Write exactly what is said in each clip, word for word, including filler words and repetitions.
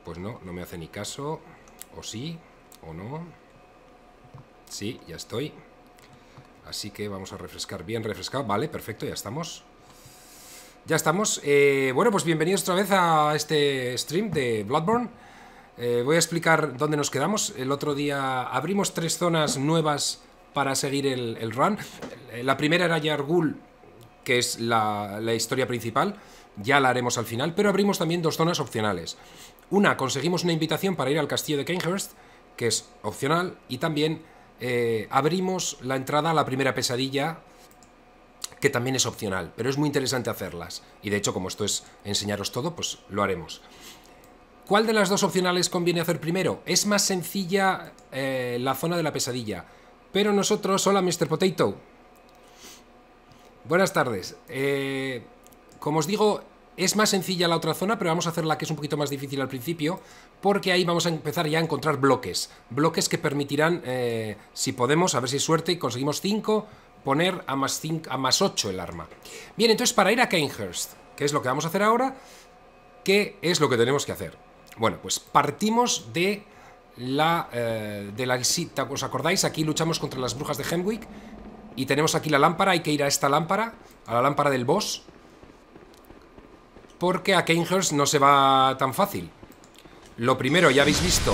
Pues no, no me hace ni caso. O sí, o no. Sí, ya estoy. Así que vamos a refrescar bien refrescado. Vale, perfecto, ya estamos. Ya estamos. Eh, bueno, pues bienvenidos otra vez a este stream de Bloodborne. Eh, voy a explicar dónde nos quedamos. El otro día abrimos tres zonas nuevas para seguir el, el run. La primera era Yargul, que es la, la historia principal. Ya la haremos al final, pero abrimos también dos zonas opcionales. Una, conseguimos una invitación para ir al castillo de Cainhurst, que es opcional, y también eh, abrimos la entrada a la primera pesadilla, que también es opcional, pero es muy interesante hacerlas. Y de hecho, como esto es enseñaros todo, pues lo haremos. ¿Cuál de las dos opcionales conviene hacer primero? Es más sencilla eh, la zona de la pesadilla, pero nosotros... Hola, mister Potato. Buenas tardes. Eh, como os digo, es más sencilla la otra zona, pero vamos a hacer la que es un poquito más difícil al principio, porque ahí vamos a empezar ya a encontrar bloques. Bloques que permitirán, eh, si podemos, a ver si hay suerte y conseguimos cinco, poner a más, cinco, a más ocho el arma. Bien, entonces para ir a Cainhurst, que es lo que vamos a hacer ahora, ¿qué es lo que tenemos que hacer? Bueno, pues partimos de la... Eh, de la ¿os acordáis? Aquí luchamos contra las brujas de Hemwick y tenemos aquí la lámpara. Hay que ir a esta lámpara, a la lámpara del boss, porque a Cainhurst no se va tan fácil. Lo primero, ya habéis visto...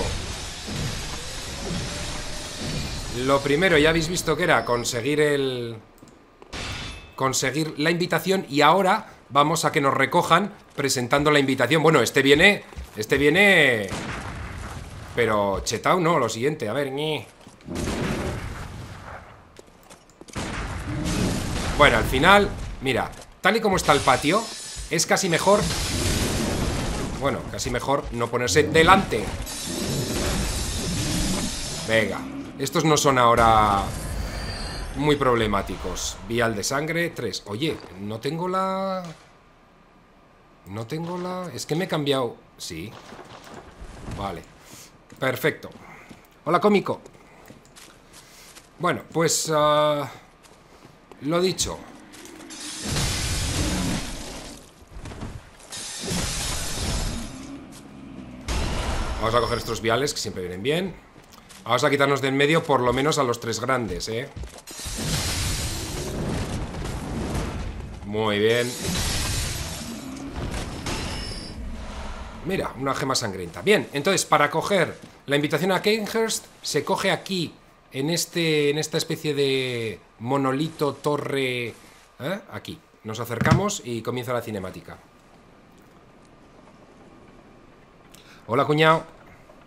Lo primero, ya habéis visto que era conseguir el... Conseguir la invitación, y ahora vamos a que nos recojan presentando la invitación. Bueno, este viene... Este viene... Pero chetao, no, lo siguiente, a ver... Ñe. Bueno, al final, mira, tal y como está el patio, es casi mejor... Bueno, casi mejor no ponerse delante. Venga, estos no son ahora muy problemáticos. Vial de sangre, tres. Oye, no tengo la... No tengo la... Es que me he cambiado... Sí. Vale. Perfecto. Hola, cómico. Bueno, pues... Uh... Lo dicho. Vamos a coger estos viales, que siempre vienen bien. Vamos a quitarnos de en medio por lo menos a los tres grandes, ¿eh? Muy bien. Mira, una gema sangrienta. Bien, entonces, para coger la invitación a Cainhurst, se coge aquí, en este, en esta especie de monolito, torre... ¿eh? Aquí. Nos acercamos y comienza la cinemática. Hola, cuñado.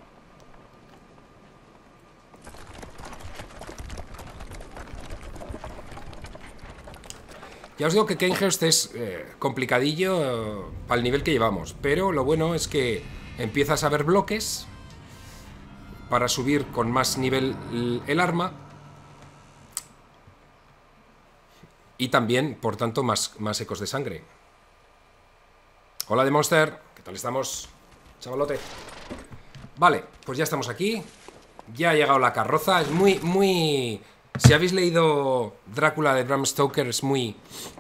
Ya os digo que Cainhurst es eh, complicadillo eh, para el nivel que llevamos, pero lo bueno es que empiezas a ver bloques para subir con más nivel el, el arma, y también, por tanto, más, más ecos de sangre. Hola, de Monster. ¿Qué tal estamos, chavalote? Vale, pues ya estamos aquí. Ya ha llegado la carroza. Es muy, muy... Si habéis leído Drácula de Bram Stoker, es muy...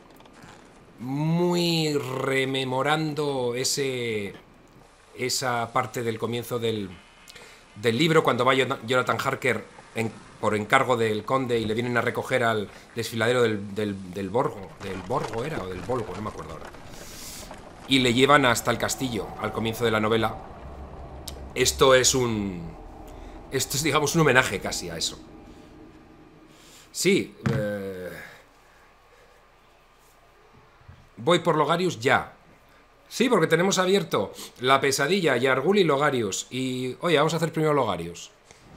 Muy rememorando ese... Esa parte del comienzo del... Del libro, cuando va Jonathan Harker en, por encargo del conde y le vienen a recoger al desfiladero del, del, del Borgo. Del Borgo era, o del Volgo, no me acuerdo ahora. Y le llevan hasta el castillo, al comienzo de la novela. Esto es un... Esto es, digamos, un homenaje casi a eso. Sí. Eh... Voy por Logarius ya. Sí, porque tenemos abierto la pesadilla, Yargul y Logarius. Y, oye, vamos a hacer primero Logarius.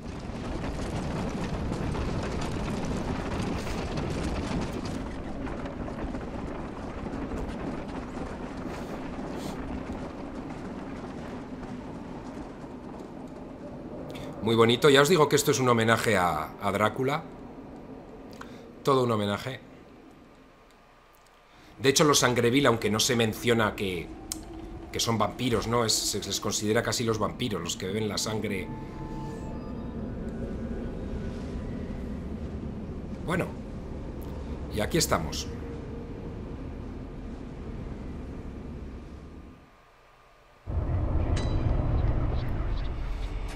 Muy bonito. Ya os digo que esto es un homenaje a, a Drácula. Todo un homenaje. De hecho, los Sangreville, aunque no se menciona que... que son vampiros, ¿no? Es, se les considera casi los vampiros, los que beben la sangre. Bueno, y aquí estamos.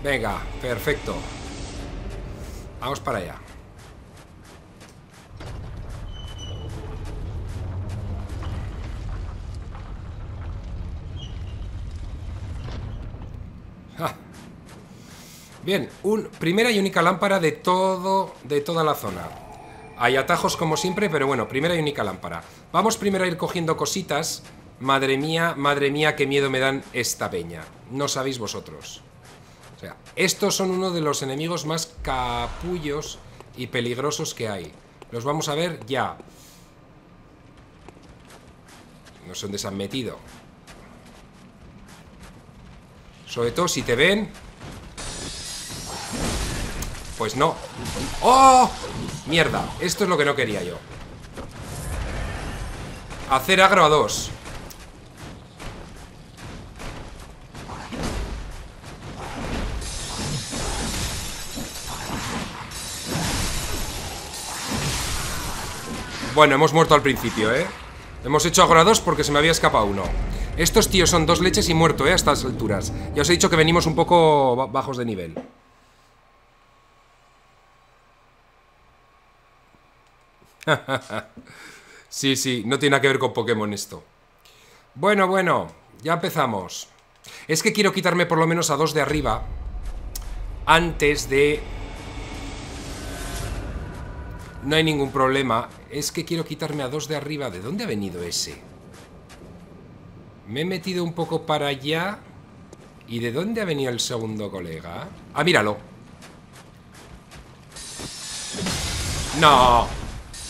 Venga, perfecto. Vamos para allá. ¡Ja! Bien, un, primera y única lámpara de todo, de toda la zona. Hay atajos como siempre, pero bueno, primera y única lámpara. Vamos primero a ir cogiendo cositas. Madre mía, madre mía, qué miedo me dan esta peña. No sabéis vosotros. O sea, estos son uno de los enemigos más capullos y peligrosos que hay. Los vamos a ver ya. No sé dónde se han metido. Sobre todo si te ven. Pues no. ¡Oh! Mierda, esto es lo que no quería yo. Hacer agro a dos. Bueno, hemos muerto al principio, ¿eh? Hemos hecho agro a dos porque se me había escapado uno. Estos tíos son dos leches y muerto, ¿eh? A estas alturas. Ya os he dicho que venimos un poco bajos de nivel. Sí, sí, no tiene nada que ver con Pokémon esto. Bueno, bueno, ya empezamos. Es que quiero quitarme por lo menos a dos de arriba antes de... No hay ningún problema. Es que quiero quitarme a dos de arriba. ¿De dónde ha venido ese? Me he metido un poco para allá. ¿Y de dónde ha venido el segundo colega? Ah, míralo. ¡No!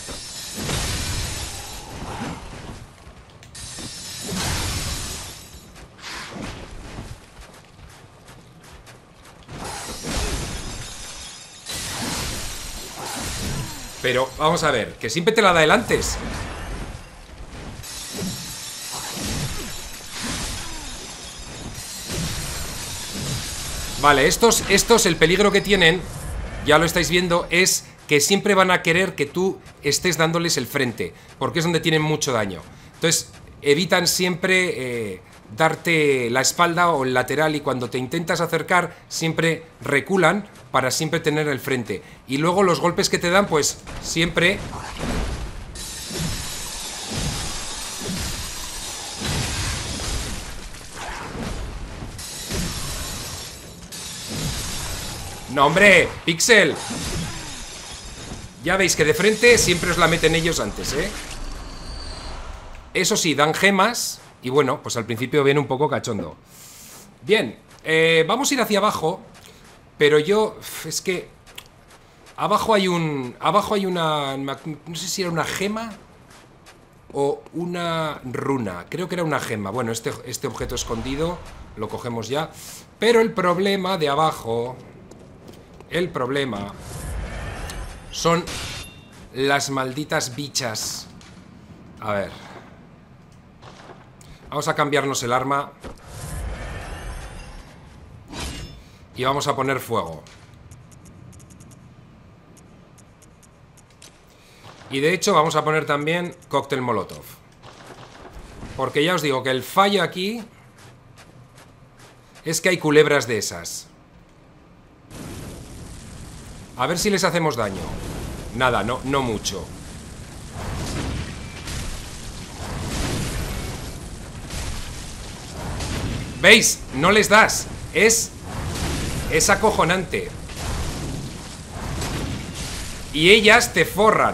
Pero, vamos a ver, que siempre te la da el antes. Vale, estos, estos, el peligro que tienen, ya lo estáis viendo, es que siempre van a querer que tú estés dándoles el frente, porque es donde tienen mucho daño. Entonces, evitan siempre eh, darte la espalda o el lateral, y cuando te intentas acercar, siempre reculan para siempre tener el frente. Y luego los golpes que te dan, pues, siempre... ¡No, hombre! ¡Pixel! Ya veis que de frente siempre os la meten ellos antes, ¿eh? Eso sí, dan gemas. Y bueno, pues al principio viene un poco cachondo. Bien, eh, vamos a ir hacia abajo. Pero yo... Es que... Abajo hay un... Abajo hay una... No sé si era una gema o una runa. Creo que era una gema. Bueno, este, este objeto escondido lo cogemos ya. Pero el problema de abajo... El problema... Son las malditas bichas. A ver. Vamos a cambiarnos el arma. Y vamos a poner fuego. Y de hecho vamos a poner también cóctel molotov. Porque ya os digo que el fallo aquí es que hay culebras de esas. A ver si les hacemos daño. Nada, no, no mucho. ¿Veis? No les das. Es... Es acojonante. Y ellas te forran.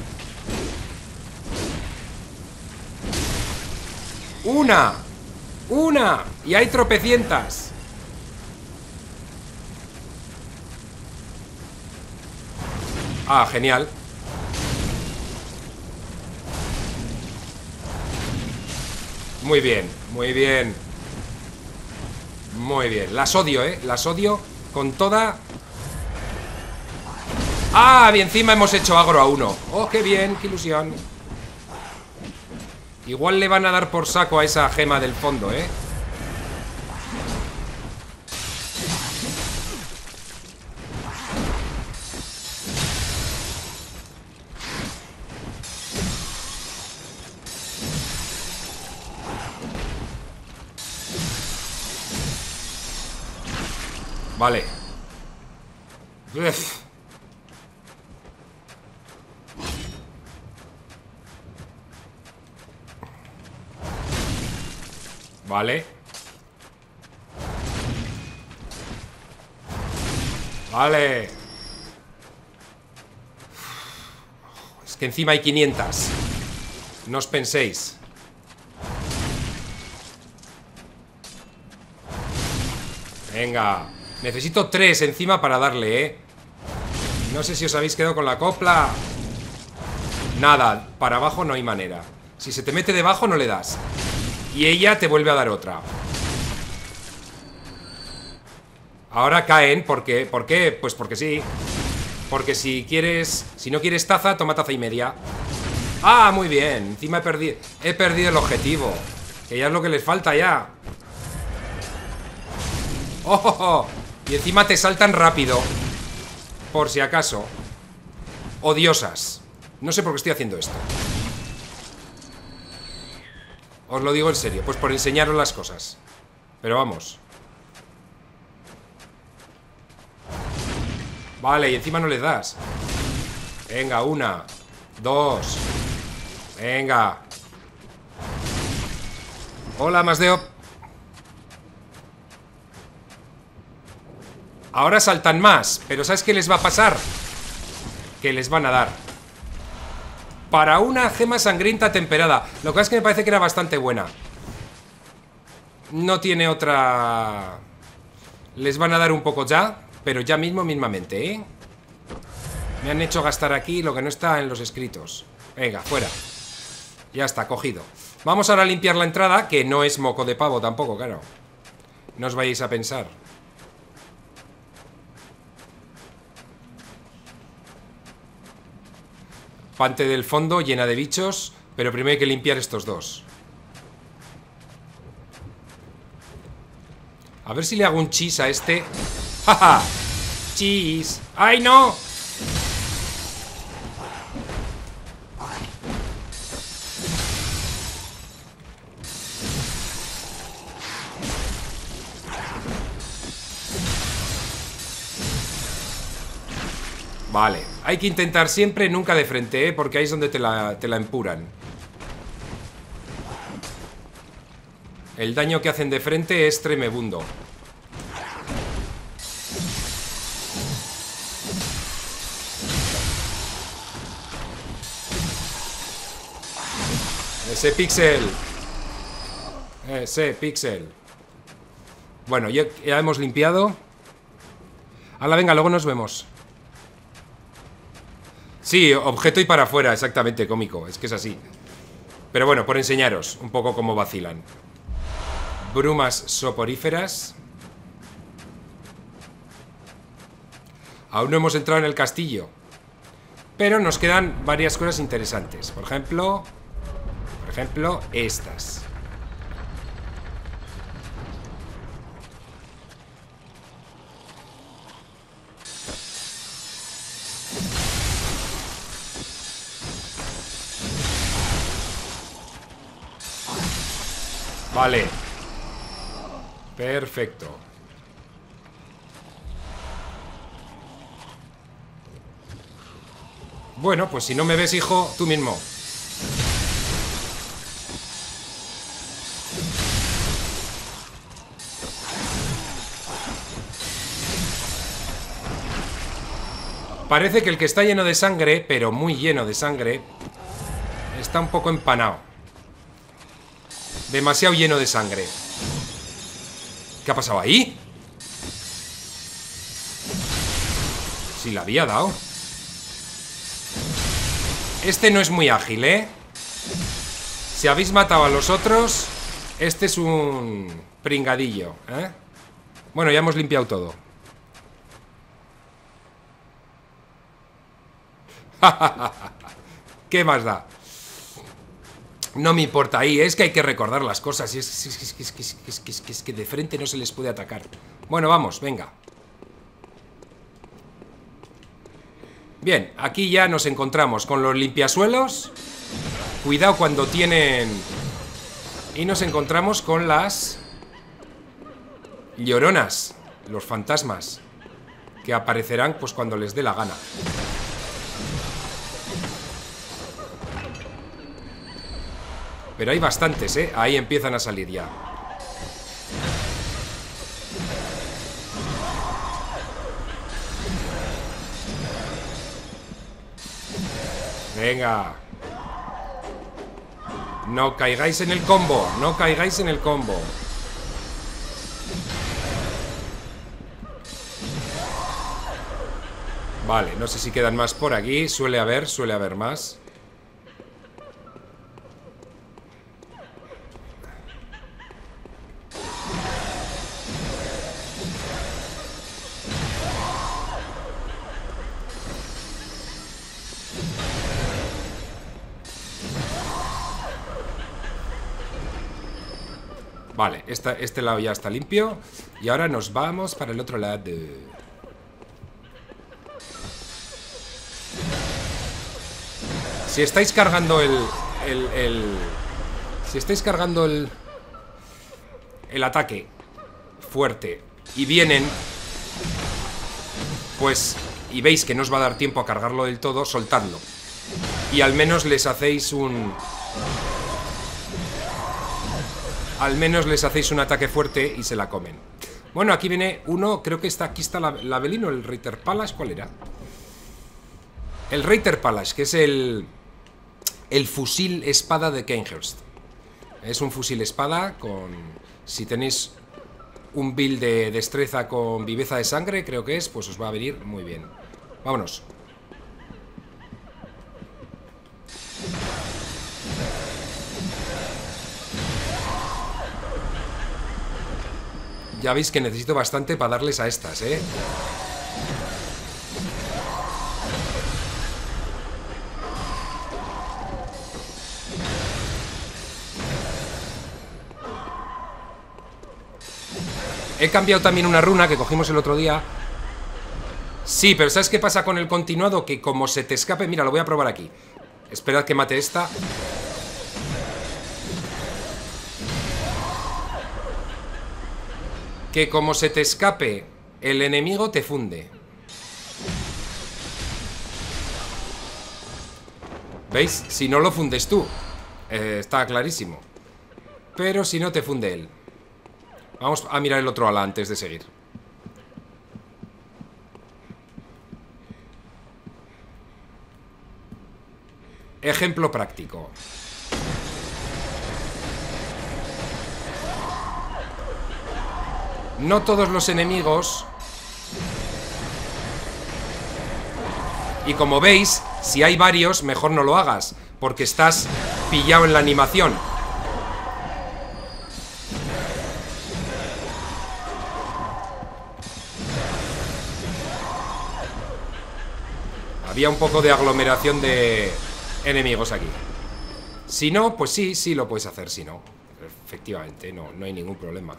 Una. Una. Y hay tropecientas. Ah, genial. Muy bien, muy bien. Muy bien, las odio, ¿eh? Las odio con toda... ¡Ah! Y encima hemos hecho agro a uno. ¡Oh, qué bien! ¡Qué ilusión! Igual le van a dar por saco a esa gema del fondo, ¿eh? Vale. Uf. Vale. Vale. Es que encima hay quinientas. No os penséis. Venga. Necesito tres encima para darle, ¿eh? No sé si os habéis quedado con la copla. Nada, para abajo no hay manera. Si se te mete debajo no le das. Y ella te vuelve a dar otra. Ahora caen, ¿por qué? ¿Por qué? Pues porque sí. Porque si quieres... Si no quieres taza, toma taza y media. ¡Ah, muy bien! Encima he perdido... He perdido el objetivo. Que ya es lo que les falta ya. ¡Oh, oh, oh! Y encima te saltan rápido. Por si acaso. Odiosas. No sé por qué estoy haciendo esto. Os lo digo en serio. Pues por enseñaros las cosas. Pero vamos. Vale, y encima no le das. Venga, una. Dos. Venga. Hola, Masdeo. Ahora saltan más. Pero ¿sabes qué les va a pasar? Que les van a dar. Para una gema sangrienta temperada. Lo que pasa es que me parece que era bastante buena. No tiene otra... Les van a dar un poco ya. Pero ya mismo, mismamente, ¿eh? Me han hecho gastar aquí lo que no está en los escritos. Venga, fuera. Ya está, cogido. Vamos ahora a limpiar la entrada, que no es moco de pavo tampoco, claro. No os vayáis a pensar. Parte del fondo llena de bichos, pero primero hay que limpiar estos dos. A ver si le hago un chis a este. ¡Ja, ja! ¡Chis! ¡Ay, no! Vale, hay que intentar siempre, nunca de frente, ¿eh? Porque ahí es donde te la, te la empuran. El daño que hacen de frente es tremebundo. Ese píxel. Ese píxel. Bueno, ya, ya hemos limpiado. Hala, venga, luego nos vemos. Sí, objeto y para afuera, exactamente, cómico. Es que es así. Pero bueno, por enseñaros un poco cómo vacilan. Brumas soporíferas. Aún no hemos entrado en el castillo, pero nos quedan varias cosas interesantes. Por ejemplo... Por ejemplo, estas. Vale. Perfecto. Bueno, pues si no me ves, hijo, tú mismo. Parece que el que está lleno de sangre, pero muy lleno de sangre, está un poco empanado. Demasiado lleno de sangre. ¿Qué ha pasado ahí? Si la había dado. Este no es muy ágil, ¿eh? Si habéis matado a los otros, este es un pringadillo, ¿eh? Bueno, ya hemos limpiado todo. ¿Qué más da? No me importa ahí, es que hay que recordar las cosas. Es, es, es, es, es, es, es, es que de frente no se les puede atacar. Bueno, vamos, venga. Bien, aquí ya nos encontramos con los limpiasuelos. Cuidado cuando tienen... Y nos encontramos con las... lloronas. los fantasmas, que aparecerán pues cuando les dé la gana. Pero hay bastantes, ¿eh? Ahí empiezan a salir ya. Venga. No caigáis en el combo. No caigáis en el combo. Vale, no sé si quedan más por aquí. Suele haber, suele haber más. Vale, esta, este lado ya está limpio. Y ahora nos vamos para el otro lado. Si estáis cargando el, el, el... Si estáis cargando el... El ataque fuerte y vienen, pues... Y veis que no os va a dar tiempo a cargarlo del todo, soltadlo. Y al menos les hacéis un... Al menos les hacéis un ataque fuerte y se la comen. Bueno, aquí viene uno, creo que está, aquí está la, la Belino, el Reiter Palace, ¿cuál era? El Reiter Palace, que es el... El fusil espada de Cainhurst. Es un fusil espada con... Si tenéis un build de destreza con viveza de sangre, creo que es, pues os va a venir muy bien. Vámonos. Ya veis que necesito bastante para darles a estas, ¿eh? He cambiado también una runa que cogimos el otro día. Sí, pero ¿sabes qué pasa con el continuado? Que como se te escape... Mira, lo voy a probar aquí. Esperad que mate esta. Que como se te escape el enemigo, te funde. ¿Veis? Si no lo fundes tú, eh, está clarísimo. Pero si no, te funde él. Vamos a mirar el otro ala antes de seguir. Ejemplo práctico. No todos los enemigos. Y como veis, si hay varios, mejor no lo hagas, porque estás pillado en la animación. Había un poco de aglomeración de enemigos aquí. Si no, pues sí, sí lo puedes hacer. Si no, efectivamente, no, no hay ningún problema.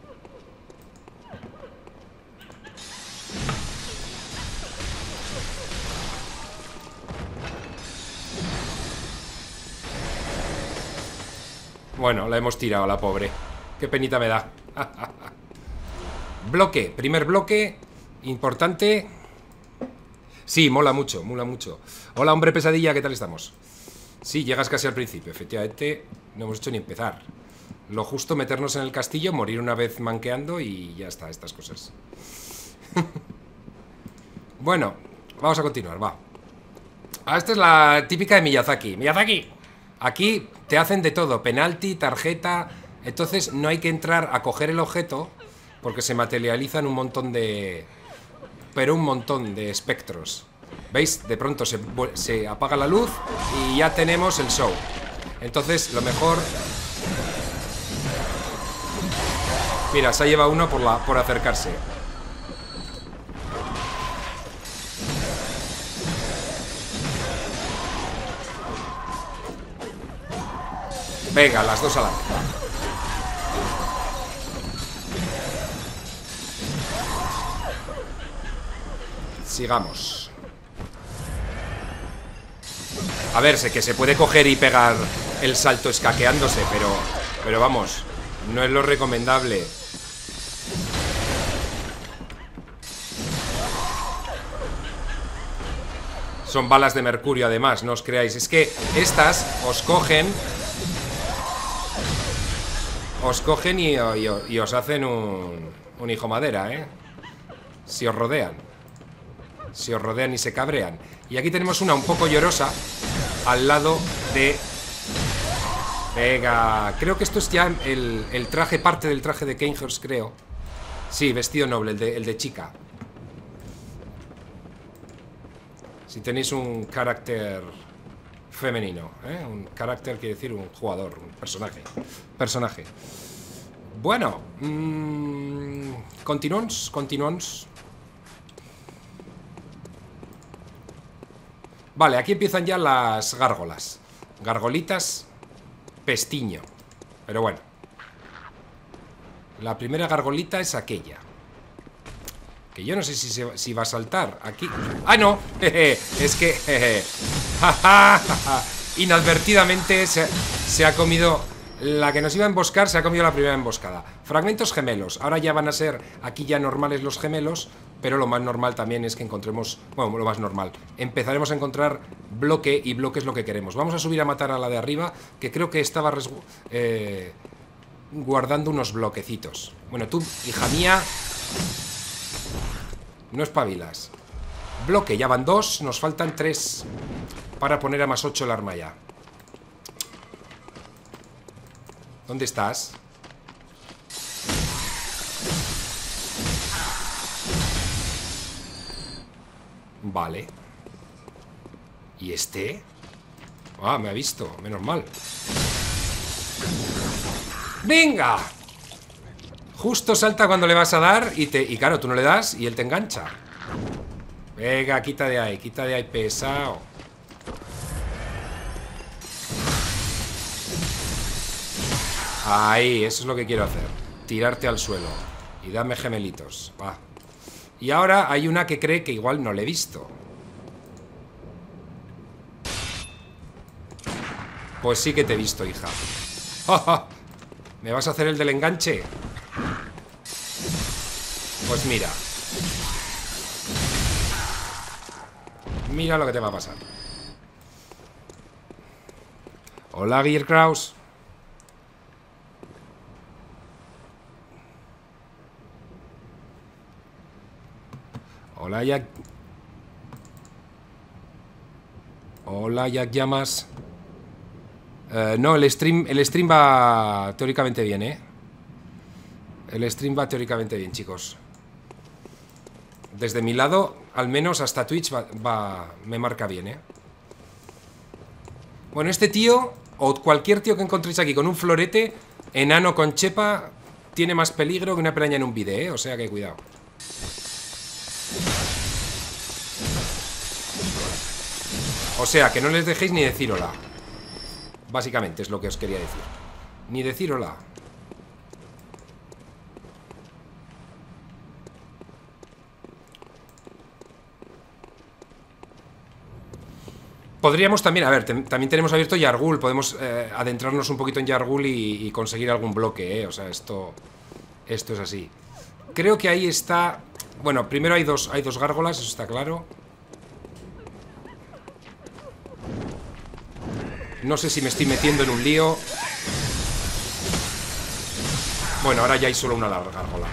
Bueno, la hemos tirado a la pobre. Qué penita me da. Bloque, primer bloque. Importante. Sí, mola mucho, mola mucho. Hola, hombre pesadilla, ¿qué tal estamos? Sí, llegas casi al principio. Efectivamente, no hemos hecho ni empezar. Lo justo meternos en el castillo, morir una vez manqueando y ya está, estas cosas. Bueno, vamos a continuar, va. Ah, esta es la típica de Miyazaki. Miyazaki. Aquí te hacen de todo, penalti, tarjeta. Entonces no hay que entrar a coger el objeto, porque se materializan un montón de... Pero un montón de espectros. ¿Veis? De pronto se, se apaga la luz y ya tenemos el show. Entonces lo mejor... Mira, se ha llevado uno por, la, por acercarse. Venga, las dos a la vez. Sigamos. A ver, sé que se puede coger y pegar el salto escaqueándose, pero, pero vamos, no es lo recomendable. Son balas de mercurio, además, no os creáis. Es que estas os cogen... Os cogen y, y, y os hacen un, un hijo madera, ¿eh? Si os rodean. Si os rodean y se cabrean. Y aquí tenemos una un poco llorosa al lado de... Venga, creo que esto es ya el, el traje, parte del traje de Kanehurst, creo. Sí, vestido noble, el de, el de chica. Si tenéis un carácter femenino, ¿eh? Un carácter quiere decir un jugador, un personaje. Personaje. Bueno, mmm, continuons, continuons. Vale, aquí empiezan ya las gárgolas. Gargolitas pestiño. Pero bueno. La primera gargolita es aquella. Que yo no sé si, se, si va a saltar aquí. ¡Ah, no! Es que... Jeje. Inadvertidamente se, se ha comido... La que nos iba a emboscar se ha comido la primera emboscada. Fragmentos gemelos. Ahora ya van a ser aquí ya normales los gemelos. Pero lo más normal también es que encontremos... Bueno, lo más normal. Empezaremos a encontrar bloque, y bloque es lo que queremos. Vamos a subir a matar a la de arriba, que creo que estaba eh, guardando unos bloquecitos. Bueno, tú, hija mía... No espabilas. Bloque, ya van dos, nos faltan tres para poner a más ocho el arma ya. ¿Dónde estás? Vale. ¿Y este? Ah, me ha visto, menos mal. ¡Venga! Justo salta cuando le vas a dar y, te, y claro, tú no le das y él te engancha. Venga, quita de ahí, quita de ahí, pesado. Ahí, eso es lo que quiero hacer. Tirarte al suelo. Y dame gemelitos, va. Y ahora hay una que cree que igual no le he visto. Pues sí que te he visto, hija. ¿Me vas a hacer el del enganche? Pues mira. Mira lo que te va a pasar. Hola, Gear Kraus. Hola, Jack. Hola, Jack Llamas. Uh, no, el stream, el stream va teóricamente bien, ¿eh? El stream va teóricamente bien, chicos. Desde mi lado, al menos hasta Twitch va, va, me marca bien, ¿eh? Bueno, este tío, o cualquier tío que encontréis aquí con un florete, enano con chepa, tiene más peligro que una piraña en un bide, ¿eh? O sea que cuidado. O sea, que no les dejéis ni decir hola. Básicamente es lo que os quería decir. Ni decir hola. Podríamos también, a ver, te, también tenemos abierto Yargul. Podemos eh, adentrarnos un poquito en Yargul y, y conseguir algún bloque, ¿eh? O sea, esto, esto es así. Creo que ahí está... Bueno, primero hay dos, hay dos gárgolas, eso está claro. No sé si me estoy metiendo en un lío. Bueno, ahora ya hay solo una gárgola.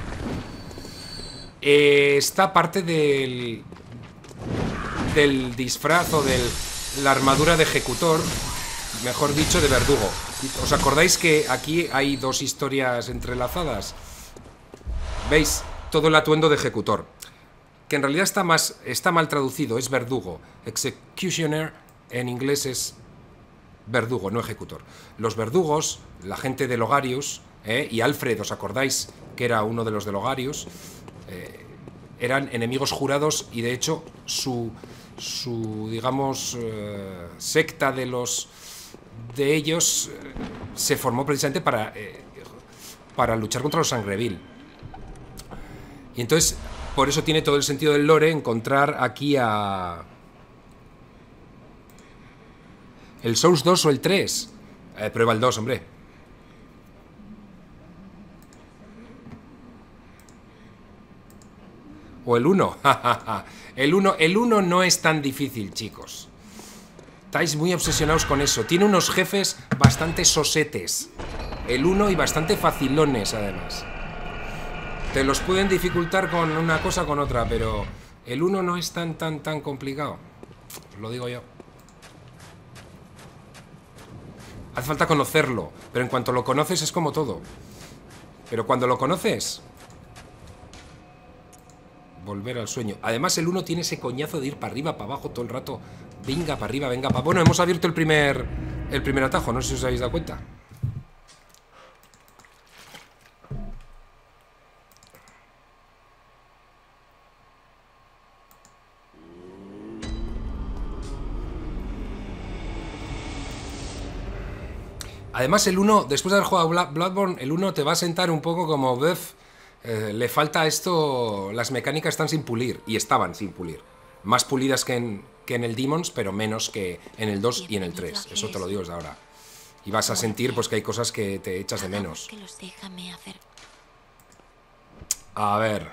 Eh, esta parte del... Del disfraz o de la armadura de ejecutor, mejor dicho, de verdugo. ¿Os acordáis que aquí hay dos historias entrelazadas? ¿Veis? Todo el atuendo de ejecutor. Que en realidad está, más, está mal traducido, es verdugo. Executioner en inglés es... verdugo, no ejecutor. Los verdugos, la gente de Logarius, ¿eh? Y Alfred, ¿os acordáis que era uno de los de Logarius? Eh, eran enemigos jurados y de hecho su, su digamos, eh, secta de los de ellos eh, se formó precisamente para, eh, para luchar contra los Sangreville. Y entonces, por eso tiene todo el sentido del lore encontrar aquí a... ¿El Souls dos o el tres? Eh, prueba el dos, hombre. O el uno. el uno. El uno no es tan difícil, chicos. Estáis muy obsesionados con eso. Tiene unos jefes bastante sosetes. El uno y bastante facilones, además. Te los pueden dificultar con una cosa o con otra, pero el uno no es tan, tan, tan complicado. Lo digo yo. Hace falta conocerlo, pero en cuanto lo conoces es como todo. Pero cuando lo conoces... Volver al sueño. Además el uno tiene ese coñazo de ir para arriba, para abajo todo el rato. Venga para arriba, venga para... Bueno, hemos abierto el primer, el primer atajo, no sé si os habéis dado cuenta. Además el uno, después de haber jugado Bloodborne, el uno te va a sentar un poco como... Buf, eh, le falta esto... Las mecánicas están sin pulir. Y estaban sin pulir. Más pulidas que en, que en el Demons, pero menos que en el dos y en el tres. Eso te lo digo desde ahora. Y vas a sentir pues que hay cosas que te echas de menos. A ver...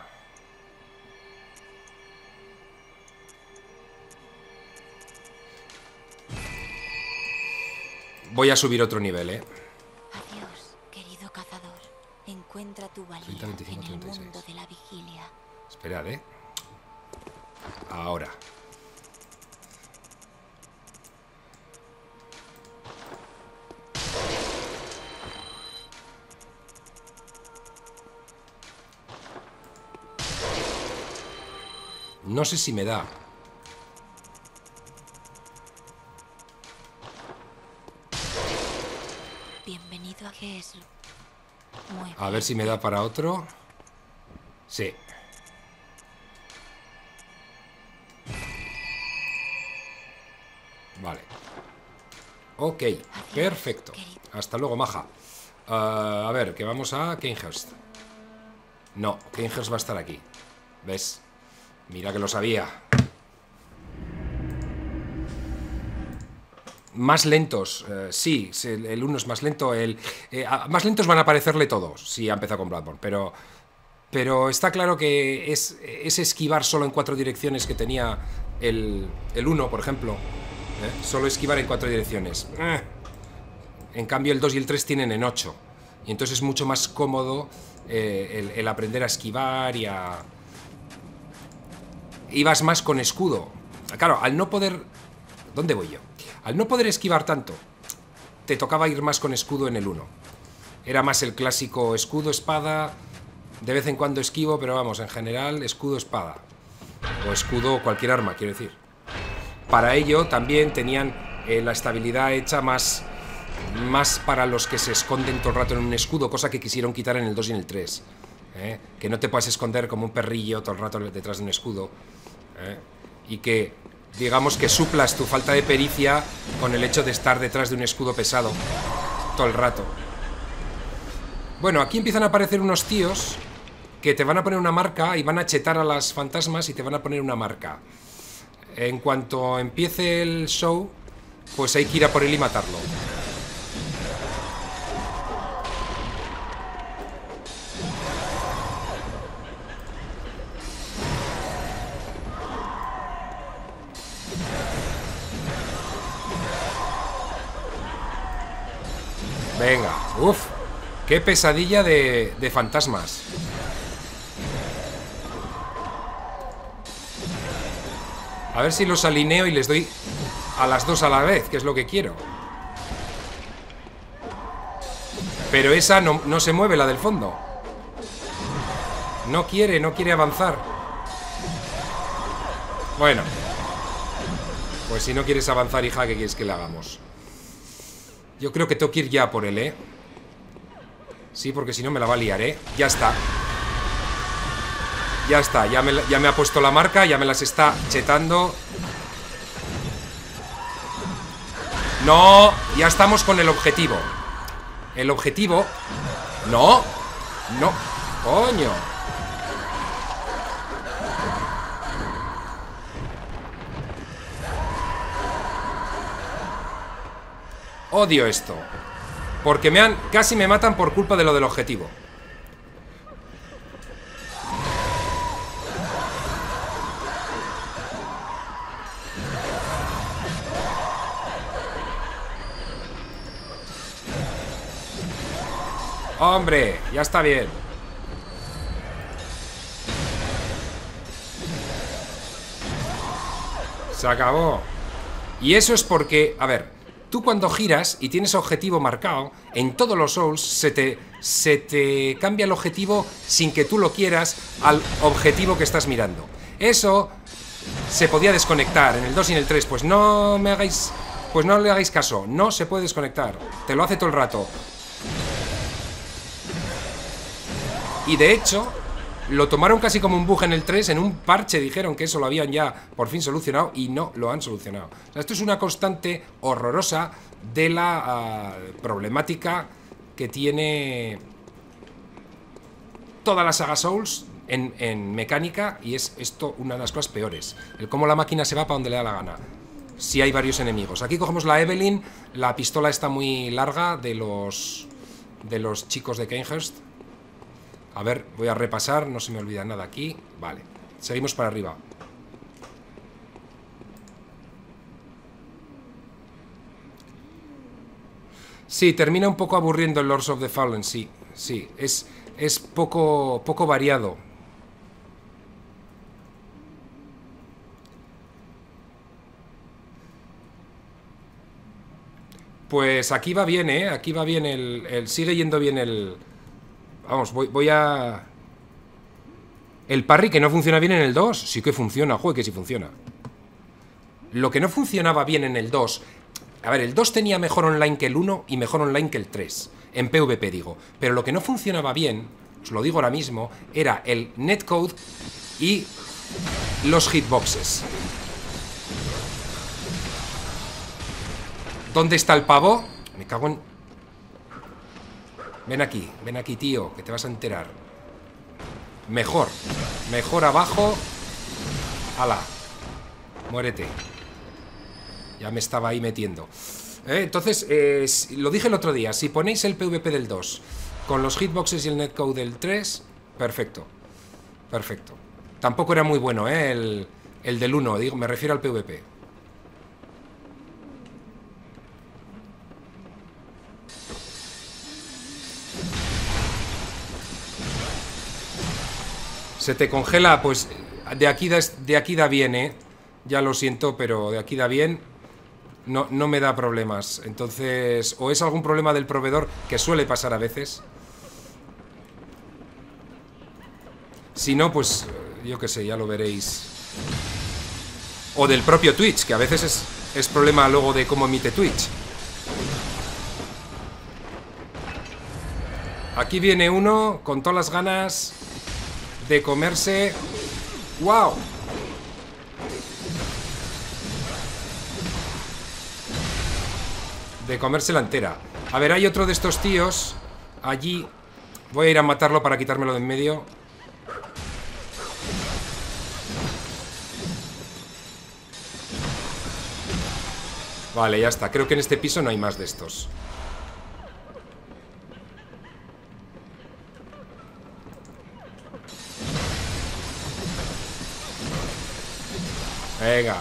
Voy a subir otro nivel, ¿eh? Adiós, querido cazador. Encuentra tu valía treinta, veinticinco, en el treinta y seis. mundo de la vigilia. Esperad, ¿eh? Ahora. No sé si me da. Bienvenido a Jesús. Muy A ver si me da para otro. Sí. Vale. Ok, perfecto. Hasta luego, maja. Uh, a ver, que vamos a Cainhurst. No, Cainhurst va a estar aquí. ¿Ves? Mira que lo sabía. Más lentos, eh, sí, el uno es más lento. El, eh, más lentos van a parecerle todos si ha empezado con Bloodborne, pero, pero está claro que es, es esquivar solo en cuatro direcciones que tenía el, el uno, por ejemplo. ¿eh? Solo esquivar en cuatro direcciones. Eh. En cambio, el dos y el tres tienen en ocho. Y entonces es mucho más cómodo eh, el, el aprender a esquivar y a... Ibas más con escudo. Claro, al no poder... ¿Dónde voy yo? Al no poder esquivar tanto, te tocaba ir más con escudo en el uno. Era más el clásico escudo-espada. De vez en cuando esquivo, pero vamos, en general, escudo-espada. O escudo cualquier arma, quiero decir. Para ello también tenían eh, la estabilidad hecha más, más para los que se esconden todo el rato en un escudo, cosa que quisieron quitar en el dos y en el tres. ¿eh? Que no te puedas esconder como un perrillo todo el rato detrás de un escudo. ¿eh? Y que... digamos que suplas tu falta de pericia con el hecho de estar detrás de un escudo pesado todo el rato. Bueno, aquí empiezan a aparecer unos tíos que te van a poner una marca y van a chetar a las fantasmas y te van a poner una marca. En cuanto empiece el show, pues hay que ir a por él y matarlo. Venga, uff, qué pesadilla de, de fantasmas. A ver si los alineo y les doy a las dos a la vez, que es lo que quiero. Pero esa no, no se mueve, la del fondo. No quiere, no quiere avanzar. Bueno. Pues si no quieres avanzar, hija, ¿qué quieres que le hagamos? Yo creo que tengo que ir ya por él, ¿eh? Sí, porque si no me la va a liar, ¿eh? Ya está. Ya está, ya me, ya me ha puesto la marca, ya me las está chetando. No, ya estamos con el objetivo. El objetivo... No, no, coño. Odio esto. Porque me han... Casi me matan por culpa de lo del objetivo. ¡Hombre! Ya está bien. Se acabó. Y eso es porque, a ver, tú cuando giras y tienes objetivo marcado, en todos los Souls se te, se te cambia el objetivo sin que tú lo quieras al objetivo que estás mirando. Eso se podía desconectar en el dos y en el tres. Pues no me hagáis... Pues no le hagáis caso. No se puede desconectar. Te lo hace todo el rato. Y de hecho, lo tomaron casi como un bug en el tres. En un parche dijeron que eso lo habían ya por fin solucionado. Y no lo han solucionado. O sea, esto es una constante horrorosa de la uh, problemática que tiene toda la saga Souls en, en mecánica. Y es esto una de las cosas peores. El cómo la máquina se va para donde le da la gana. Si hay varios enemigos. Aquí cogemos la Evelyn. La pistola está muy larga de los, de los chicos de Cainhurst. A ver, voy a repasar, no se me olvida nada aquí. Vale, seguimos para arriba. Sí, termina un poco aburriendo el Lords of the Fallen, sí. Sí, es, es poco, poco variado. Pues aquí va bien, ¿eh? Aquí va bien el... el sigue yendo bien el... Vamos, voy, voy a... El parry que no funciona bien en el dos. Sí que funciona, joder, que sí funciona. Lo que no funcionaba bien en el dos... A ver, el dos tenía mejor online que el uno y mejor online que el tres. En PvP, digo. Pero lo que no funcionaba bien, os lo digo ahora mismo, era el netcode y los hitboxes. ¿Dónde está el pavo? Me cago en... Ven aquí, ven aquí, tío, que te vas a enterar. Mejor, mejor abajo. Ala, muérete. Ya me estaba ahí metiendo. ¿Eh? Entonces, eh, lo dije el otro día. Si ponéis el PvP del dos con los hitboxes y el netcode del tres, perfecto. Perfecto. Tampoco era muy bueno, ¿eh? El, el del uno, digo, me refiero al PvP. Se te congela, pues de aquí da, de aquí da bien, ¿eh? Ya lo siento, pero de aquí da bien. No, no me da problemas. Entonces, o es algún problema del proveedor, que suele pasar a veces. Si no, pues yo qué sé, ya lo veréis. O del propio Twitch, que a veces es, es problema luego de cómo emite Twitch. Aquí viene uno con todas las ganas de comerse... ¡Wow! De comérsela entera. A ver, hay otro de estos tíos allí. Voy a ir a matarlo para quitármelo de en medio. Vale, ya está. Creo que en este piso no hay más de estos. Venga.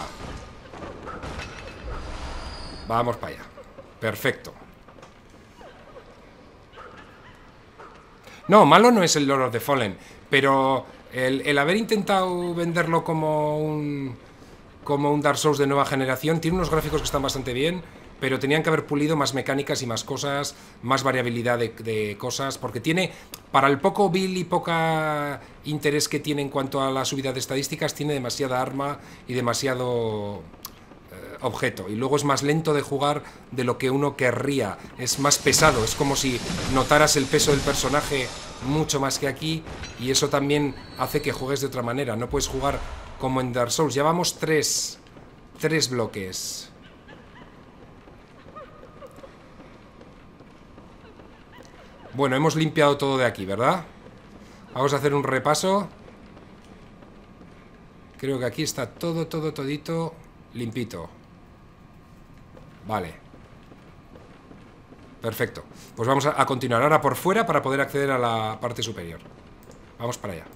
Vamos para allá. Perfecto. No, malo no es el Lord of the Fallen, pero el, el haber intentado venderlo como un como un Dark Souls de nueva generación, tiene unos gráficos que están bastante bien, pero tenían que haber pulido más mecánicas y más cosas, más variabilidad de, de cosas, porque tiene, para el poco build y poca interés que tiene en cuanto a la subida de estadísticas, tiene demasiada arma y demasiado eh, objeto, y luego es más lento de jugar de lo que uno querría, es más pesado, es como si notaras el peso del personaje mucho más que aquí, y eso también hace que juegues de otra manera, no puedes jugar como en Dark Souls. Llevamos tres, tres bloques. Bueno, hemos limpiado todo de aquí, ¿verdad? Vamos a hacer un repaso. Creo que aquí está todo, todo, todito limpito. Vale. Perfecto. Pues vamos a, a continuar ahora por fuera para poder acceder a la parte superior. Vamos para allá.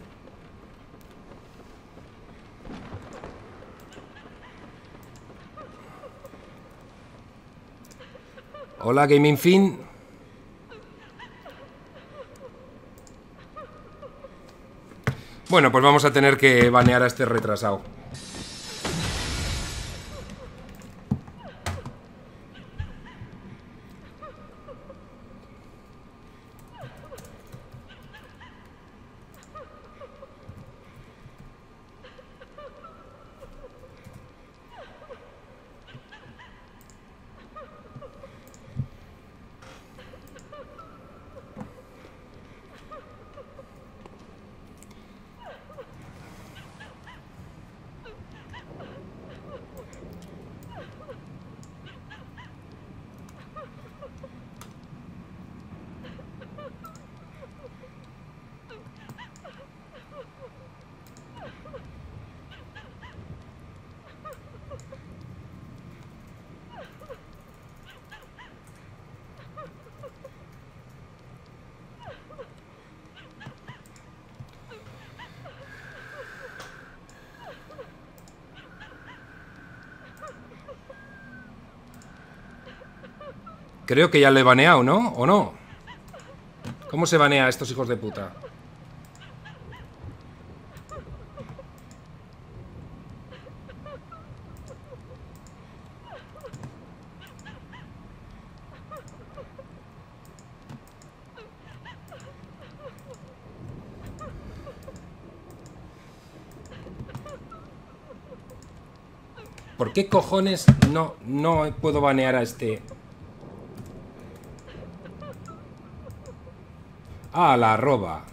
Hola, Gaming Fin. Bueno, pues vamos a tener que banear a este retrasado. Creo que ya lo he baneado, ¿no? ¿O no? ¿Cómo se banea a estos hijos de puta? ¿Por qué cojones no, no puedo banear a este? Ah, la arroba.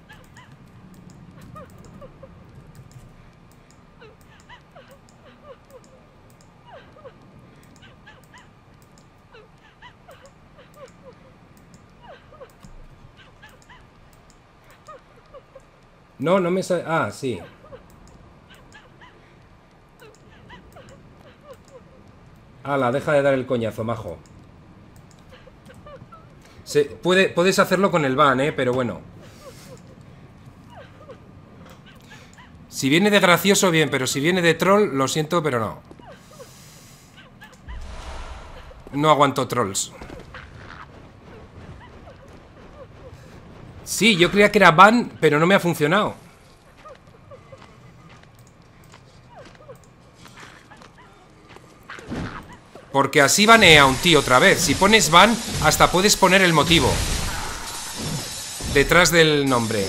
No, no me sale. Ah, sí. Ala, deja de dar el coñazo, majo. Se, puede, puedes hacerlo con el ban, eh, pero bueno. Si viene de gracioso, bien, pero si viene de troll, lo siento, pero no. No aguanto trolls. Sí, yo creía que era ban, pero no me ha funcionado. Porque así banea a un tío otra vez. Si pones ban, hasta puedes poner el motivo detrás del nombre.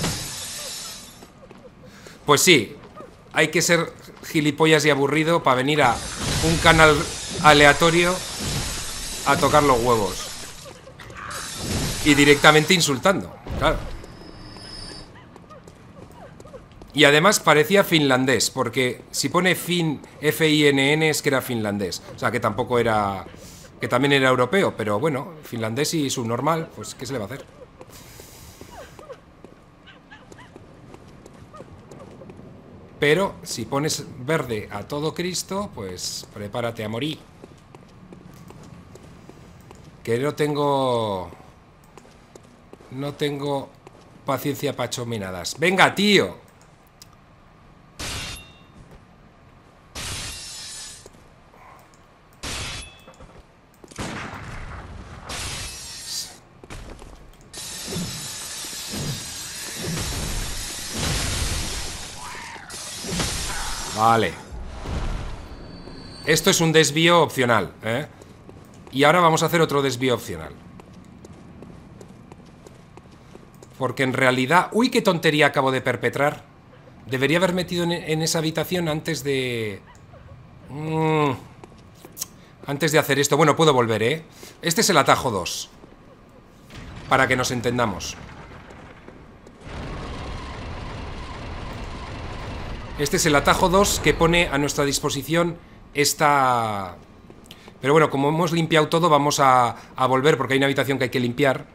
Pues sí, hay que ser gilipollas y aburrido para venir a un canal aleatorio a tocar los huevos. Y directamente insultando, claro. Y además parecía finlandés, porque si pone fin, F I N N, es que era finlandés. O sea, que tampoco era... que también era europeo, pero bueno, finlandés y subnormal, pues ¿qué se le va a hacer? Pero si pones verde a todo Cristo, pues prepárate a morir. Que no tengo... no tengo paciencia para chominadas. ¡Venga, tío! Vale. Esto es un desvío opcional, ¿eh? Y ahora vamos a hacer otro desvío opcional. Porque en realidad... ¡Uy, qué tontería acabo de perpetrar! Debería haber metido en, en esa habitación antes de... Mm, antes de hacer esto. Bueno, puedo volver, ¿eh? Este es el atajo dos. Para que nos entendamos. Este es el atajo dos que pone a nuestra disposición esta... Pero bueno, como hemos limpiado todo, vamos a, a volver porque hay una habitación que hay que limpiar.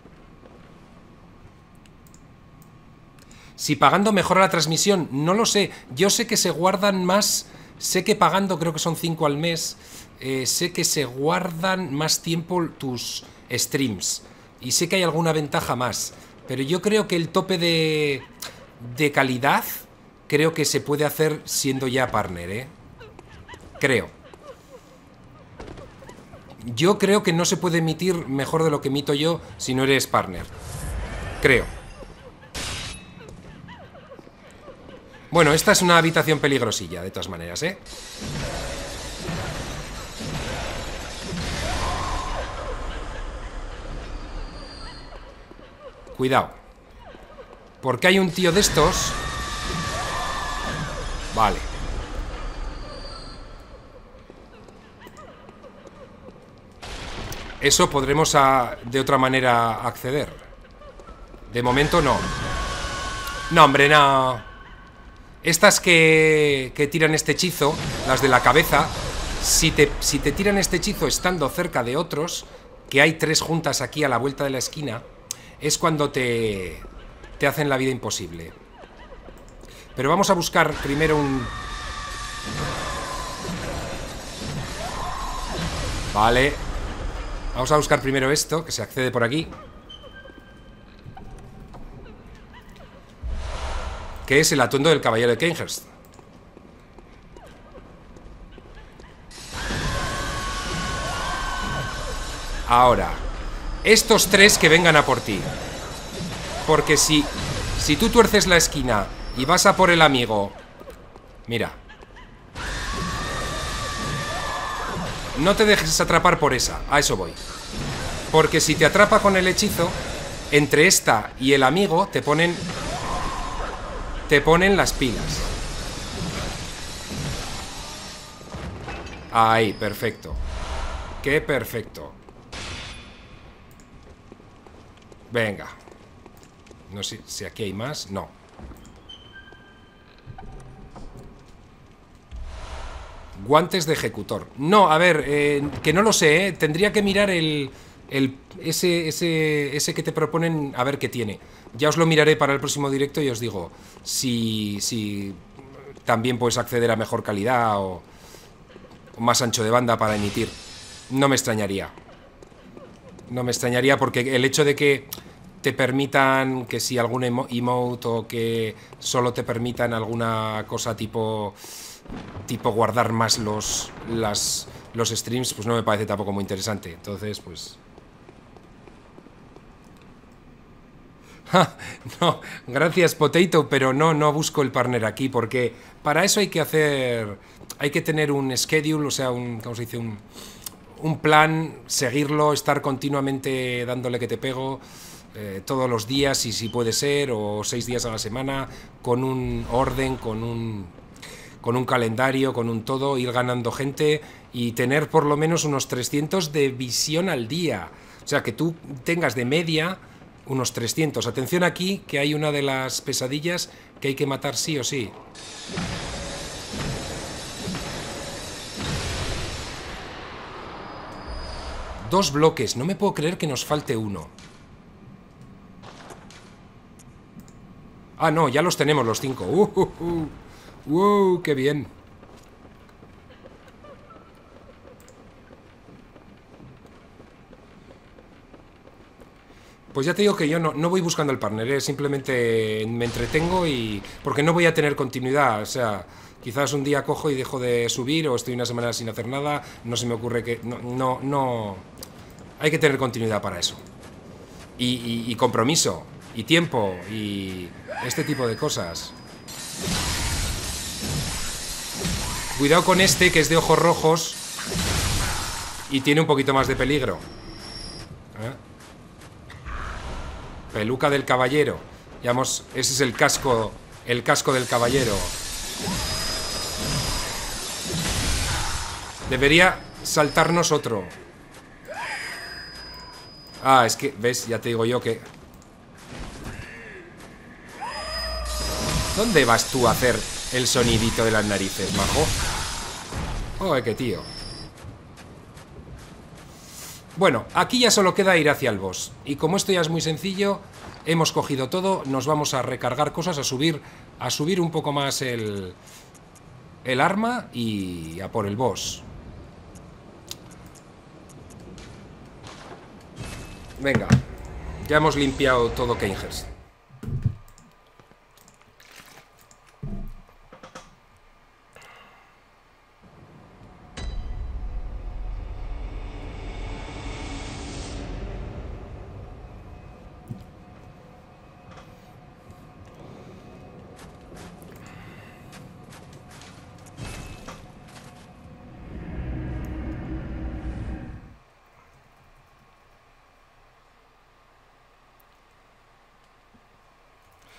Si pagando mejora la transmisión, no lo sé. Yo sé que se guardan más... Sé que pagando, creo que son cinco al mes, eh, sé que se guardan más tiempo tus streams. Y sé que hay alguna ventaja más. Pero yo creo que el tope de, de calidad... creo que se puede hacer siendo ya partner, ¿eh? Creo. Yo creo que no se puede emitir mejor de lo que emito yo si no eres partner. Creo. Bueno, esta es una habitación peligrosilla, de todas maneras, ¿eh? Cuidado. Porque hay un tío de estos. Vale. Eso podremos a, de otra manera acceder. De momento no. No, hombre, no. Estas que, que tiran este hechizo, las de la cabeza, si te, si te tiran este hechizo estando cerca de otros, que hay tres juntas aquí a la vuelta de la esquina, es cuando te, te hacen la vida imposible. Pero vamos a buscar primero un... Vale. Vamos a buscar primero esto, que se accede por aquí. Que es el atuendo del caballero de Cainhurst. Ahora, estos tres que vengan a por ti. Porque si, si tú tuerces la esquina y vas a por el amigo... Mira. No te dejes atrapar por esa, a eso voy. Porque si te atrapa con el hechizo, entre esta y el amigo te ponen... Te ponen las pilas. Ahí, perfecto. Qué perfecto. Venga. No sé si aquí hay más. No. Guantes de ejecutor. No, a ver, eh, que no lo sé, ¿eh? Tendría que mirar el... el ese, ese, ese que te proponen, a ver qué tiene. Ya os lo miraré para el próximo directo y os digo si, si también puedes acceder a mejor calidad o, o más ancho de banda para emitir. No me extrañaría. No me extrañaría porque el hecho de que te permitan que si algún emo emote o que solo te permitan alguna cosa tipo tipo guardar más los las los streams, pues no me parece tampoco muy interesante. Entonces, pues no, gracias Potato, pero no, no busco el partner aquí porque para eso hay que hacer, hay que tener un schedule, o sea, un, ¿cómo se dice? Un, un plan, seguirlo, estar continuamente dándole que te pego eh, todos los días, y si puede ser, o seis días a la semana, con un orden, con un, con un calendario, con un todo, ir ganando gente y tener por lo menos unos trescientos de visión al día. O sea, que tú tengas de media unos trescientos. Atención aquí, que hay una de las pesadillas que hay que matar sí o sí. Dos bloques. No me puedo creer que nos falte uno. Ah, no, ya los tenemos los cinco. Uh, uh, uh. uh qué bien. Pues ya te digo que yo no, no voy buscando el partner, ¿eh? Simplemente me entretengo y... porque no voy a tener continuidad, o sea, quizás un día cojo y dejo de subir o estoy una semana sin hacer nada, no se me ocurre que... No, no, no... Hay que tener continuidad para eso. Y, y, y compromiso, y tiempo, y este tipo de cosas. Cuidado con este, que es de ojos rojos y tiene un poquito más de peligro. ¿Eh? Peluca del caballero. Digamos, ese es el casco. El casco del caballero. Debería saltarnos otro. Ah, es que, ¿ves? Ya te digo yo que... ¿Dónde vas tú a hacer el sonidito de las narices, majo? Oh, qué tío. Bueno, aquí ya solo queda ir hacia el boss. Y como esto ya es muy sencillo, hemos cogido todo, nos vamos a recargar cosas, a subir, a subir un poco más el, el arma y a por el boss. Venga, ya hemos limpiado todo Cainhurst.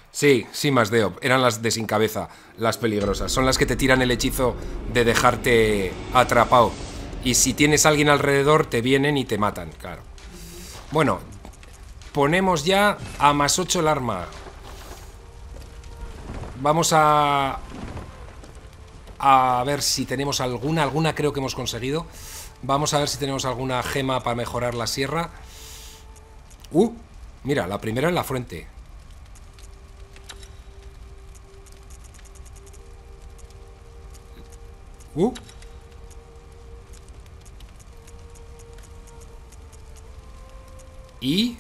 Sí, sí, más de eran las de sin cabeza, las peligrosas. Son las que te tiran el hechizo de dejarte atrapado. Y si tienes a alguien alrededor, te vienen y te matan, claro. Bueno, ponemos ya a más ocho el arma. Vamos a... A ver si tenemos alguna. Alguna creo que hemos conseguido. Vamos a ver si tenemos alguna gema para mejorar la sierra. Uh, mira, la primera en la frente. Uh. Y...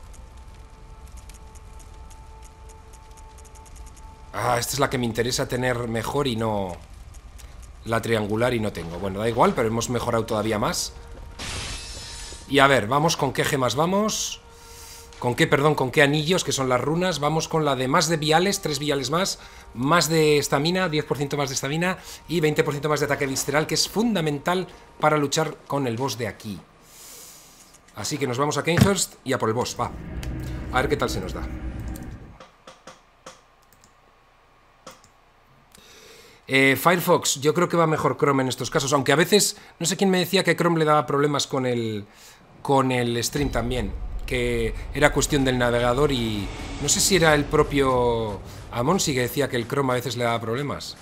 Ah, esta es la que me interesa tener mejor y no... La triangular y no tengo. Bueno, da igual, pero hemos mejorado todavía más. Y a ver, vamos con qué gemas vamos. Con qué, perdón, con qué anillos, que son las runas. Vamos con la de más de viales, tres viales más. Más de estamina, diez por ciento más de estamina. Y veinte por ciento más de ataque visceral, que es fundamental para luchar con el boss de aquí. Así que nos vamos a Cainhurst y a por el boss, va. A ver qué tal se nos da. Eh, Firefox, yo creo que va mejor Chrome en estos casos, aunque a veces, no sé quién me decía que Chrome le daba problemas con el, con el stream también, que era cuestión del navegador y no sé si era el propio Amonsi que decía que el Chrome a veces le daba problemas.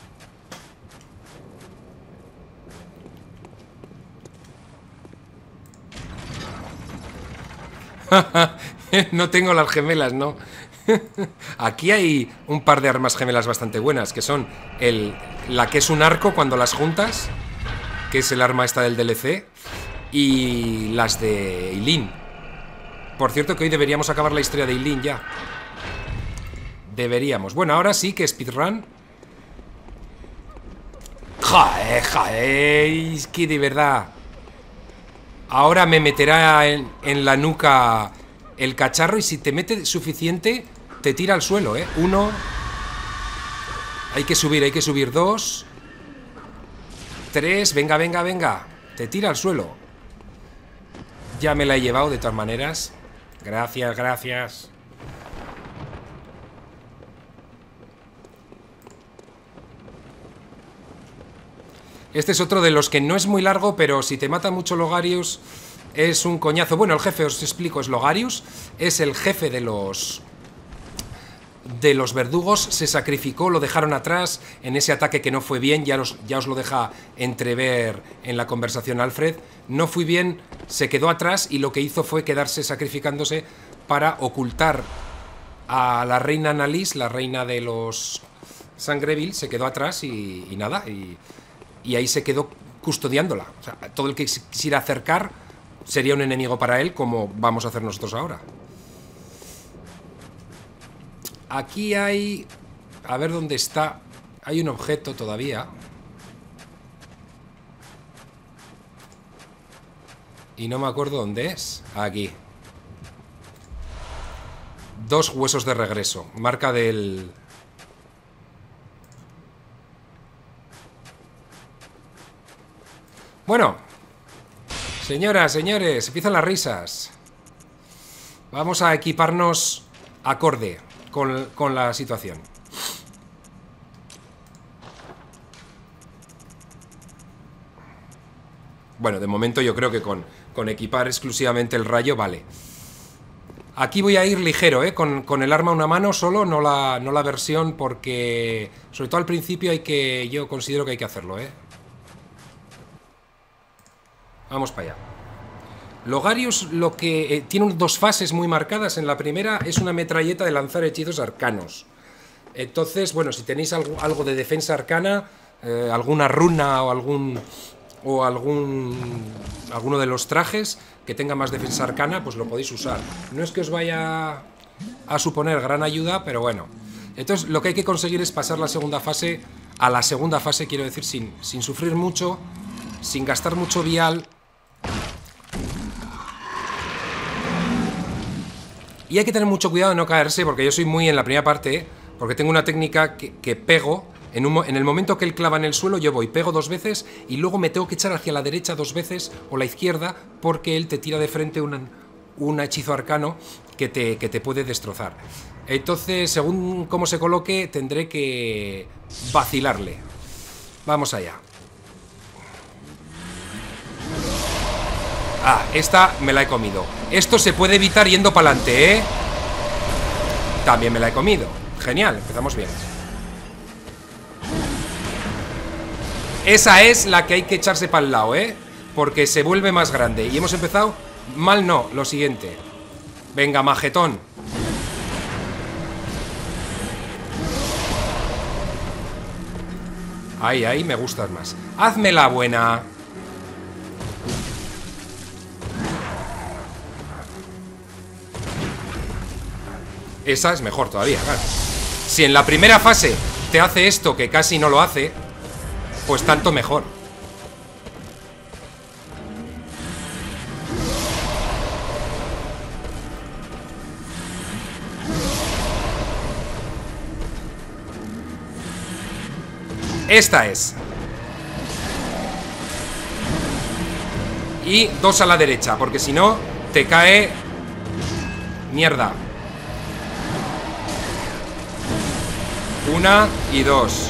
No tengo las gemelas, ¿no? Aquí hay un par de armas gemelas bastante buenas, que son el, la que es un arco cuando las juntas, que es el arma esta del D L C, y las de Eileen. Por cierto que hoy deberíamos acabar la historia de Eileen ya. Deberíamos. Bueno, ahora sí que speedrun. Joder, joder, es que de verdad. Ahora me meterá en, en la nuca el cacharro y si te mete suficiente, te tira al suelo, ¿eh? Uno. Hay que subir, hay que subir. Dos. Tres. Venga, venga, venga. Te tira al suelo. Ya me la he llevado de todas maneras. Gracias, gracias. Este es otro de los que no es muy largo, pero si te mata mucho Logarius es un coñazo. Bueno, el jefe, os explico, es Logarius. Es el jefe de los... de los verdugos. Se sacrificó, lo dejaron atrás en ese ataque que no fue bien. Ya os, ya os lo deja entrever en la conversación Alfred. No fue bien, se quedó atrás y lo que hizo fue quedarse sacrificándose para ocultar a la reina Annalise, la reina de los Sangreville. Se quedó atrás y, y nada, y... Y ahí se quedó custodiándola. O sea, todo el que quisiera acercar sería un enemigo para él, como vamos a hacer nosotros ahora. Aquí hay... A ver dónde está. Hay un objeto todavía. Y no me acuerdo dónde es. Aquí. Dos huesos de regreso. Marca del... Bueno, señoras, señores, empiezan las risas. Vamos a equiparnos acorde con, con la situación. Bueno, de momento yo creo que con, con equipar exclusivamente el rayo vale. Aquí voy a ir ligero, ¿eh? Con, con el arma a una mano solo, no la, no la versión, porque sobre todo al principio hay que... Yo considero que hay que hacerlo, ¿eh? Vamos para allá. Logarius lo que eh, tiene dos fases muy marcadas. En la primera es una metralleta de lanzar hechizos arcanos. Entonces, bueno, si tenéis algo, algo de defensa arcana, eh, alguna runa o algún o algún alguno de los trajes que tenga más defensa arcana, pues lo podéis usar. No es que os vaya a suponer gran ayuda, pero bueno. Entonces, lo que hay que conseguir es pasar la segunda fase a la segunda fase, quiero decir, sin, sin sufrir mucho, sin gastar mucho vial. Y hay que tener mucho cuidado de no caerse, porque yo soy muy en la primera parte, ¿eh? Porque tengo una técnica que, que pego, en, un, en el momento que él clava en el suelo, yo voy, pego dos veces, y luego me tengo que echar hacia la derecha dos veces, o la izquierda, porque él te tira de frente un, un hechizo arcano que te, que te puede destrozar. Entonces, según cómo se coloque, tendré que vacilarle. Vamos allá. Ah, esta me la he comido. Esto se puede evitar yendo para adelante, ¿eh? También me la he comido. Genial, empezamos bien. Esa es la que hay que echarse para el lado, ¿eh? Porque se vuelve más grande. Y hemos empezado... Mal no, lo siguiente. Venga, majetón. Ahí, ahí me gustas más. Hazme la buena. Esa es mejor todavía, claro. Si en la primera fase te hace esto que casi no lo hace, pues tanto mejor. Esta es. Y dos a la derecha, porque si no, te cae... Mierda. Una y dos.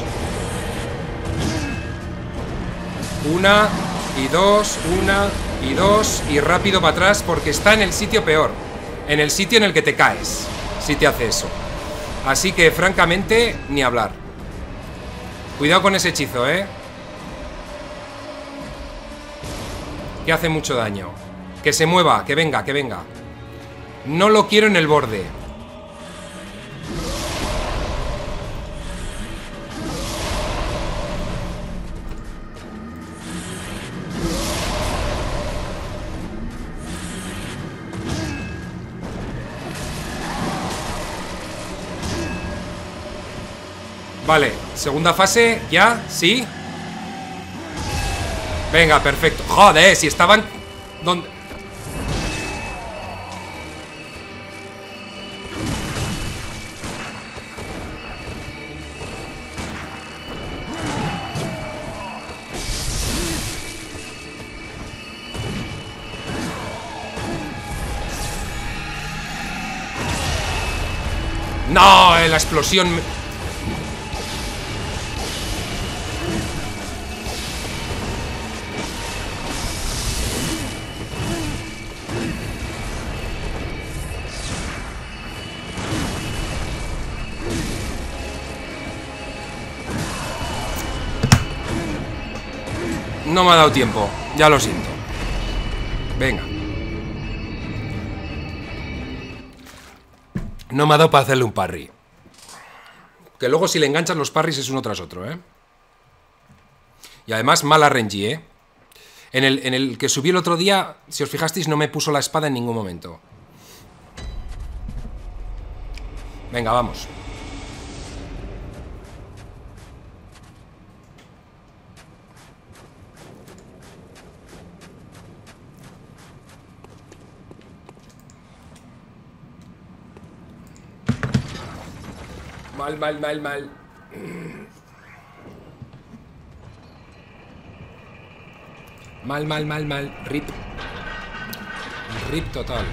Una y dos, una y dos. Y rápido para atrás porque está en el sitio peor. En el sitio en el que te caes, si te hace eso. Así que, francamente, ni hablar. Cuidado con ese hechizo, ¿eh? Que hace mucho daño. Que se mueva, que venga, que venga. No lo quiero en el borde. Vale, segunda fase, ya, sí. Venga, perfecto. Joder, si estaban... ¿Dónde? No, la explosión... No me ha dado tiempo, ya lo siento. Venga. No me ha dado para hacerle un parry. Que luego si le enganchan los parries es uno tras otro, ¿eh? Y además mala R N G, ¿eh? En el, en el que subí el otro día, si os fijasteis, no me puso la espada en ningún momento. Venga, vamos. Mal, mal, mal, mal. Mal, mal, mal, mal. Rip. Rip total.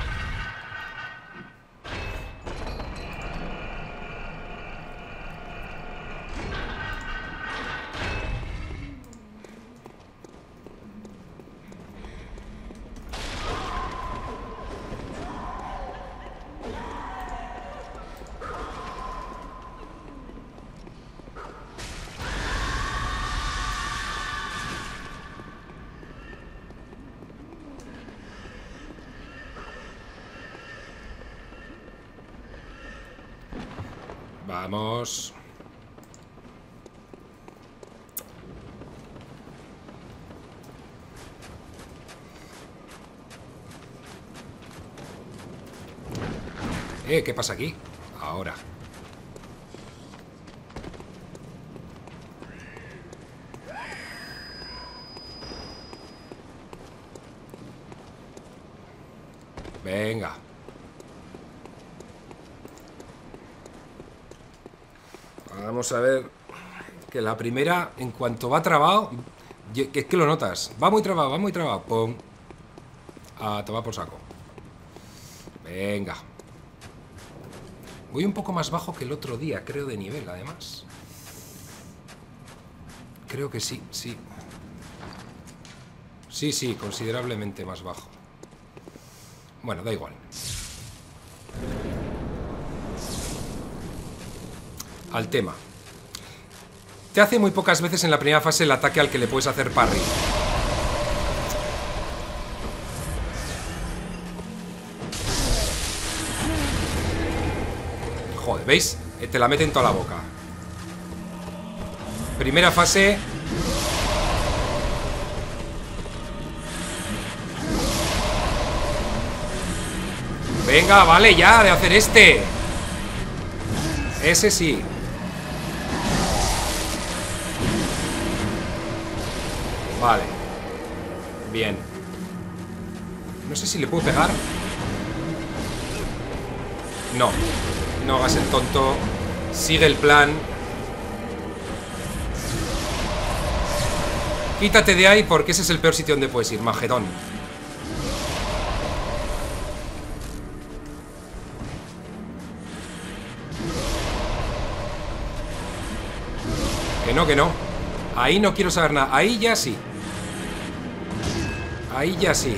Vamos. Eh, ¿qué pasa aquí? Ahora. Venga. Vamos a ver. Que la primera, en cuanto va trabado, que es que lo notas. Va muy trabado, va muy trabado. Pum. A tomar por saco. Venga. Voy un poco más bajo que el otro día, creo, de nivel, además. Creo que sí, sí. Sí, sí, considerablemente más bajo. Bueno, da igual. Al tema. Te hace muy pocas veces en la primera fase el ataque al que le puedes hacer parry. Joder, ¿veis? Te la mete en toda la boca. Primera fase. Venga, vale ya de hacer este. Ese sí. Vale. Bien. No sé si le puedo pegar. No. No hagas el tonto. Sigue el plan. Quítate de ahí porque ese es el peor sitio donde puedes ir, Magedón. Que no, que no. Ahí no quiero saber nada. Ahí ya sí. Ahí ya sí.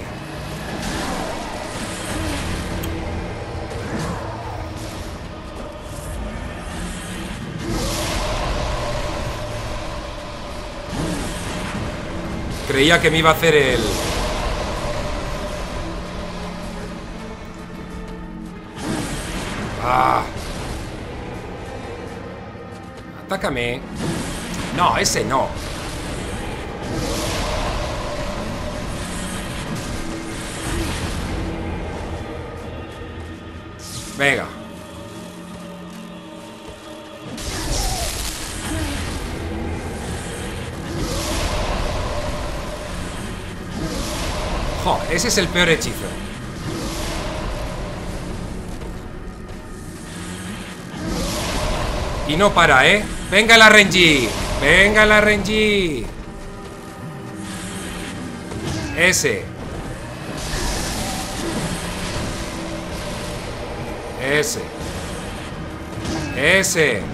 Creía que me iba a hacer el... Ah. Atácame. No, ese no. Venga. Jo, ese es el peor hechizo. Y no para, ¿eh? ¡Venga el R N G! ¡Venga el R N G! Ese. Ese. Ese.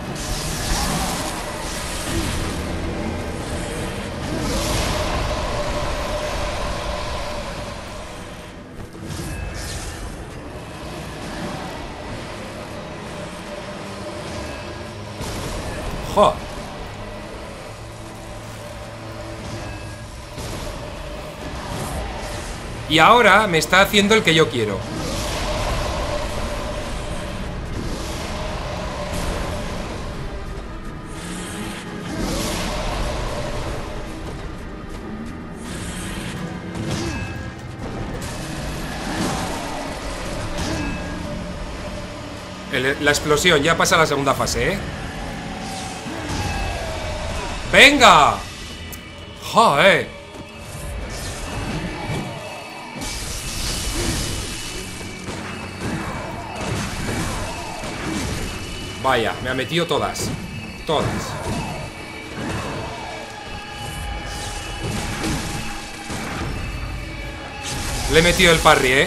¡Jo! Y ahora me está haciendo el que yo quiero. El, la explosión ya pasa a la segunda fase, ¿eh? ¡Venga! ¡Joder! Vaya, me ha metido todas. Todas. Le he metido el parry, ¿eh?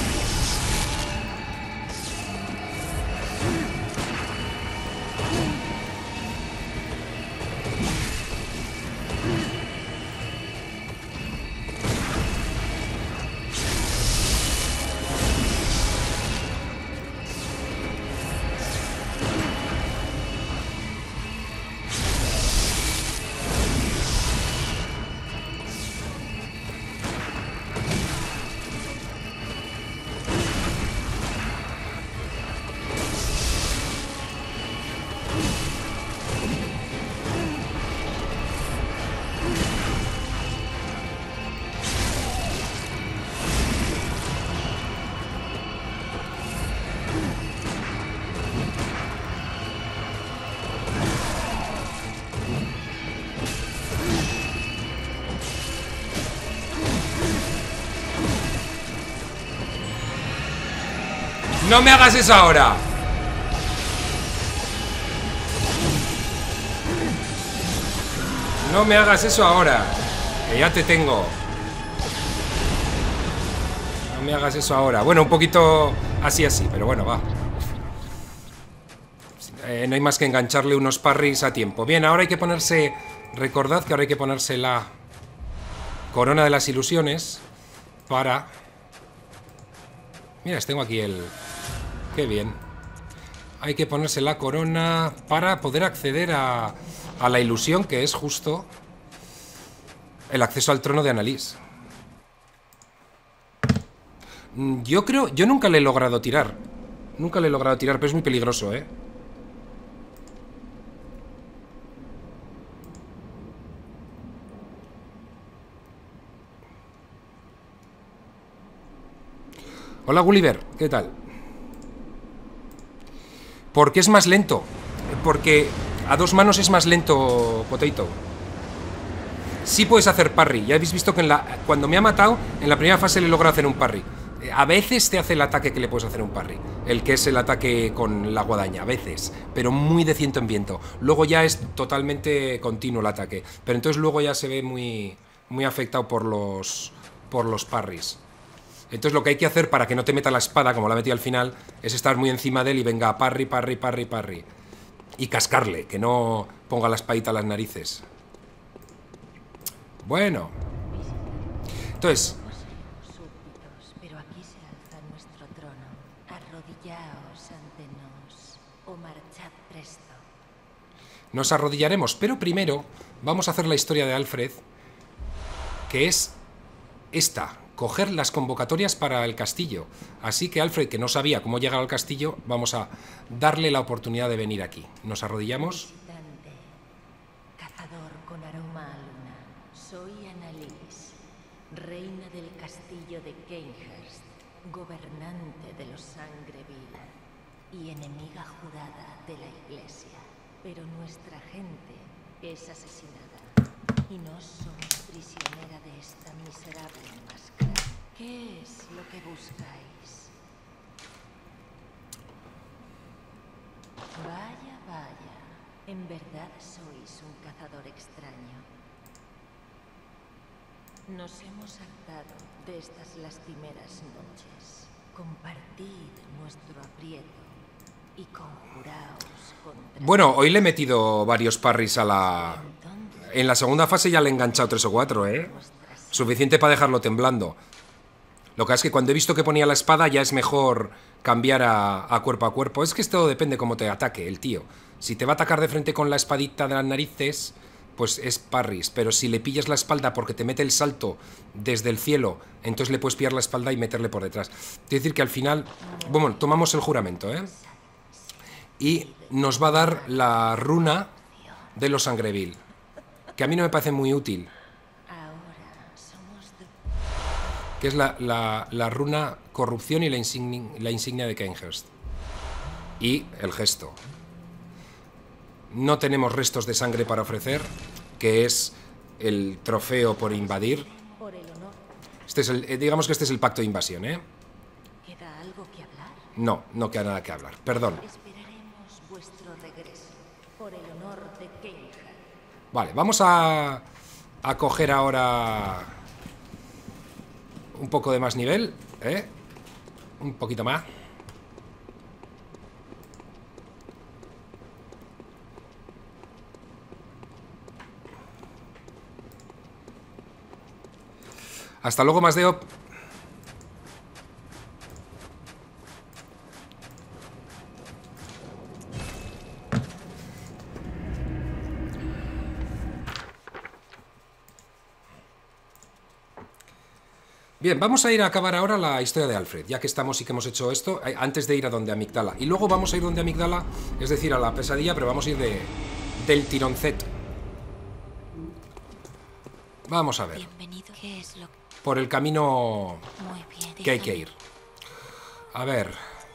¡No me hagas eso ahora! No me hagas eso ahora. Que ya te tengo. No me hagas eso ahora. Bueno, un poquito así, así, pero bueno, va. Eh, no hay más que engancharle unos parries a tiempo. Bien, ahora hay que ponerse... Recordad que ahora hay que ponerse la corona de las ilusiones para... Mira, tengo aquí el... Qué bien. Hay que ponerse la corona para poder acceder a, a la ilusión, que es justo el acceso al trono de Annalise. Yo creo... Yo nunca le he logrado tirar. Nunca le he logrado tirar, pero es muy peligroso, ¿eh? Hola, Gulliver, ¿qué tal? ¿Por qué es más lento? Porque a dos manos es más lento, Potato. Sí puedes hacer parry. Ya habéis visto que en la, cuando me ha matado, en la primera fase le logro hacer un parry. A veces te hace el ataque que le puedes hacer un parry. El que es el ataque con la guadaña, a veces. Pero muy de ciento en viento. Luego ya es totalmente continuo el ataque. Pero entonces luego ya se ve muy, muy afectado por los, por los parries. Entonces lo que hay que hacer para que no te meta la espada, como la metí al final, es estar muy encima de él y venga, parry, parry, parry, parry. Y cascarle, que no ponga la espadita a las narices. Bueno. Entonces... Pero aquí se alza nuestro trono. Arrodillaos ante nos, o marchad presto. Nos arrodillaremos, pero primero vamos a hacer la historia de Alfred, que es esta. Coger las convocatorias para el castillo. Así que Alfred, que no sabía cómo llegar al castillo, vamos a darle la oportunidad de venir aquí. Nos arrodillamos. Visitante, cazador con aroma a luna, soy Annalise, reina del castillo de Cainhurst, gobernante de los Sangreville y enemiga jurada de la iglesia. Pero nuestra gente es asesinada y no somos prisionera de esta miserable máscara. ¿Qué es lo que buscáis? Vaya, vaya. En verdad sois un cazador extraño. Nos hemos hartado de estas lastimeras noches. Compartid nuestro aprieto y conjuraos contra... Bueno, hoy le he metido varios parries a la... En la segunda fase ya le he enganchado tres o cuatro, ¿eh? Suficiente para dejarlo temblando. Lo que es que cuando he visto que ponía la espada ya es mejor cambiar a, a cuerpo a cuerpo. Es que esto depende cómo te ataque el tío. Si te va a atacar de frente con la espadita de las narices, pues es parries. Pero si le pillas la espalda porque te mete el salto desde el cielo, entonces le puedes pillar la espalda y meterle por detrás. Es decir que al final... Bueno, tomamos el juramento, ¿eh? Y nos va a dar la runa de los Sangreville, que a mí no me parece muy útil. Que es la, la, la runa corrupción y la insignia, la insignia de Cainhurst. Y el gesto. No tenemos restos de sangre para ofrecer, que es el trofeo por invadir. Este es el, digamos que este es el pacto de invasión, ¿eh? ¿Queda algo que hablar? No, no queda nada que hablar. Perdón. Esperaremos vuestro regreso por el honor de Cainhurst. Vale, vamos a, a coger ahora un poco de más nivel, ¿eh? Un poquito más. Hasta luego, Masdeo. Bien, vamos a ir a acabar ahora la historia de Alfred, ya que estamos y que hemos hecho esto, antes de ir a donde Amigdala. Y luego vamos a ir donde Amigdala, es decir, a la pesadilla, pero vamos a ir de, del tironcet. Vamos a ver. Bienvenido. ¿Qué es lo que... Por el camino Muy bien, que hay que ir. A ver.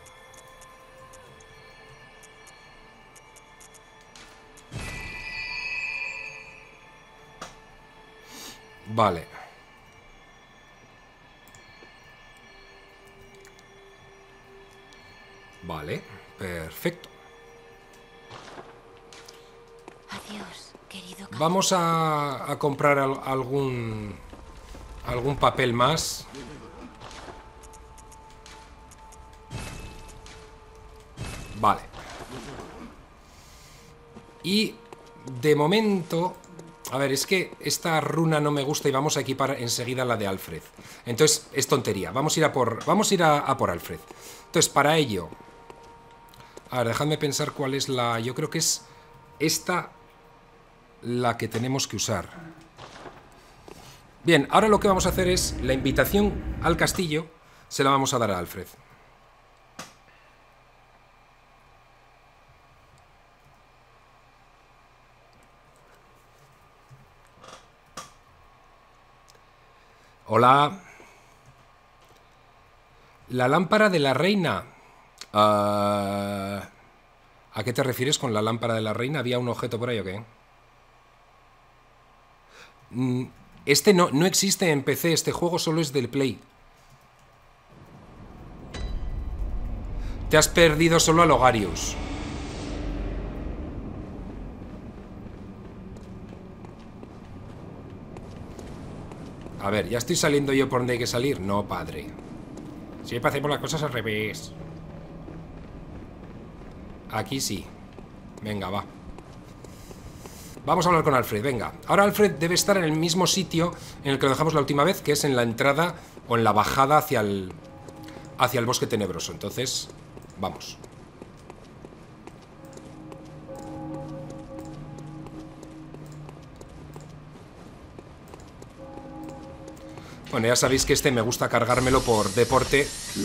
Vale. Vale, perfecto. Adiós, querido. Vamos a, a comprar al, algún algún papel más. Vale. Y de momento... A ver, es que esta runa no me gusta y vamos a equipar enseguida la de Alfred. Entonces, es tontería. Vamos a ir a por, vamos a, ir a, a por Alfred. Entonces, para ello... A ver, dejadme pensar cuál es la... Yo creo que es esta la que tenemos que usar. Bien, ahora lo que vamos a hacer es... La invitación al castillo se la vamos a dar a Alfred. Hola. La lámpara de la reina. Uh, ¿A qué te refieres con la lámpara de la reina? ¿Había un objeto por ahí o qué? Este no, no existe en P C. Este juego solo es del Play. Te has perdido solo a Logarius. A ver, ¿ya estoy saliendo yo por donde hay que salir? No, padre. Siempre hacemos las cosas al revés. Aquí sí. Venga, va. Vamos a hablar con Alfred, venga. Ahora Alfred debe estar en el mismo sitio en el que lo dejamos la última vez, que es en la entrada o en la bajada hacia el, hacia el bosque tenebroso. Entonces, vamos. Bueno, ya sabéis que este me gusta cargármelo por deporte.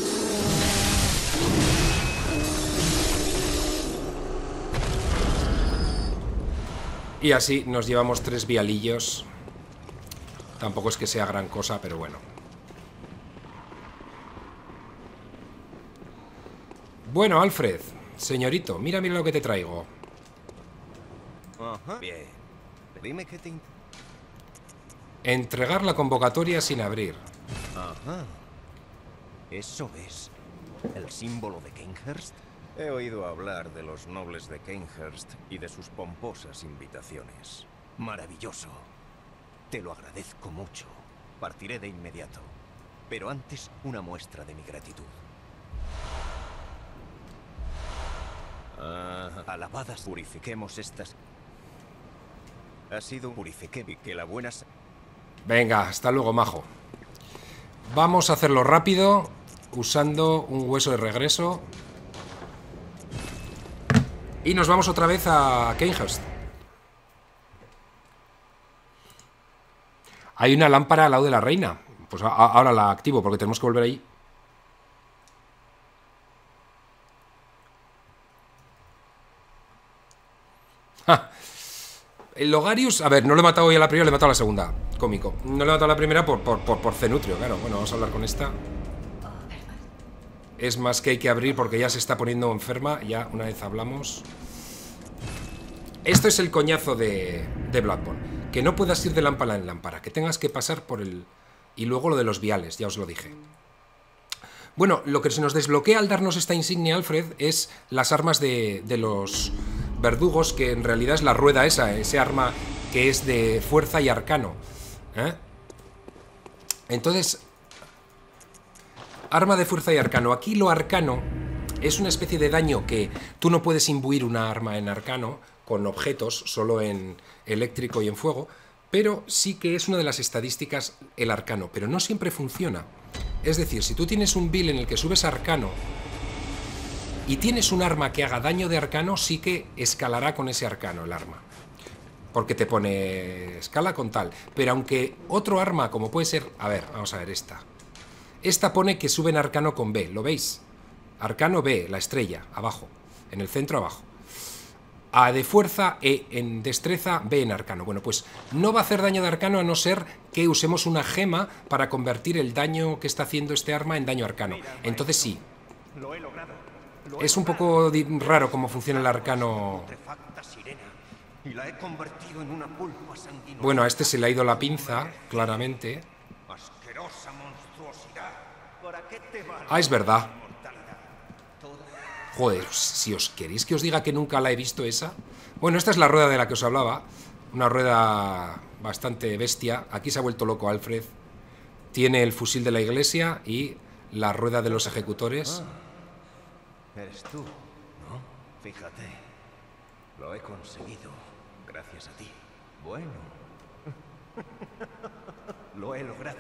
Y así nos llevamos tres vialillos. Tampoco es que sea gran cosa, pero bueno. Bueno, Alfred, señorito, mira, mira lo que te traigo. Ajá. Bien. Dime qué te... Entregar la convocatoria sin abrir. Ajá. ¿Eso es el símbolo de Cainhurst? He oído hablar de los nobles de Cainhurst y de sus pomposas invitaciones. Maravilloso. Te lo agradezco mucho. Partiré de inmediato. Pero antes, una muestra de mi gratitud. Ah, alabadas, purifiquemos estas. Ha sido purifique y que la buena... Venga, hasta luego, majo. Vamos a hacerlo rápido, usando un hueso de regreso. Y nos vamos otra vez a Cainhurst. Hay una lámpara al lado de la reina. Pues a ahora la activo porque tenemos que volver ahí. ¡Ja! El Logarius, a ver, no lo he matado hoy a la primera, le he matado a la segunda. Cómico. No le he matado a la primera por, por, por, por Cenutrio, claro. Bueno, vamos a hablar con esta. Es más que hay que abrir porque ya se está poniendo enferma. Ya, una vez hablamos. Esto es el coñazo de, de Bloodborne. Que no puedas ir de lámpara en lámpara. Que tengas que pasar por el... Y luego lo de los viales, ya os lo dije. Bueno, lo que se nos desbloquea al darnos esta insignia, Alfred, es las armas de, de los verdugos, que en realidad es la rueda esa, ese arma que es de fuerza y arcano. ¿Eh? Entonces, arma de fuerza y arcano. Aquí lo arcano es una especie de daño que tú no puedes imbuir una arma en arcano con objetos, solo en eléctrico y en fuego, pero sí que es una de las estadísticas el arcano, pero no siempre funciona. Es decir, si tú tienes un build en el que subes arcano y tienes un arma que haga daño de arcano, sí que escalará con ese arcano el arma. Porque te pone escala con tal. Pero aunque otro arma, como puede ser... A ver, vamos a ver esta. Esta pone que sube en arcano con B, ¿lo veis? Arcano B, la estrella, abajo. En el centro, abajo. A de fuerza, E en destreza, B en arcano. Bueno, pues no va a hacer daño de arcano a no ser que usemos una gema para convertir el daño que está haciendo este arma en daño arcano. Entonces sí. Es un poco raro cómo funciona el arcano. Bueno, a este se le ha ido la pinza, claramente. Ah, es verdad. Joder, si os queréis que os diga que nunca la he visto esa. Bueno, esta es la rueda de la que os hablaba. Una rueda bastante bestia. Aquí se ha vuelto loco Alfred. Tiene el fusil de la iglesia y la rueda de los ejecutores. Ah, eres tú, ¿no? Fíjate. Lo he conseguido, gracias a ti. Bueno. Lo he logrado.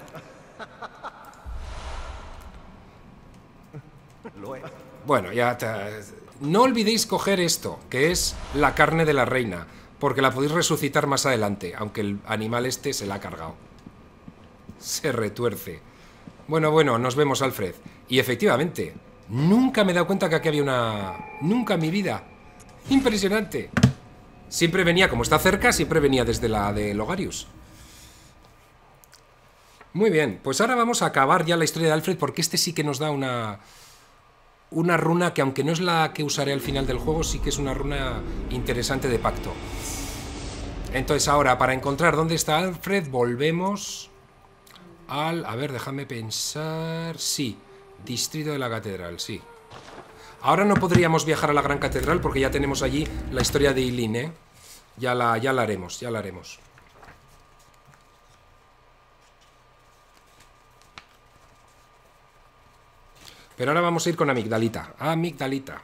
Lo he... Bueno, ya te... No olvidéis coger esto, que es la carne de la reina, porque la podéis resucitar más adelante, aunque el animal este se la ha cargado. Se retuerce. Bueno, bueno, nos vemos, Alfred. Y efectivamente, nunca me he dado cuenta que aquí había una... Nunca en mi vida. Impresionante. Siempre venía, como está cerca, siempre venía desde la de Logarius. Muy bien, pues ahora vamos a acabar ya la historia de Alfred, porque este sí que nos da una... Una runa que, aunque no es la que usaré al final del juego, sí que es una runa interesante de pacto. Entonces ahora, para encontrar dónde está Alfred, volvemos al... A ver, déjame pensar... Sí, distrito de la catedral, sí. Ahora no podríamos viajar a la gran catedral porque ya tenemos allí la historia de Eileen, ¿eh? Ya la, ya la haremos, ya la haremos. Pero ahora vamos a ir con Amigdalita. Amigdalita.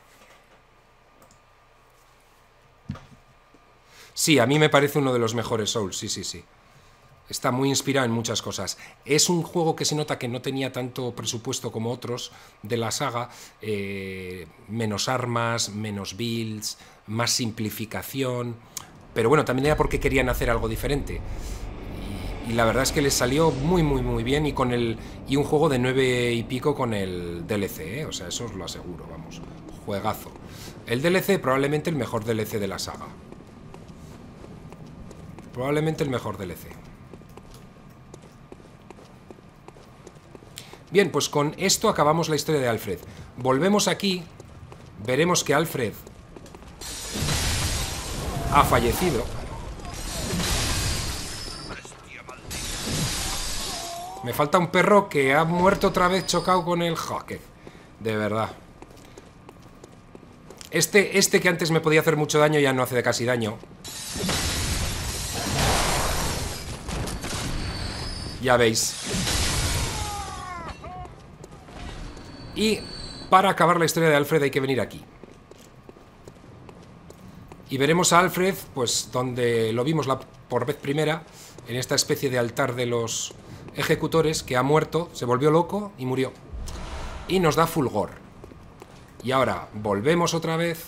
Sí, a mí me parece uno de los mejores Souls, sí, sí, sí. Está muy inspirado en muchas cosas. Es un juego que se nota que no tenía tanto presupuesto como otros de la saga. Eh, menos armas, menos builds, más simplificación. Pero bueno, también era porque querían hacer algo diferente. Y la verdad es que les salió muy, muy, muy bien. Y con el y un juego de nueve y pico con el D L C, ¿eh? O sea, eso os lo aseguro, vamos. Juegazo. El D L C, probablemente el mejor D L C de la saga. Probablemente el mejor D L C. Bien, pues con esto acabamos la historia de Alfred. Volvemos aquí. Veremos que Alfred ha fallecido. Me falta un perro que ha muerto otra vez chocado con el jaque. De verdad. Este, este que antes me podía hacer mucho daño ya no hace de casi daño. Ya veis. Y para acabar la historia de Alfred hay que venir aquí. Y veremos a Alfred, pues donde lo vimos la, por vez primera, en esta especie de altar de los ejecutores, que ha muerto, se volvió loco y murió. Y nos da fulgor. Y ahora volvemos otra vez.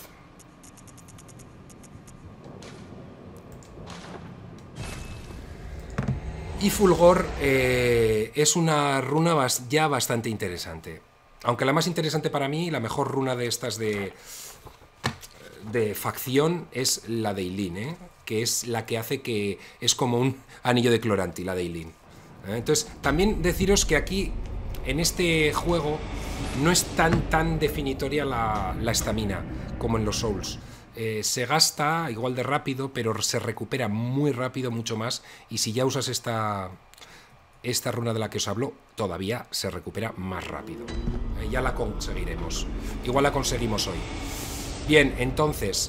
Y fulgor eh, es una runa bas- ya bastante interesante. Aunque la más interesante para mí, la mejor runa de estas de, de facción es la de Eileen, ¿eh? Que es la que hace que es como un anillo de Cloranti, la de Eileen. ¿Eh? Entonces, también deciros que aquí, en este juego, no es tan tan definitoria la estamina como en los Souls. Eh, se gasta igual de rápido, pero se recupera muy rápido, mucho más. Y si ya usas esta, esta runa de la que os hablo, todavía se recupera más rápido. Eh, ya la conseguiremos. Igual la conseguimos hoy. Bien, entonces,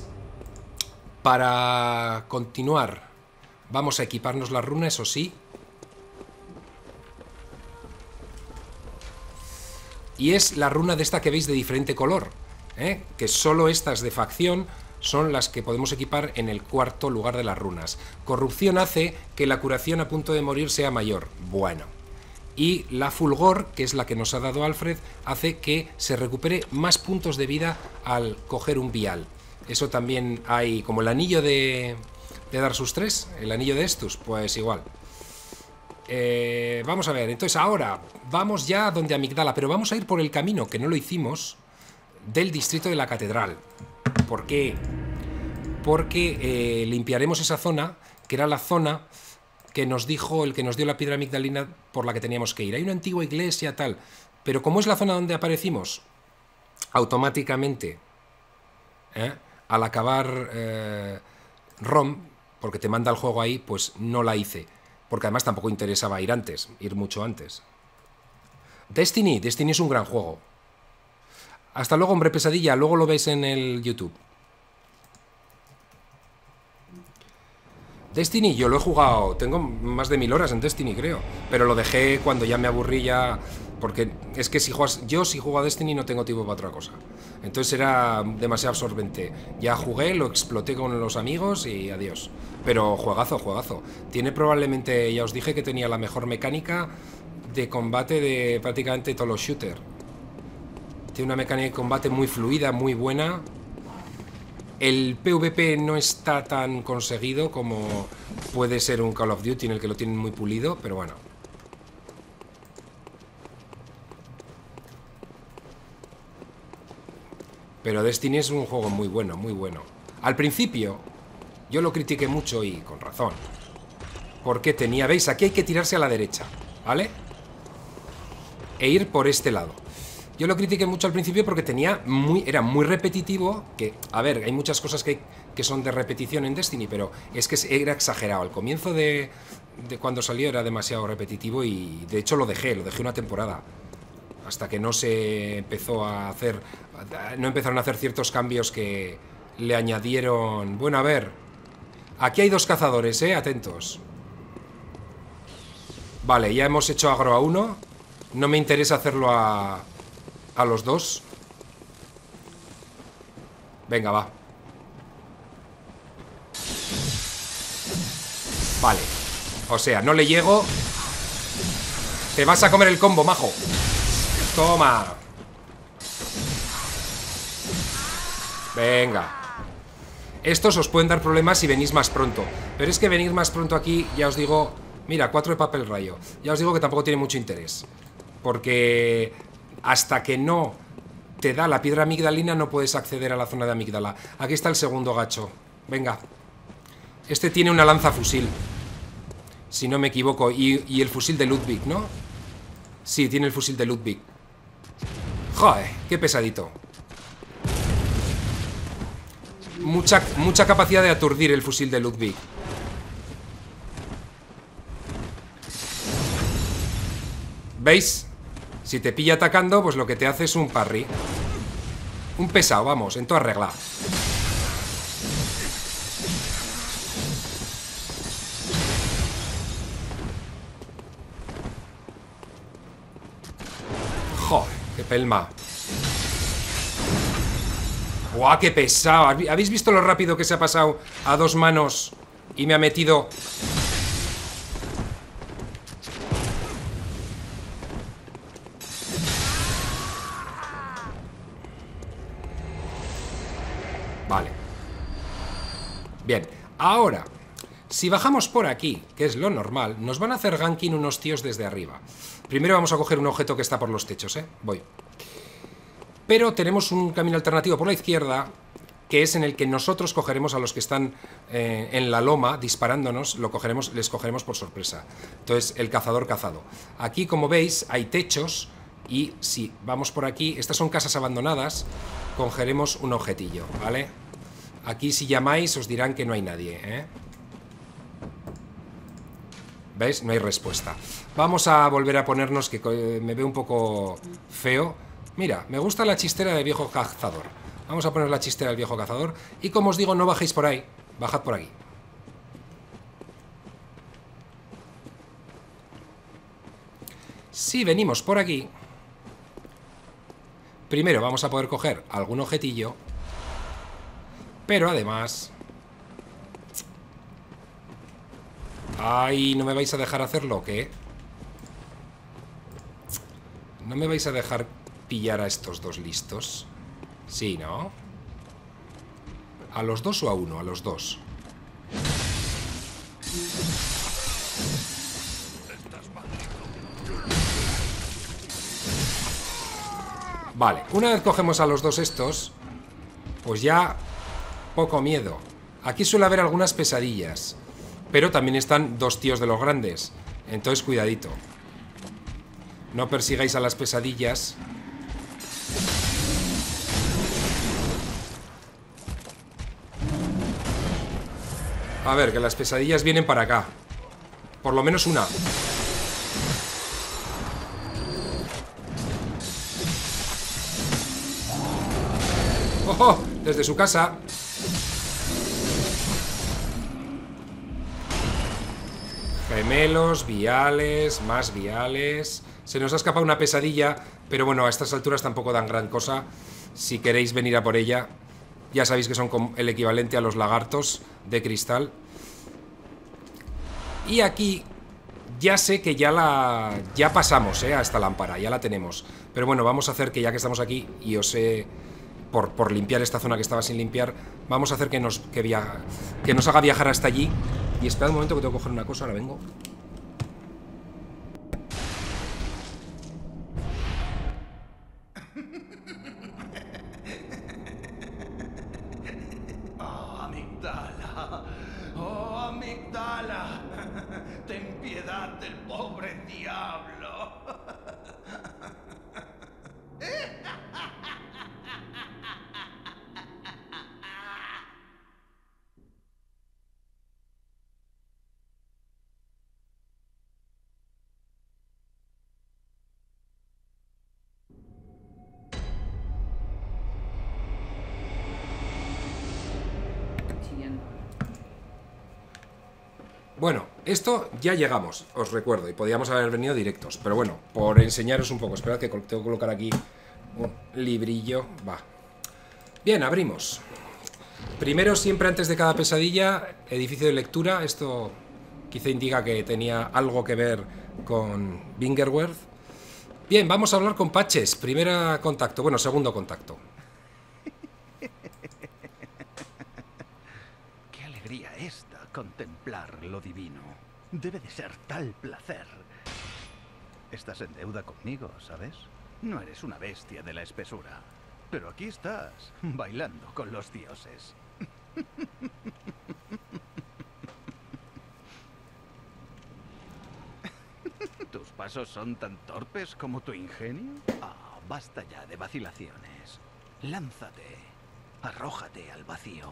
para continuar, vamos a equiparnos la runa, eso sí. Y es la runa de esta que veis de diferente color, ¿eh? Que solo estas de facción son las que podemos equipar en el cuarto lugar de las runas. Corrupción hace que la curación a punto de morir sea mayor. Bueno. Y la fulgor, que es la que nos ha dado Alfred, hace que se recupere más puntos de vida al coger un vial. Eso también hay, como el anillo de, de Dark Souls tres, el anillo de Estus, pues igual. Eh, vamos a ver, entonces ahora vamos ya a donde Amigdala, pero vamos a ir por el camino, que no lo hicimos, del distrito de la catedral. ¿Por qué? Porque eh, limpiaremos esa zona, que era la zona que nos dijo, el que nos dio la piedra amigdalina por la que teníamos que ir. Hay una antigua iglesia, tal, pero como es la zona donde aparecimos, automáticamente, ¿eh? al acabar eh, ROM, porque te manda el juego ahí, pues no la hice. Porque además tampoco interesaba ir antes, ir mucho antes. Destiny, Destiny es un gran juego. Hasta luego, hombre pesadilla, luego lo ves en el YouTube. Destiny, yo lo he jugado, tengo más de mil horas en Destiny, creo. Pero lo dejé cuando ya me aburrí ya, porque es que si juegas, yo si juego a Destiny no tengo tiempo para otra cosa. Entonces era demasiado absorbente. Ya jugué, lo exploté con los amigos y adiós. Pero juegazo, juegazo. Tiene probablemente, ya os dije que tenía la mejor mecánica de combate de prácticamente todos los shooters. Tiene una mecánica de combate muy fluida, muy buena. El PvP no está tan conseguido como puede ser un Call of Duty en el que lo tienen muy pulido, pero bueno. Pero Destiny es un juego muy bueno, muy bueno. Al principio, yo lo critiqué mucho y con razón. Porque tenía, veis, aquí hay que tirarse a la derecha, ¿vale? E ir por este lado. Yo lo critiqué mucho al principio porque tenía muy, era muy repetitivo. Que, a ver, hay muchas cosas que, que son de repetición en Destiny, pero es que era exagerado. Al comienzo de, de cuando salió era demasiado repetitivo y de hecho lo dejé, lo dejé una temporada. Hasta que no se empezó a hacer... No empezaron a hacer ciertos cambios que le añadieron... Bueno, a ver. Aquí hay dos cazadores, ¿eh? Atentos. Vale, ya hemos hecho agro a uno. No me interesa hacerlo a... A los dos. Venga, va. Vale. O sea, no le llego. Te vas a comer el combo, majo. Toma. Venga. Estos os pueden dar problemas si venís más pronto. Pero es que venir más pronto aquí, ya os digo... Mira, cuatro de papel rayo. Ya os digo que tampoco tiene mucho interés. Porque hasta que no te da la piedra amigdalina no puedes acceder a la zona de amígdala. Aquí está el segundo gacho. Venga. Este tiene una lanza fusil, si no me equivoco. Y, y el fusil de Ludwig, ¿no? Sí, tiene el fusil de Ludwig. Joder, qué pesadito. Mucha, mucha capacidad de aturdir el fusil de Ludwig. ¿Veis? Si te pilla atacando, pues lo que te hace es un parry. Un pesado, vamos, en toda regla. Joder, qué pelma. ¡Guau, qué pesado! ¿Habéis visto lo rápido que se ha pasado a dos manos y me ha metido? Vale. Bien, ahora, si bajamos por aquí, que es lo normal, nos van a hacer ganking unos tíos desde arriba. Primero vamos a coger un objeto que está por los techos, ¿eh? Voy. Pero tenemos un camino alternativo por la izquierda, que es en el que nosotros cogeremos a los que están eh, en la loma disparándonos, lo cogeremos, les cogeremos por sorpresa. Entonces, el cazador cazado. Aquí, como veis, hay techos y si vamos por aquí, estas son casas abandonadas, cogeremos un objetillo, ¿vale? Aquí, si llamáis, os dirán que no hay nadie, ¿eh? ¿Veis? No hay respuesta. Vamos a volver a ponernos, que me veo un poco feo. Mira, me gusta la chistera del viejo cazador. Vamos a poner la chistera del viejo cazador. Y como os digo, no bajéis por ahí. Bajad por aquí. Si venimos por aquí, primero vamos a poder coger algún objetillo. Pero además... Ay, ¿no me vais a dejar hacerlo o qué? ¿No me vais a dejar pillar a estos dos listos? Sí, ¿no? ¿A los dos o a uno? A los dos. Vale, una vez cogemos a los dos estos, pues ya poco miedo. Aquí suele haber algunas pesadillas, pero también están dos tíos de los grandes. Entonces cuidadito. No persigáis a las pesadillas. A ver, que las pesadillas vienen para acá. Por lo menos una. ¡Ojo! Desde su casa. Gemelos, viales, más viales. Se nos ha escapado una pesadilla, pero bueno, a estas alturas tampoco dan gran cosa. Si queréis venir a por ella, ya sabéis que son el equivalente a los lagartos de cristal. Y aquí ya sé que ya la ya pasamos, ¿eh? A esta lámpara, ya la tenemos. Pero bueno, vamos a hacer que ya que estamos aquí y os he... Por, por limpiar esta zona que estaba sin limpiar, vamos a hacer que nos, que, via, que nos haga viajar hasta allí. Y esperad un momento que tengo que coger una cosa, ahora vengo. Oh, Amigdala. Oh, Amigdala. Ten piedad del pobre diablo. Bueno, esto ya llegamos, os recuerdo, y podíamos haber venido directos, pero bueno, por enseñaros un poco. Esperad que tengo que colocar aquí un librillo. Va. Bien, abrimos. Primero, siempre antes de cada pesadilla, edificio de lectura. Esto quizá indica que tenía algo que ver con Bingerworth. Bien, vamos a hablar con Patches. Primera contacto, bueno, segundo contacto. Qué alegría esta, contemplar lo divino. Debe de ser tal placer. Estás en deuda conmigo, ¿sabes? No eres una bestia de la espesura. Pero aquí estás, bailando con los dioses. ¿Tus pasos son tan torpes como tu ingenio? Ah, basta ya de vacilaciones. Lánzate. Arrójate al vacío.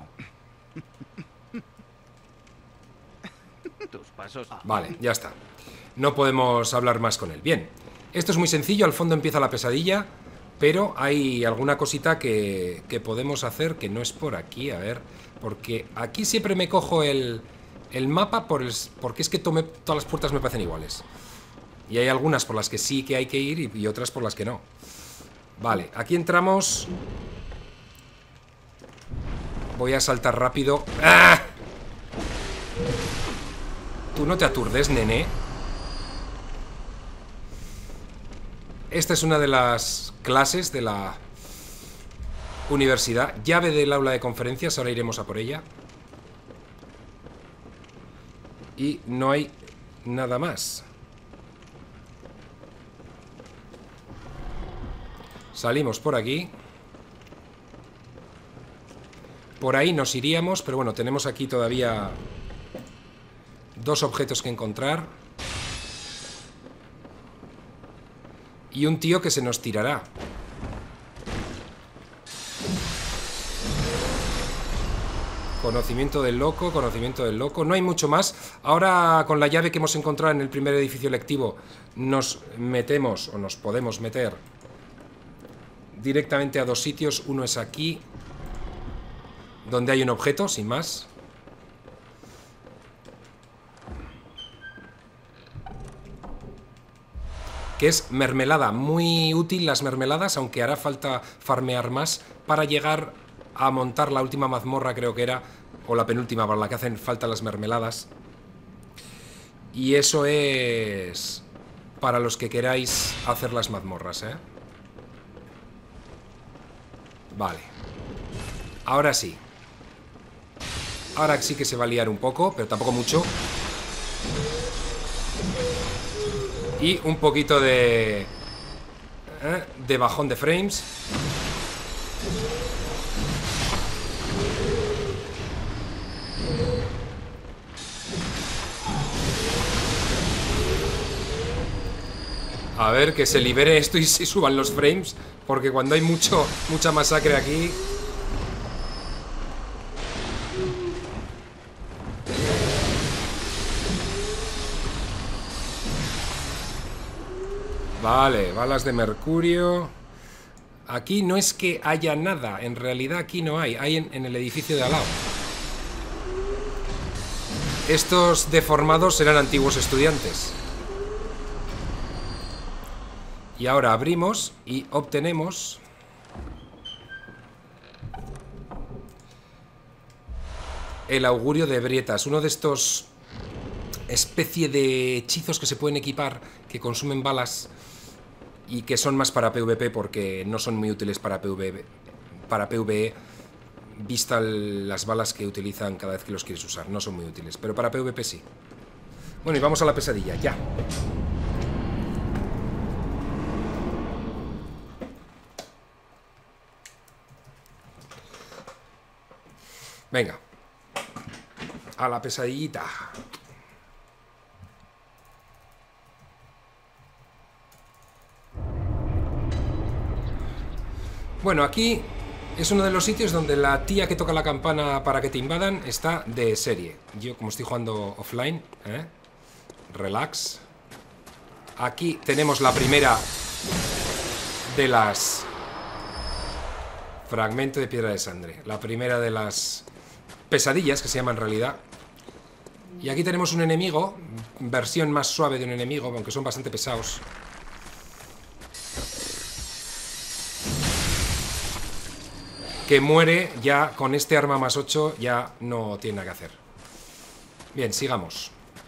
Tus pasos... Vale, ya está. No podemos hablar más con él. Bien, esto es muy sencillo. Al fondo empieza la pesadilla, pero hay alguna cosita que, que podemos hacer que no es por aquí. A ver, porque aquí siempre me cojo el, el mapa por el, porque es que tomé, todas las puertas me parecen iguales. Y hay algunas por las que sí que hay que ir y, y otras por las que no. Vale, aquí entramos. Voy a saltar rápido. ¡Ah! Tú no te aturdes, nene. Esta es una de las clases de la universidad. Llave del aula de conferencias. Ahora iremos a por ella. Y no hay nada más. Salimos por aquí. Por ahí nos iríamos, pero bueno, tenemos aquí todavía dos objetos que encontrar. Y un tío que se nos tirará. Conocimiento del loco, conocimiento del loco. No hay mucho más. Ahora, con la llave que hemos encontrado en el primer edificio lectivo, nos metemos, o nos podemos meter directamente a dos sitios. Uno es aquí, donde hay un objeto, sin más. Que es mermelada. Muy útil las mermeladas, aunque hará falta farmear más para llegar a montar la última mazmorra, creo que era, o la penúltima, para la que hacen falta las mermeladas. Y eso es para los que queráis hacer las mazmorras, ¿eh? Vale. Ahora sí. Ahora sí que se va a liar un poco, pero tampoco mucho. Y un poquito de... ¿eh? de bajón de frames. A ver, que se libere esto y se suban los frames, porque cuando hay mucho, mucha masacre aquí... Vale, balas de mercurio. Aquí no es que haya nada, en realidad aquí no hay, hay en, en el edificio de al lado. Estos deformados serán antiguos estudiantes. Y ahora abrimos y obtenemos el augurio de Brietas, uno de estos especie de hechizos que se pueden equipar, que consumen balas y que son más para PvP porque no son muy útiles para PvE, para PvE vista el, las balas que utilizan cada vez que los quieres usar, no son muy útiles, pero para PvP sí. Bueno, y vamos a la pesadilla, ya. Venga. A la pesadillita. Bueno, aquí es uno de los sitios donde la tía que toca la campana para que te invadan está de serie. Yo, como estoy jugando offline, ¿eh? Relax. Aquí tenemos la primera de las... Fragmento de piedra de sangre. La primera de las pesadillas, que se llama en realidad. Y aquí tenemos un enemigo, versión más suave de un enemigo, aunque son bastante pesados. Que muere ya con este arma más ocho, ya no tiene nada que hacer. Bien, sigamos.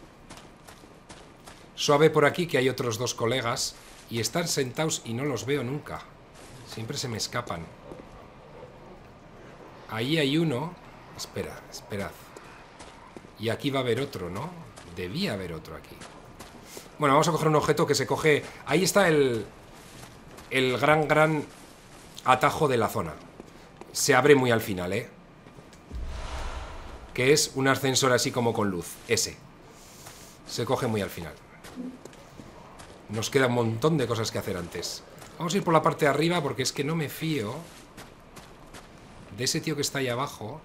Suave por aquí, que hay otros dos colegas. Y están sentados y no los veo nunca. Siempre se me escapan. Ahí hay uno. Espera, esperad. Y aquí va a haber otro, ¿no? Debía haber otro aquí. Bueno, vamos a coger un objeto que se coge... Ahí está el... El gran, gran atajo de la zona. Se abre muy al final, ¿eh? Que es un ascensor así como con luz. Ese. Se coge muy al final. Nos queda un montón de cosas que hacer antes. Vamos a ir por la parte de arriba porque es que no me fío de ese tío que está ahí abajo.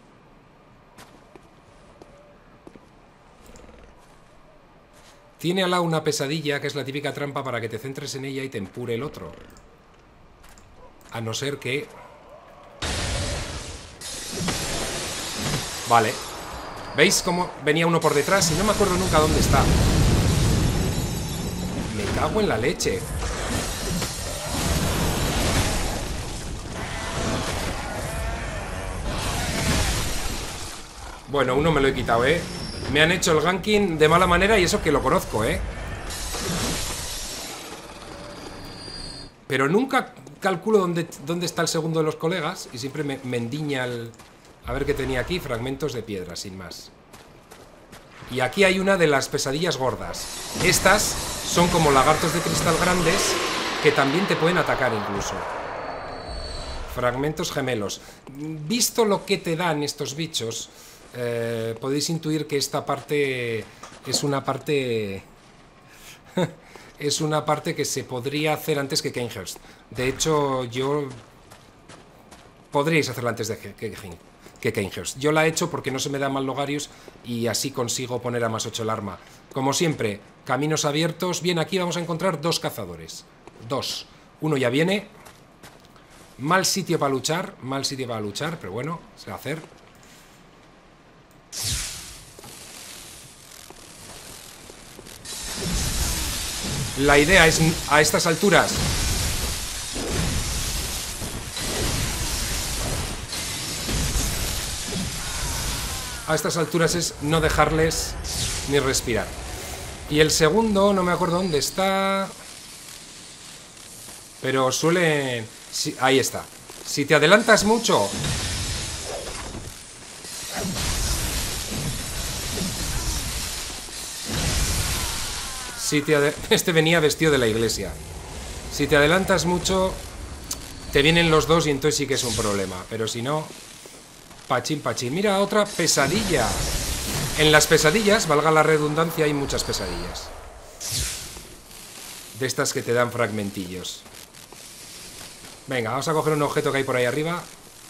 Tiene al lado una pesadilla, que es la típica trampa para que te centres en ella y te empure el otro. A no ser que... Vale. ¿Veis cómo venía uno por detrás? Y no me acuerdo nunca dónde está. Me cago en la leche. Bueno, uno me lo he quitado, ¿eh? Me han hecho el ganking de mala manera y eso que lo conozco, ¿eh? Pero nunca calculo dónde, dónde está el segundo de los colegas y siempre me, me endiña el... A ver qué tenía aquí, fragmentos de piedra, sin más. Y aquí hay una de las pesadillas gordas. Estas son como lagartos de cristal grandes que también te pueden atacar incluso. Fragmentos gemelos. Visto lo que te dan estos bichos, eh, podéis intuir que esta parte es una parte... es una parte que se podría hacer antes que Cainhurst. De hecho, yo... Podríais hacerla antes de que, que, que Cainhurst. Yo la he hecho porque no se me da mal Logarius y así consigo poner a más ocho el arma. Como siempre, caminos abiertos. Bien, aquí vamos a encontrar dos cazadores. Dos. Uno ya viene. Mal sitio para luchar. Mal sitio para luchar, pero bueno, se va a hacer. La idea es, a estas alturas... A estas alturas es no dejarles ni respirar. Y el segundo, no me acuerdo dónde está... Pero suelen... Sí, ahí está. Si te adelantas mucho... Si te ade... Este venía vestido de la iglesia. Si te adelantas mucho, te vienen los dos y entonces sí que es un problema. Pero si no... Pachín, pachín. Mira, otra pesadilla. En las pesadillas, valga la redundancia, hay muchas pesadillas. De estas que te dan fragmentillos. Venga, vamos a coger un objeto que hay por ahí arriba.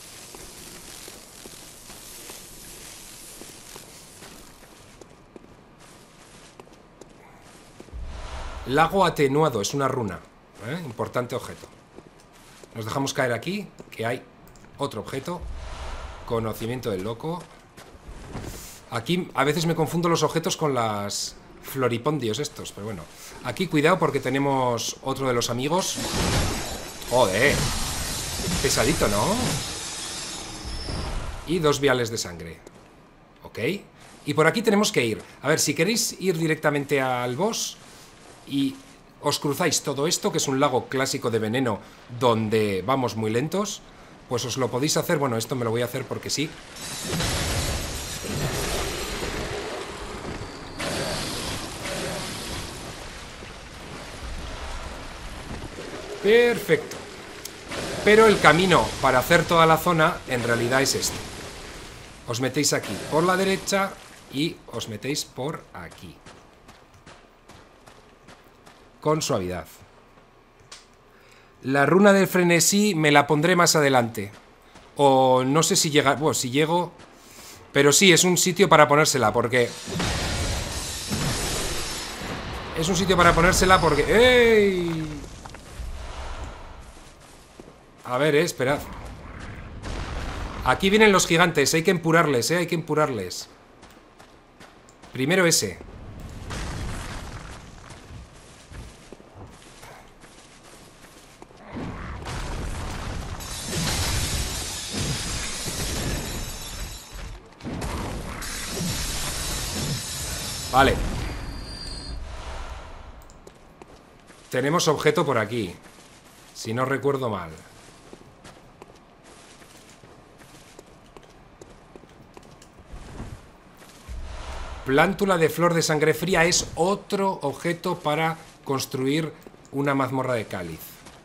Lago atenuado, es una runa, ¿eh? Importante objeto. Nos dejamos caer aquí, que hay otro objeto. Conocimiento del loco. Aquí a veces me confundo los objetos con las floripondios estos, pero bueno. Aquí cuidado porque tenemos otro de los amigos. Joder. Pesadito, ¿no? Y dos viales de sangre. Ok. Y por aquí tenemos que ir. A ver, si queréis ir directamente al boss y os cruzáis todo esto, que es un lago clásico de veneno donde vamos muy lentos, pues os lo podéis hacer. Bueno, esto me lo voy a hacer porque sí. Perfecto. Pero el camino para hacer toda la zona en realidad es este. Os metéis aquí por la derecha y os metéis por aquí. Con suavidad. La runa del frenesí me la pondré más adelante. O no sé si llega... Bueno, si llego... Pero sí, es un sitio para ponérsela, porque... Es un sitio para ponérsela porque... ¡Ey! A ver, eh, esperad. Aquí vienen los gigantes, hay que empurarles, eh, hay que empurarles. Primero ese. Vale. Tenemos objeto por aquí, si no recuerdo mal. Plántula de flor de sangre fría es otro objeto para construir una mazmorra de cáliz.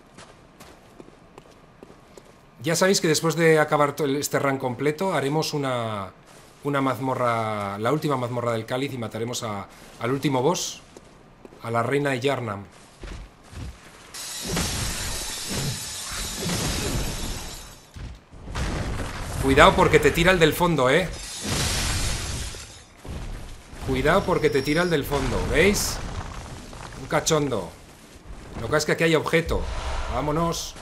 Ya sabéis que después de acabar este run completo haremos una, una mazmorra, la última mazmorra del cáliz, y mataremos a, al último boss, a la reina de Yharnam. Cuidado porque te tira el del fondo, eh. Cuidado porque te tira el del fondo, ¿veis? Un cachondo. Lo que es que aquí hay objeto. Vámonos.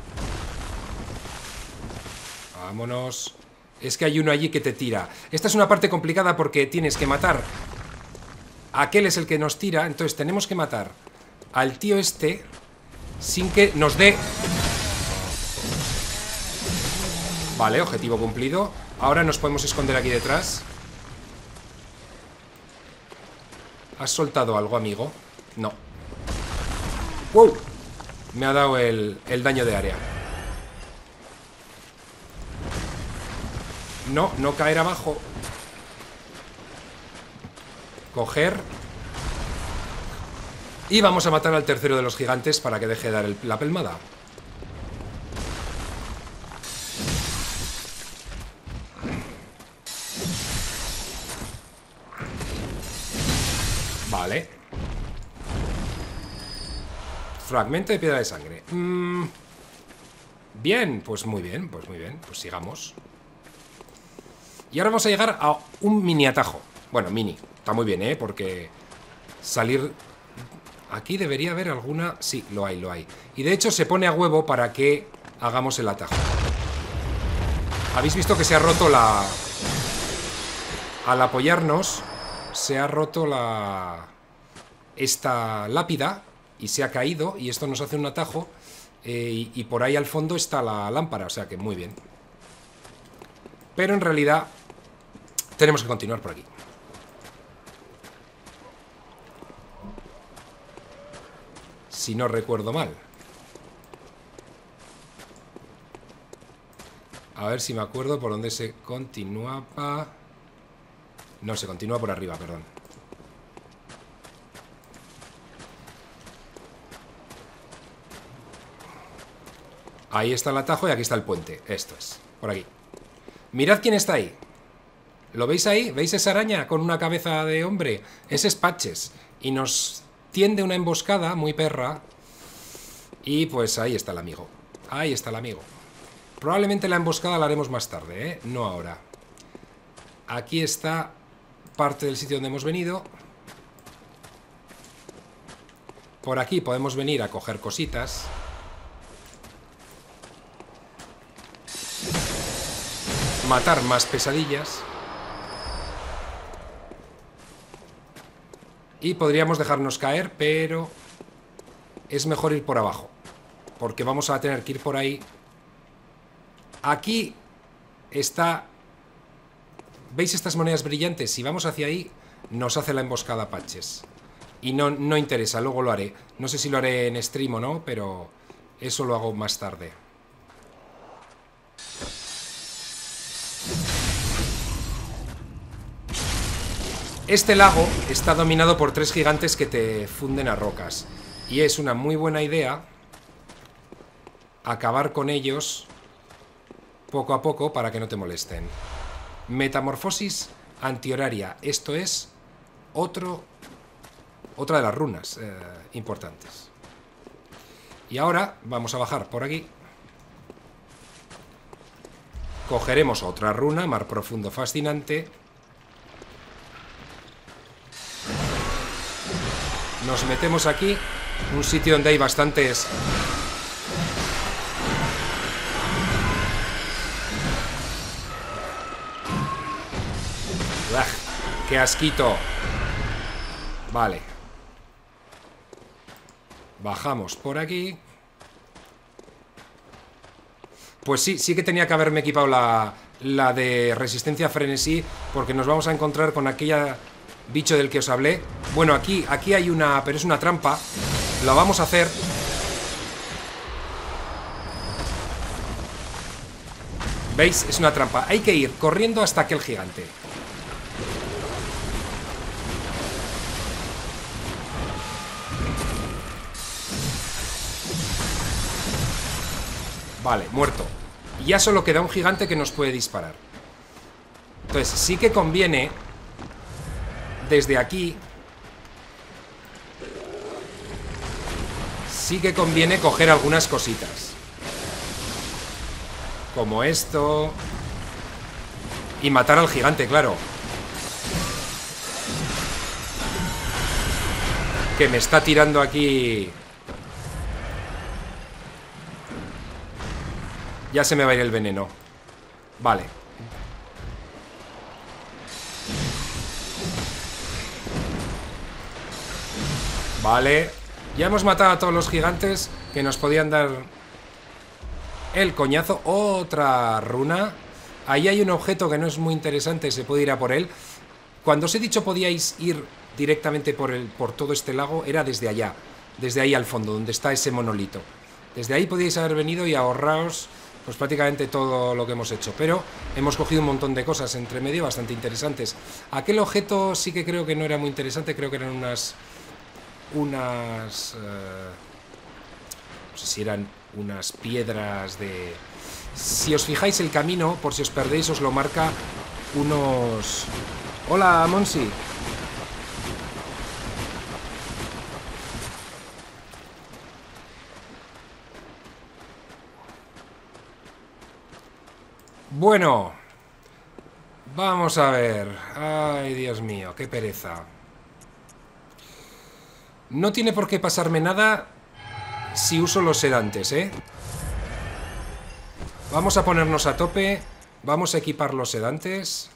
Vámonos. Es que hay uno allí que te tira. Esta es una parte complicada porque tienes que matar. Aquel es el que nos tira. Entonces tenemos que matar al tío este sin que nos dé... Vale, objetivo cumplido. Ahora nos podemos esconder aquí detrás. ¿Has soltado algo, amigo? No. ¡Wow! Me ha dado el, el daño de área. No, no caer abajo. Coger. Y vamos a matar al tercero de los gigantes para que deje de dar el, la pelmada. Vale. Fragmento de piedra de sangre. Mm. Bien, pues muy bien, pues muy bien. Pues sigamos. Y ahora vamos a llegar a un mini atajo. Bueno, mini. Está muy bien, ¿eh? Porque salir... Aquí debería haber alguna... Sí, lo hay, lo hay. Y de hecho se pone a huevo para que hagamos el atajo. Habéis visto que se ha roto la... Al apoyarnos... Se ha roto la... Esta lápida y se ha caído, y esto nos hace un atajo, eh, y, y por ahí al fondo está la lámpara, o sea que muy bien. Pero en realidad tenemos que continuar por aquí. Si no recuerdo mal. A ver si me acuerdo por dónde se continuaba. No, se continúa por arriba, perdón. Ahí está el atajo y aquí está el puente. Esto es, por aquí. Mirad quién está ahí. ¿Lo veis ahí? ¿Veis esa araña con una cabeza de hombre? Ese es Patches. Y nos tiende una emboscada muy perra. Y pues ahí está el amigo. Ahí está el amigo. Probablemente la emboscada la haremos más tarde, ¿eh? No ahora. Aquí está parte del sitio donde hemos venido. Por aquí podemos venir a coger cositas. Matar más pesadillas. Y podríamos dejarnos caer, pero es mejor ir por abajo, porque vamos a tener que ir por ahí. Aquí está ¿Veis estas monedas brillantes? Si vamos hacia ahí, nos hace la emboscada Patches. Y no, no interesa, luego lo haré. No sé si lo haré en stream o no, pero eso lo hago más tarde. Este lago está dominado por tres gigantes que te funden a rocas. Y es una muy buena idea acabar con ellos poco a poco para que no te molesten. Metamorfosis antihoraria. Esto es otro, otra de las runas eh, importantes. Y ahora vamos a bajar por aquí. Cogeremos otra runa, Mar Profundo Fascinante. Nos metemos aquí, un sitio donde hay bastantes... ¡Ugh! ¡Qué asquito! Vale. Bajamos por aquí. Pues sí, sí que tenía que haberme equipado la, la de resistencia a frenesí, porque nos vamos a encontrar con aquella bicho del que os hablé. Bueno, aquí, aquí hay una... pero es una trampa. La vamos a hacer. ¿Veis? Es una trampa. Hay que ir corriendo hasta aquel gigante. Vale, muerto. Y ya solo queda un gigante que nos puede disparar. Entonces sí que conviene desde aquí. Sí que conviene coger algunas cositas, como esto. Y matar al gigante, claro, que me está tirando aquí. Ya se me va a ir el veneno. Vale. Vale. Ya hemos matado a todos los gigantes que nos podían dar el coñazo. Otra runa. Ahí hay un objeto que no es muy interesante. Se puede ir a por él. Cuando os he dicho podíais ir directamente por, el, por todo este lago, era desde allá. Desde ahí al fondo, donde está ese monolito. Desde ahí podíais haber venido y ahorraos pues prácticamente todo lo que hemos hecho. Pero hemos cogido un montón de cosas entre medio bastante interesantes. Aquel objeto sí que creo que no era muy interesante. Creo que eran unas... Unas... Uh, no sé si eran unas piedras de... Si os fijáis el camino, por si os perdéis, os lo marca unos... Hola, Monsi. Bueno, vamos a ver. Ay, Dios mío, qué pereza. No tiene por qué pasarme nada si uso los sedantes, ¿eh? Vamos a ponernos a tope. Vamos a equipar los sedantes.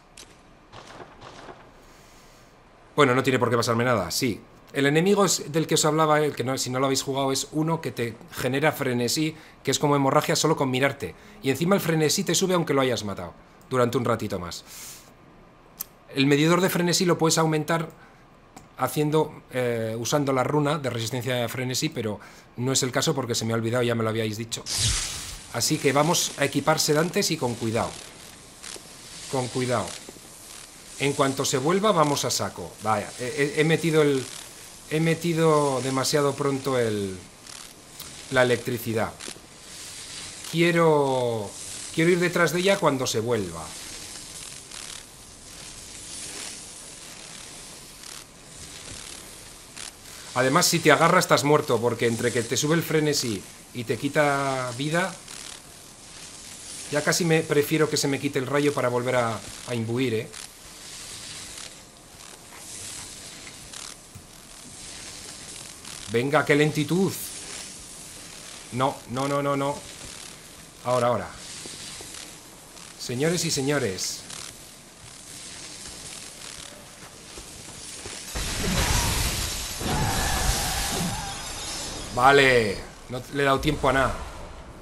Bueno, no tiene por qué pasarme nada, sí. El enemigo es del que os hablaba, el que no, si no lo habéis jugado, es uno que te genera frenesí, que es como hemorragia solo con mirarte. Y encima el frenesí te sube aunque lo hayas matado durante un ratito más. El medidor de frenesí lo puedes aumentar haciendo, eh, usando la runa de resistencia a frenesí, pero no es el caso porque se me ha olvidado, ya me lo habíais dicho. Así que vamos a equipar sedantes y con cuidado. Con cuidado. En cuanto se vuelva, vamos a saco. Vaya, he, he metido el... He metido demasiado pronto el... la electricidad. Quiero... Quiero ir detrás de ella cuando se vuelva. Además, si te agarra estás muerto, porque entre que te sube el frenesí y te quita vida... Ya casi me prefiero que se me quite el rayo para volver a, a imbuir, ¿eh? Venga, qué lentitud. No, no, no, no, no. Ahora, ahora. Señores y señores. Vale. No le he dado tiempo a nada.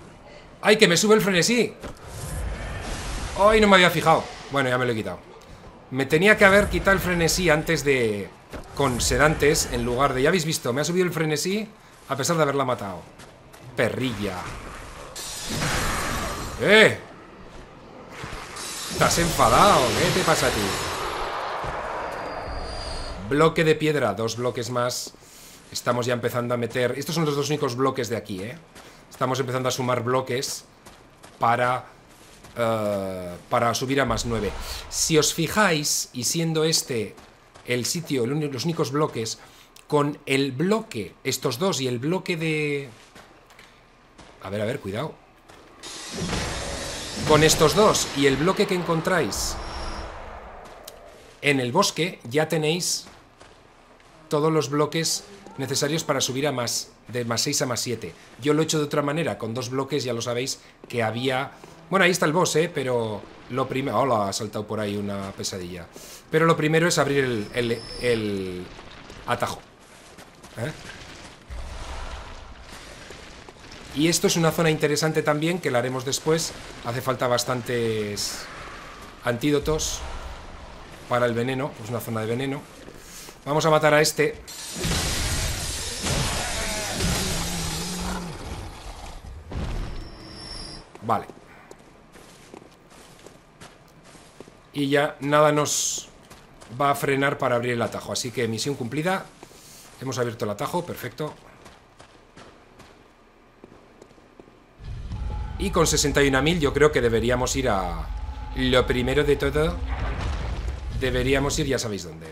¡Ay, que me sube el frenesí! ¡Ay, no me había fijado! Bueno, ya me lo he quitado. Me tenía que haber quitado el frenesí antes de... Con sedantes, en lugar de... Ya habéis visto, me ha subido el frenesí a pesar de haberla matado. Perrilla. ¡Eh! ¿Estás enfadado? ¿Qué te pasa a ti? Bloque de piedra, dos bloques más. Estamos ya empezando a meter... Estos son los dos únicos bloques de aquí, ¿eh? Estamos empezando a sumar bloques para... Uh, para subir a más nueve. Si os fijáis, y siendo este el sitio, el único, los únicos bloques, con el bloque, estos dos y el bloque de... A ver, a ver, cuidado. Con estos dos y el bloque que encontráis en el bosque, ya tenéis todos los bloques necesarios para subir a más, de más seis a más siete. Yo lo he hecho de otra manera, con dos bloques, ya lo sabéis, que había... Bueno, ahí está el boss, ¿eh? Pero lo primero... ¡Hola! Ha saltado por ahí una pesadilla. Pero lo primero es abrir el, el, el atajo. ¿Eh? Y esto es una zona interesante también, que la haremos después. Hace falta bastantes antídotos para el veneno. Es una zona de veneno. Vamos a matar a este. Vale. Y ya nada nos va a frenar para abrir el atajo. Así que misión cumplida. Hemos abierto el atajo, perfecto. Y con sesenta y un mil yo creo que deberíamos ir a... Lo primero de todo, deberíamos ir, ya sabéis dónde.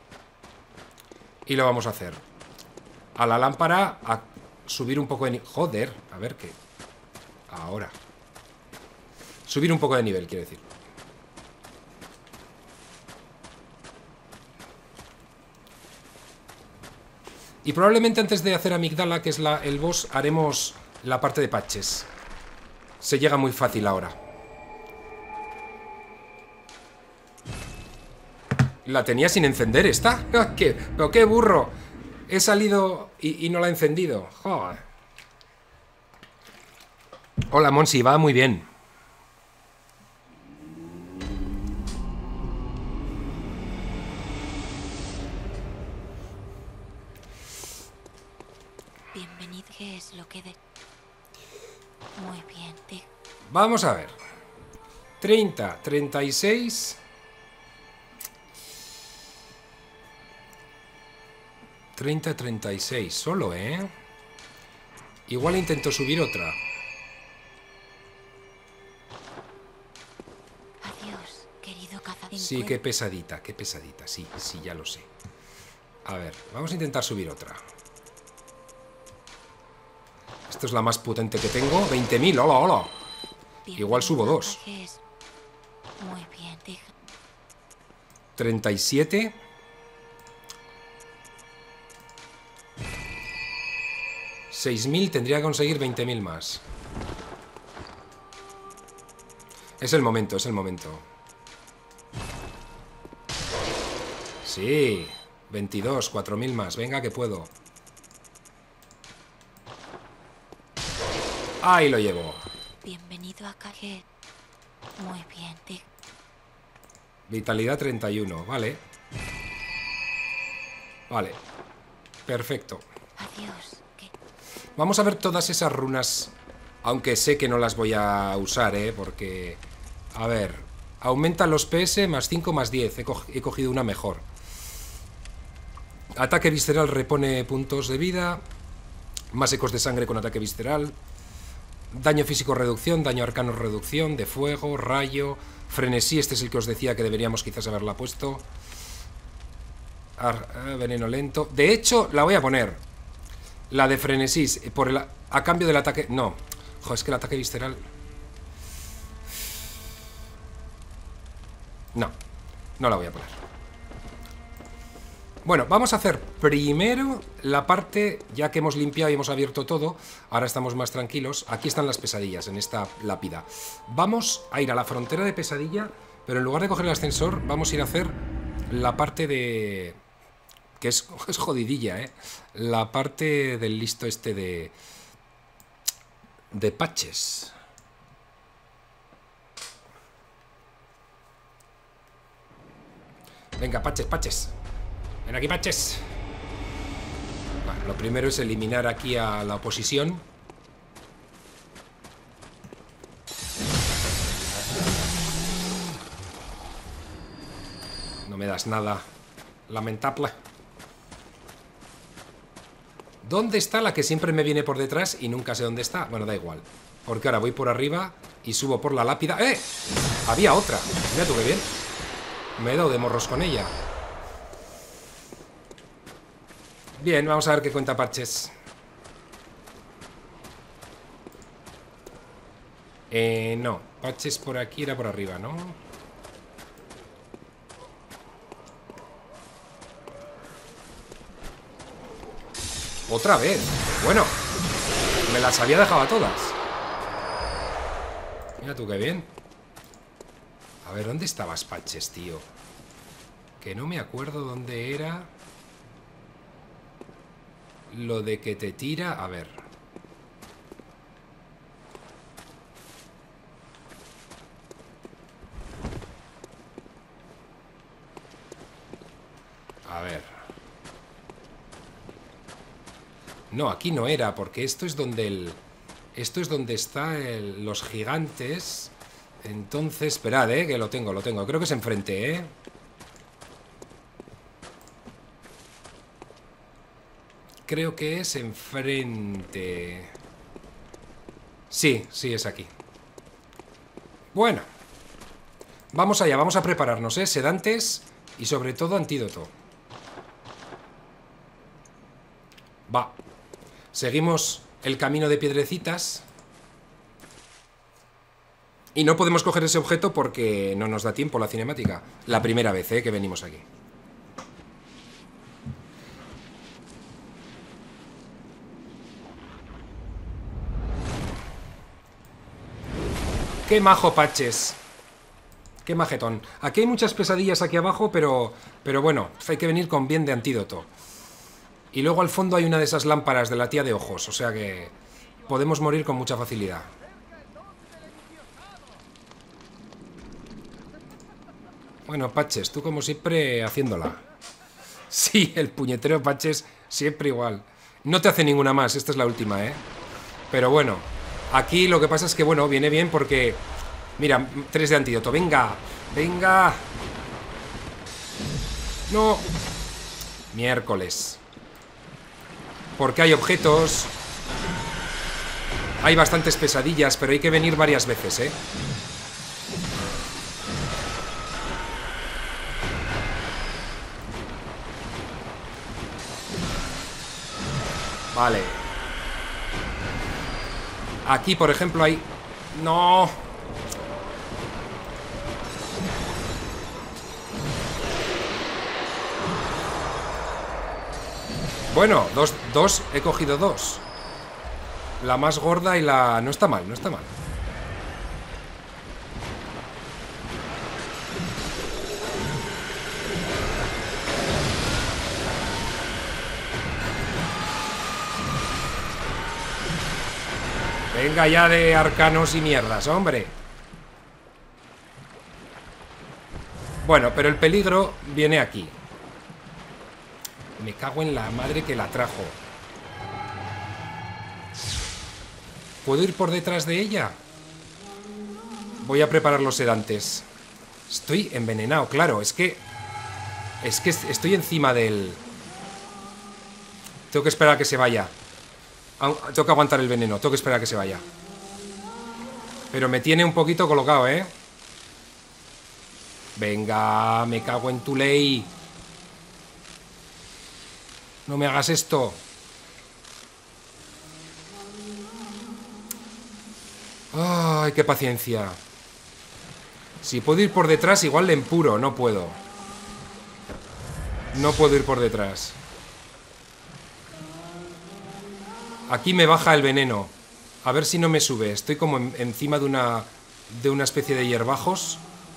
Y lo vamos a hacer. A la lámpara, a subir un poco de nivel. Joder, a ver qué. Ahora. Subir un poco de nivel, quiero decir. Y probablemente antes de hacer Amigdala, que es la, el boss, haremos la parte de patches. Se llega muy fácil ahora. La tenía sin encender esta. ¿Qué? Pero qué burro. He salido y, y no la he encendido. Joder. Hola, Monsi, va muy bien. Bienvenido. ¿Qué es lo que de...? Muy bien, te... Vamos a ver. treinta, treinta y seis... treinta, treinta y seis, solo, ¿eh? Igual intento subir otra. Adiós, querido cazador. Sí, qué pesadita, qué pesadita. Sí, sí, ya lo sé. A ver, vamos a intentar subir otra. Esto es la más potente que tengo. veinte mil, hola, hola. Igual subo dos. Muy bien, deja. treinta y siete... seis mil, tendría que conseguir veinte mil más. Es el momento, es el momento. Sí, veintidós, cuatro mil más. Venga, que puedo. Ahí lo llevo. Bienvenido a Caje. Muy bien, te... Vitalidad treinta y uno, vale. Vale. Perfecto. Adiós. Vamos a ver todas esas runas. Aunque sé que no las voy a usar, ¿eh? Porque... A ver... Aumenta los P S más cinco más diez. He, co he cogido una mejor. Ataque visceral repone puntos de vida. Más ecos de sangre con ataque visceral. Daño físico reducción. Daño arcano reducción. De fuego, rayo. Frenesí, este es el que os decía que deberíamos quizás haberla puesto. Ar eh, veneno lento. De hecho, la voy a poner. La de frenesí, por el, a cambio del ataque... No, joder, es que el ataque visceral... No, no la voy a poner. Bueno, vamos a hacer primero la parte... Ya que hemos limpiado y hemos abierto todo, ahora estamos más tranquilos. Aquí están las pesadillas, en esta lápida. Vamos a ir a la frontera de pesadilla, pero en lugar de coger el ascensor, vamos a ir a hacer la parte de... Que es, es jodidilla, ¿eh? La parte del listo este de... De patches. Venga, Patches, Patches. Ven aquí, Patches. Bueno, lo primero es eliminar aquí a la oposición. No me das nada lamentable. ¿Dónde está la que siempre me viene por detrás y nunca sé dónde está? Bueno, da igual. Porque ahora voy por arriba y subo por la lápida. ¡Eh! Había otra. Mira tú qué bien. Me he dado de morros con ella. Bien, vamos a ver qué cuenta Patches. Eh, no. Patches por aquí era por arriba, ¿no? Otra vez. Bueno, me las había dejado a todas. Mira tú qué bien. A ver, ¿dónde estabas, Patches, tío? Que no me acuerdo dónde era. Lo de que te tira... A ver. A ver. No, aquí no era, porque esto es donde el... Esto es donde está el, los gigantes. Entonces, esperad, eh, que lo tengo, lo tengo. Creo que es enfrente, eh. Creo que es enfrente. Sí, sí, es aquí. Bueno. Vamos allá, vamos a prepararnos, eh. Sedantes y sobre todo antídoto. Va. Seguimos el camino de piedrecitas. Y no podemos coger ese objeto porque no nos da tiempo la cinemática. La primera vez, ¿eh?, que venimos aquí. ¡Qué majo, Patches! ¡Qué majetón! Aquí hay muchas pesadillas aquí abajo, pero... Pero bueno, hay que venir con bien de antídoto. Y luego al fondo hay una de esas lámparas de la tía de ojos, o sea que... Podemos morir con mucha facilidad. Bueno, Patches, tú como siempre haciéndola. Sí, el puñetero Patches siempre igual. No te hace ninguna más, esta es la última, ¿eh? Pero bueno, aquí lo que pasa es que, bueno, viene bien porque... Mira, tres de antídoto, venga, venga. No. Miércoles. Porque hay objetos. Hay bastantes pesadillas, pero hay que venir varias veces, ¿eh? Vale. Aquí, por ejemplo, hay... ¡No! Bueno, dos, dos, he cogido dos. La más gorda y la... No está mal, no está mal. Venga ya de arcanos y mierdas, hombre. Bueno, pero el peligro viene aquí. Me cago en la madre que la trajo. ¿Puedo ir por detrás de ella? Voy a preparar los sedantes. Estoy envenenado, claro, es que... Es que estoy encima del... Tengo que esperar a que se vaya. Tengo que aguantar el veneno, tengo que esperar a que se vaya. Pero me tiene un poquito colocado, ¿eh? Venga, me cago en tu ley. No me hagas esto. Ay, qué paciencia. Si puedo ir por detrás, igual le empuro. No puedo. No puedo ir por detrás. Aquí me baja el veneno. A ver si no me sube. Estoy como en, encima de una... De una especie de hierbajos.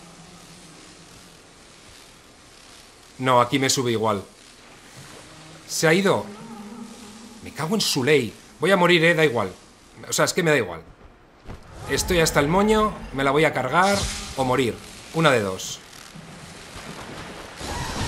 No, aquí me sube igual. ¿Se ha ido? Me cago en su ley. Voy a morir, eh, da igual. O sea, es que me da igual. Estoy hasta el moño. Me la voy a cargar o morir. Una de dos.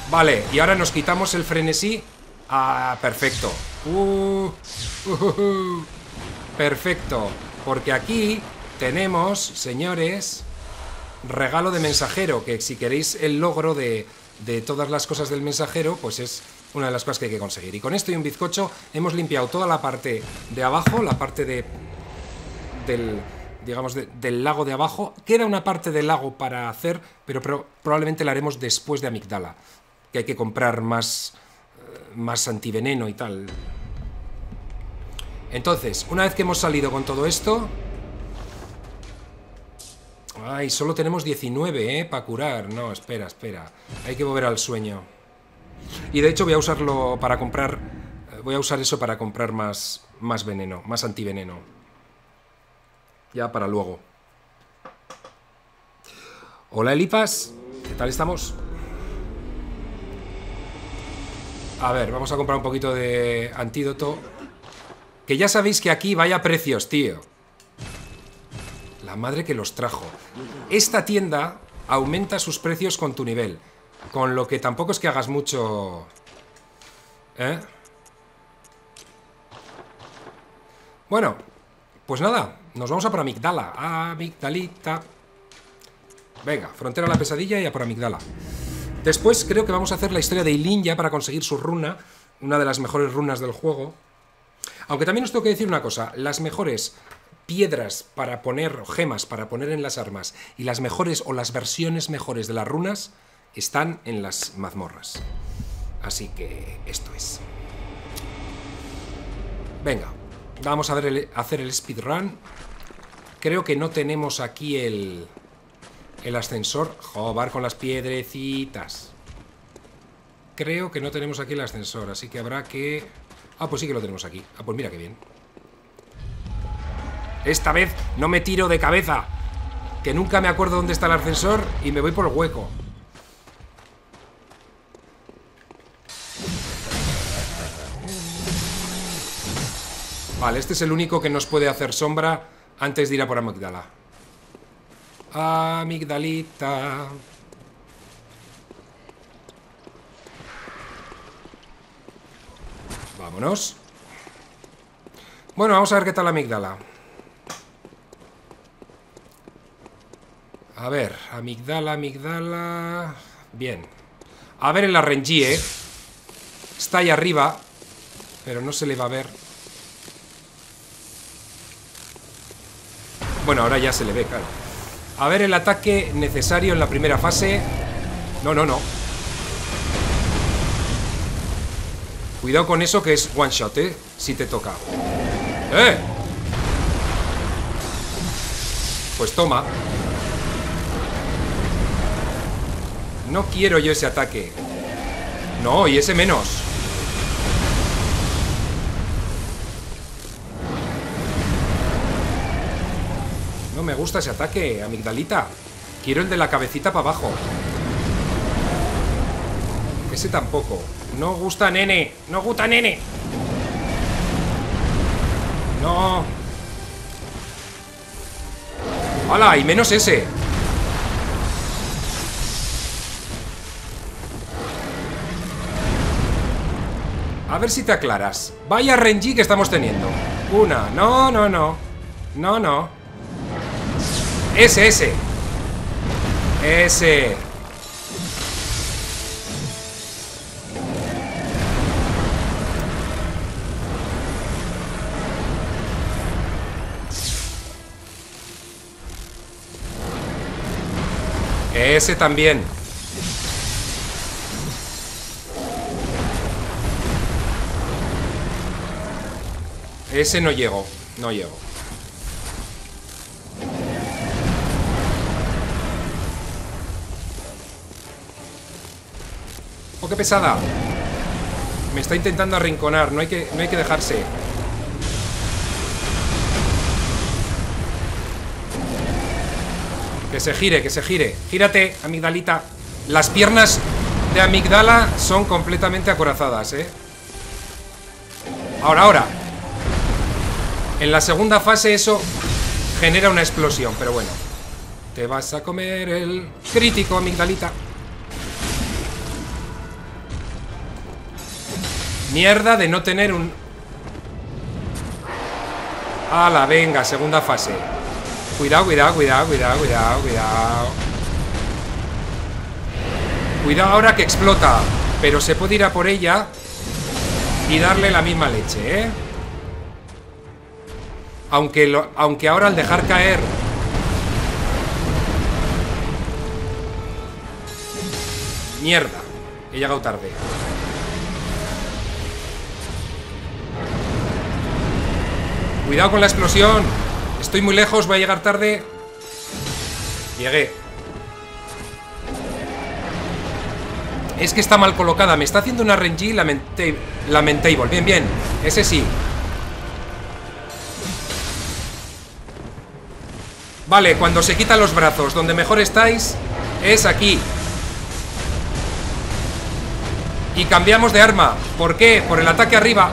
Vale, y ahora nos quitamos el frenesí. Ah, perfecto. Uh, uh, uh, uh. Perfecto. Porque aquí tenemos, señores, regalo de mensajero. Que si queréis el logro de, de todas las cosas del mensajero, pues es una de las cosas que hay que conseguir. Y con esto y un bizcocho hemos limpiado toda la parte de abajo, la parte de del, digamos, de, del lago de abajo. Queda una parte del lago para hacer, pero, pero probablemente la haremos después de Amigdala. Que hay que comprar más, más antiveneno y tal. Entonces, una vez que hemos salido con todo esto... Ay, solo tenemos diecinueve, ¿eh? Para curar. No, espera, espera. Hay que volver al sueño. Y de hecho voy a usarlo para comprar... Voy a usar eso para comprar más, más veneno, más antiveneno. Ya para luego. Hola, Elipas. ¿Qué tal estamos? A ver, vamos a comprar un poquito de antídoto. Que ya sabéis que aquí vaya precios, tío. La madre que los trajo. Esta tienda aumenta sus precios con tu nivel. Con lo que tampoco es que hagas mucho... ¿Eh? Bueno, pues nada. Nos vamos a por Amigdala. Amigdalita. Venga, frontera a la pesadilla y a por Amigdala. Después creo que vamos a hacer la historia de Eileen ya para conseguir su runa. Una de las mejores runas del juego. Aunque también os tengo que decir una cosa. Las mejores piedras para poner, gemas para poner en las armas, y las mejores o las versiones mejores de las runas están en las mazmorras. Así que esto es. Venga, vamos a ver el, hacer el speedrun. Creo que no tenemos aquí el... El ascensor. Joder, con las piedrecitas. Creo que no tenemos aquí el ascensor, así que habrá que... Ah, pues sí que lo tenemos aquí. Ah, pues mira qué bien. Esta vez no me tiro de cabeza. Que nunca me acuerdo dónde está el ascensor y me voy por el hueco. Vale, este es el único que nos puede hacer sombra antes de ir a por Amigdala. Amigdalita. Vámonos. Bueno, vamos a ver qué tal la Amigdala. A ver, Amigdala, Amigdala... Bien. A ver el R N G, ¿eh? Está ahí arriba, pero no se le va a ver. Bueno, ahora ya se le ve, claro. A ver el ataque necesario en la primera fase. No, no, no. Cuidado con eso que es one shot, ¿eh? Si te toca. ¡Eh! Pues toma. No quiero yo ese ataque. No, y ese menos. No me gusta ese ataque, Amigdalita. Quiero el de la cabecita para abajo. Ese tampoco. No gusta, nene. No gusta, nene. No. ¡Hala! Y menos ese. A ver si te aclaras. Vaya R N G que estamos teniendo. Una. No, no, no. No, no. Ese, ese. Ese. Ese también. Ese no llego. No llego. ¡Oh, qué pesada! Me está intentando arrinconar. No hay que, no hay que dejarse. Que se gire, que se gire. Gírate, Amigdalita. Las piernas de Amigdala son completamente acorazadas, ¿eh? Ahora, ahora. En la segunda fase eso genera una explosión, pero bueno. Te vas a comer el crítico, Amigdalita. Mierda de no tener un... ¡Hala, venga! Segunda fase. Cuidado, cuidado, cuidado, cuidado, cuidado, cuidado. Cuidado ahora que explota. Pero se puede ir a por ella y darle la misma leche, ¿eh? Aunque, lo, aunque ahora al dejar caer... Mierda. He llegado tarde. Cuidado con la explosión. Estoy muy lejos, voy a llegar tarde. Llegué. Es que está mal colocada. Me está haciendo una R N G lamentable. Lamentable. Bien, bien. Ese sí. Vale, cuando se quitan los brazos, donde mejor estáis es aquí. Y cambiamos de arma. ¿Por qué? Por el ataque arriba.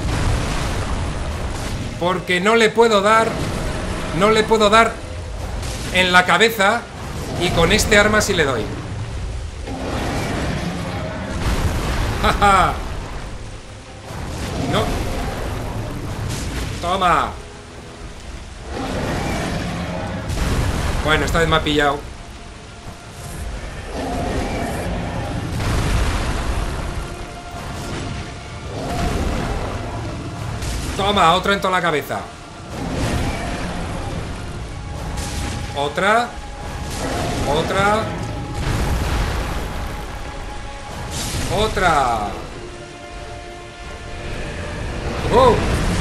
Porque no le puedo dar... No le puedo dar en la cabeza. Y con este arma sí le doy. ¡Jaja! No. Toma. Bueno, esta vez me ha pillado. Toma, otra en toda la cabeza. Otra. Otra. Otra. ¡Oh!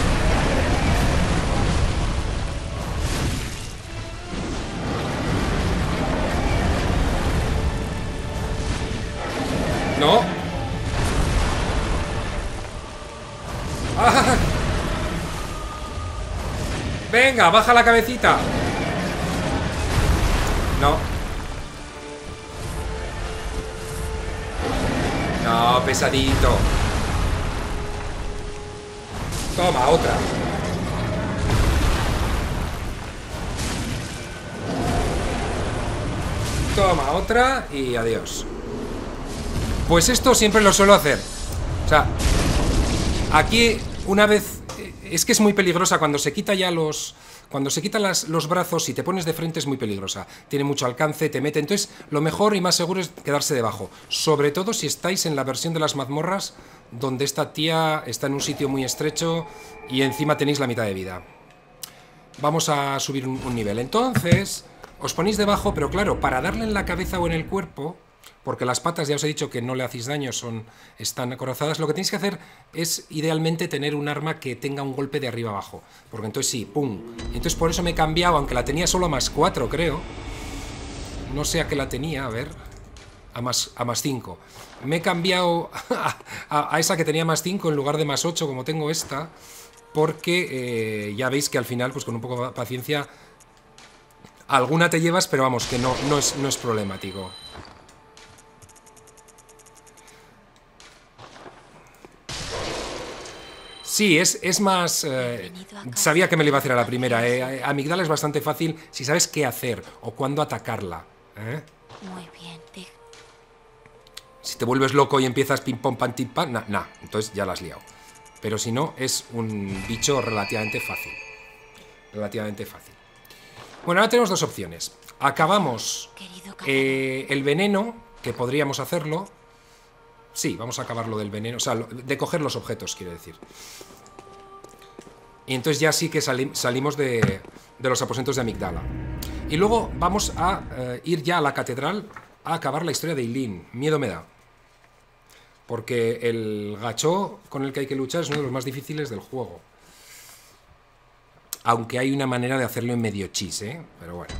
No. ¡Ah! Venga, baja la cabecita. No. No, pesadito. Toma, otra. Toma, otra y adiós. Pues esto siempre lo suelo hacer. O sea, aquí una vez... Es que es muy peligrosa cuando se quita ya los... Cuando se quitan las, los brazos y te pones de frente es muy peligrosa. Tiene mucho alcance, te mete. Entonces, lo mejor y más seguro es quedarse debajo. Sobre todo si estáis en la versión de las mazmorras, donde esta tía está en un sitio muy estrecho y encima tenéis la mitad de vida. Vamos a subir un, un nivel. Entonces, os ponéis debajo, pero claro, para darle en la cabeza o en el cuerpo... Porque las patas, ya os he dicho que no le hacéis daño, son, están acorazadas. Lo que tenéis que hacer es, idealmente, tener un arma que tenga un golpe de arriba abajo. Porque entonces sí, pum. Entonces por eso me he cambiado, aunque la tenía solo a más cuatro, creo. No sé a qué la tenía, a ver. A más, a más cinco. Me he cambiado a, a, a esa que tenía más cinco en lugar de más ocho, como tengo esta. Porque eh, ya veis que al final, pues con un poco de paciencia, alguna te llevas, pero vamos, que no, no, es, no es problemático. Sí, es, es más... Eh, sabía que me lo iba a hacer a la primera. Eh. Amigdala es bastante fácil si sabes qué hacer o cuándo atacarla. ¿eh? Muy bien, te... Si te vuelves loco y empiezas pim pom pam tim pam, nah, nah, entonces ya la has liado. Pero si no, es un bicho relativamente fácil. Relativamente fácil. Bueno, ahora tenemos dos opciones. Acabamos eh, el veneno, que podríamos hacerlo. Sí, vamos a acabar lo del veneno, o sea, de coger los objetos, quiero decir. Y entonces ya sí que sali salimos de, de los aposentos de Amigdala. Y luego vamos a eh, ir ya a la catedral a acabar la historia de Eileen. Miedo me da. Porque el gachó con el que hay que luchar es uno de los más difíciles del juego. Aunque hay una manera de hacerlo en medio chis, ¿eh? Pero bueno.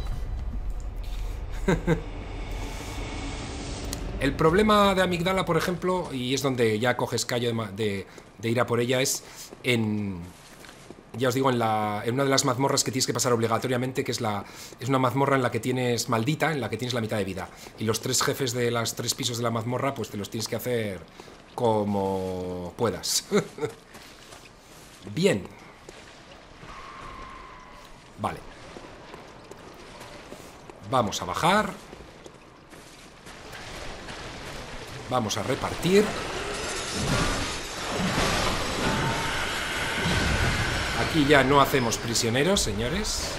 El problema de Amigdala, por ejemplo, y es donde ya coges callo de, de, de ir a por ella, es en... Ya os digo, en, la, en una de las mazmorras que tienes que pasar obligatoriamente, que es, la, es una mazmorra en la que tienes maldita, en la que tienes la mitad de vida. Y los tres jefes de los tres pisos de la mazmorra, pues te los tienes que hacer como puedas. Bien. Vale. Vamos a bajar. Vamos a repartir. Aquí ya no hacemos prisioneros, señores.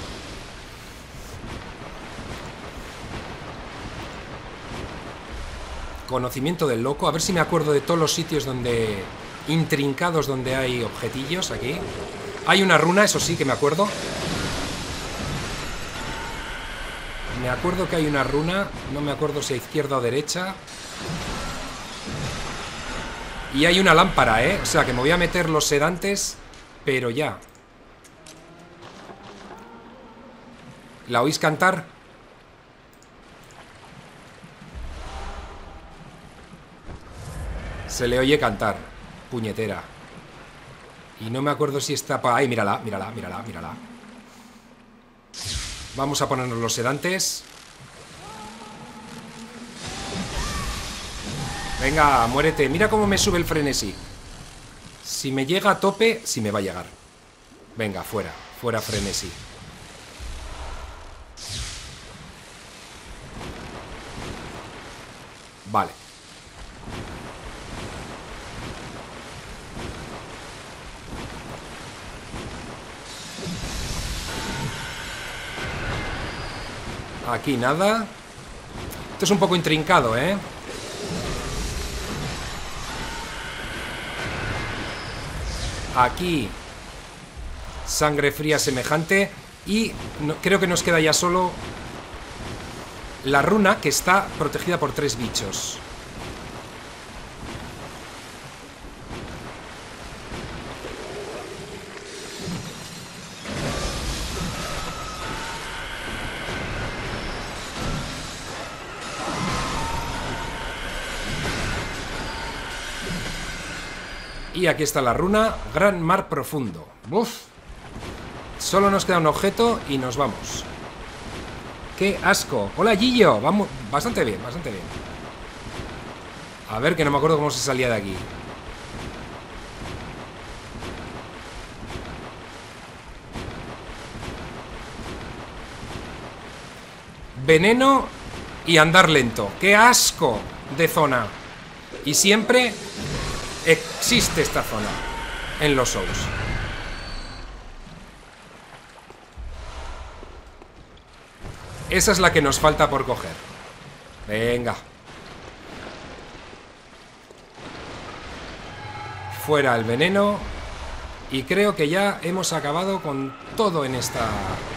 Conocimiento del loco. A ver si me acuerdo de todos los sitios donde... intrincados donde hay objetillos aquí. Hay una runa, eso sí que me acuerdo. Me acuerdo que hay una runa. No me acuerdo si a izquierda o derecha. Y hay una lámpara, ¿eh? O sea que me voy a meter los sedantes, pero ya. ¿La oís cantar? Se le oye cantar. Puñetera. Y no me acuerdo si está... Ay, mírala, mírala, mírala, mírala. Vamos a ponernos los sedantes. Venga, muérete. Mira cómo me sube el frenesí. Si me llega a tope, si me va a llegar. Venga, fuera, fuera frenesí. Vale. Aquí nada. Esto es un poco intrincado, ¿eh? Aquí sangre fría semejante. Y no, creo que nos queda ya solo la runa, que está protegida por tres bichos. Y aquí está la runa, Gran Mar Profundo. Uf. Solo nos queda un objeto y nos vamos. ¡Qué asco! ¡Hola, Gillo! Vamos, bastante bien, bastante bien. A ver, que no me acuerdo cómo se salía de aquí. Veneno y andar lento. ¡Qué asco de zona! Y siempre... existe esta zona en los Souls. Esa es la que nos falta por coger. Venga. Fuera el veneno. Y creo que ya hemos acabado con todo en esta...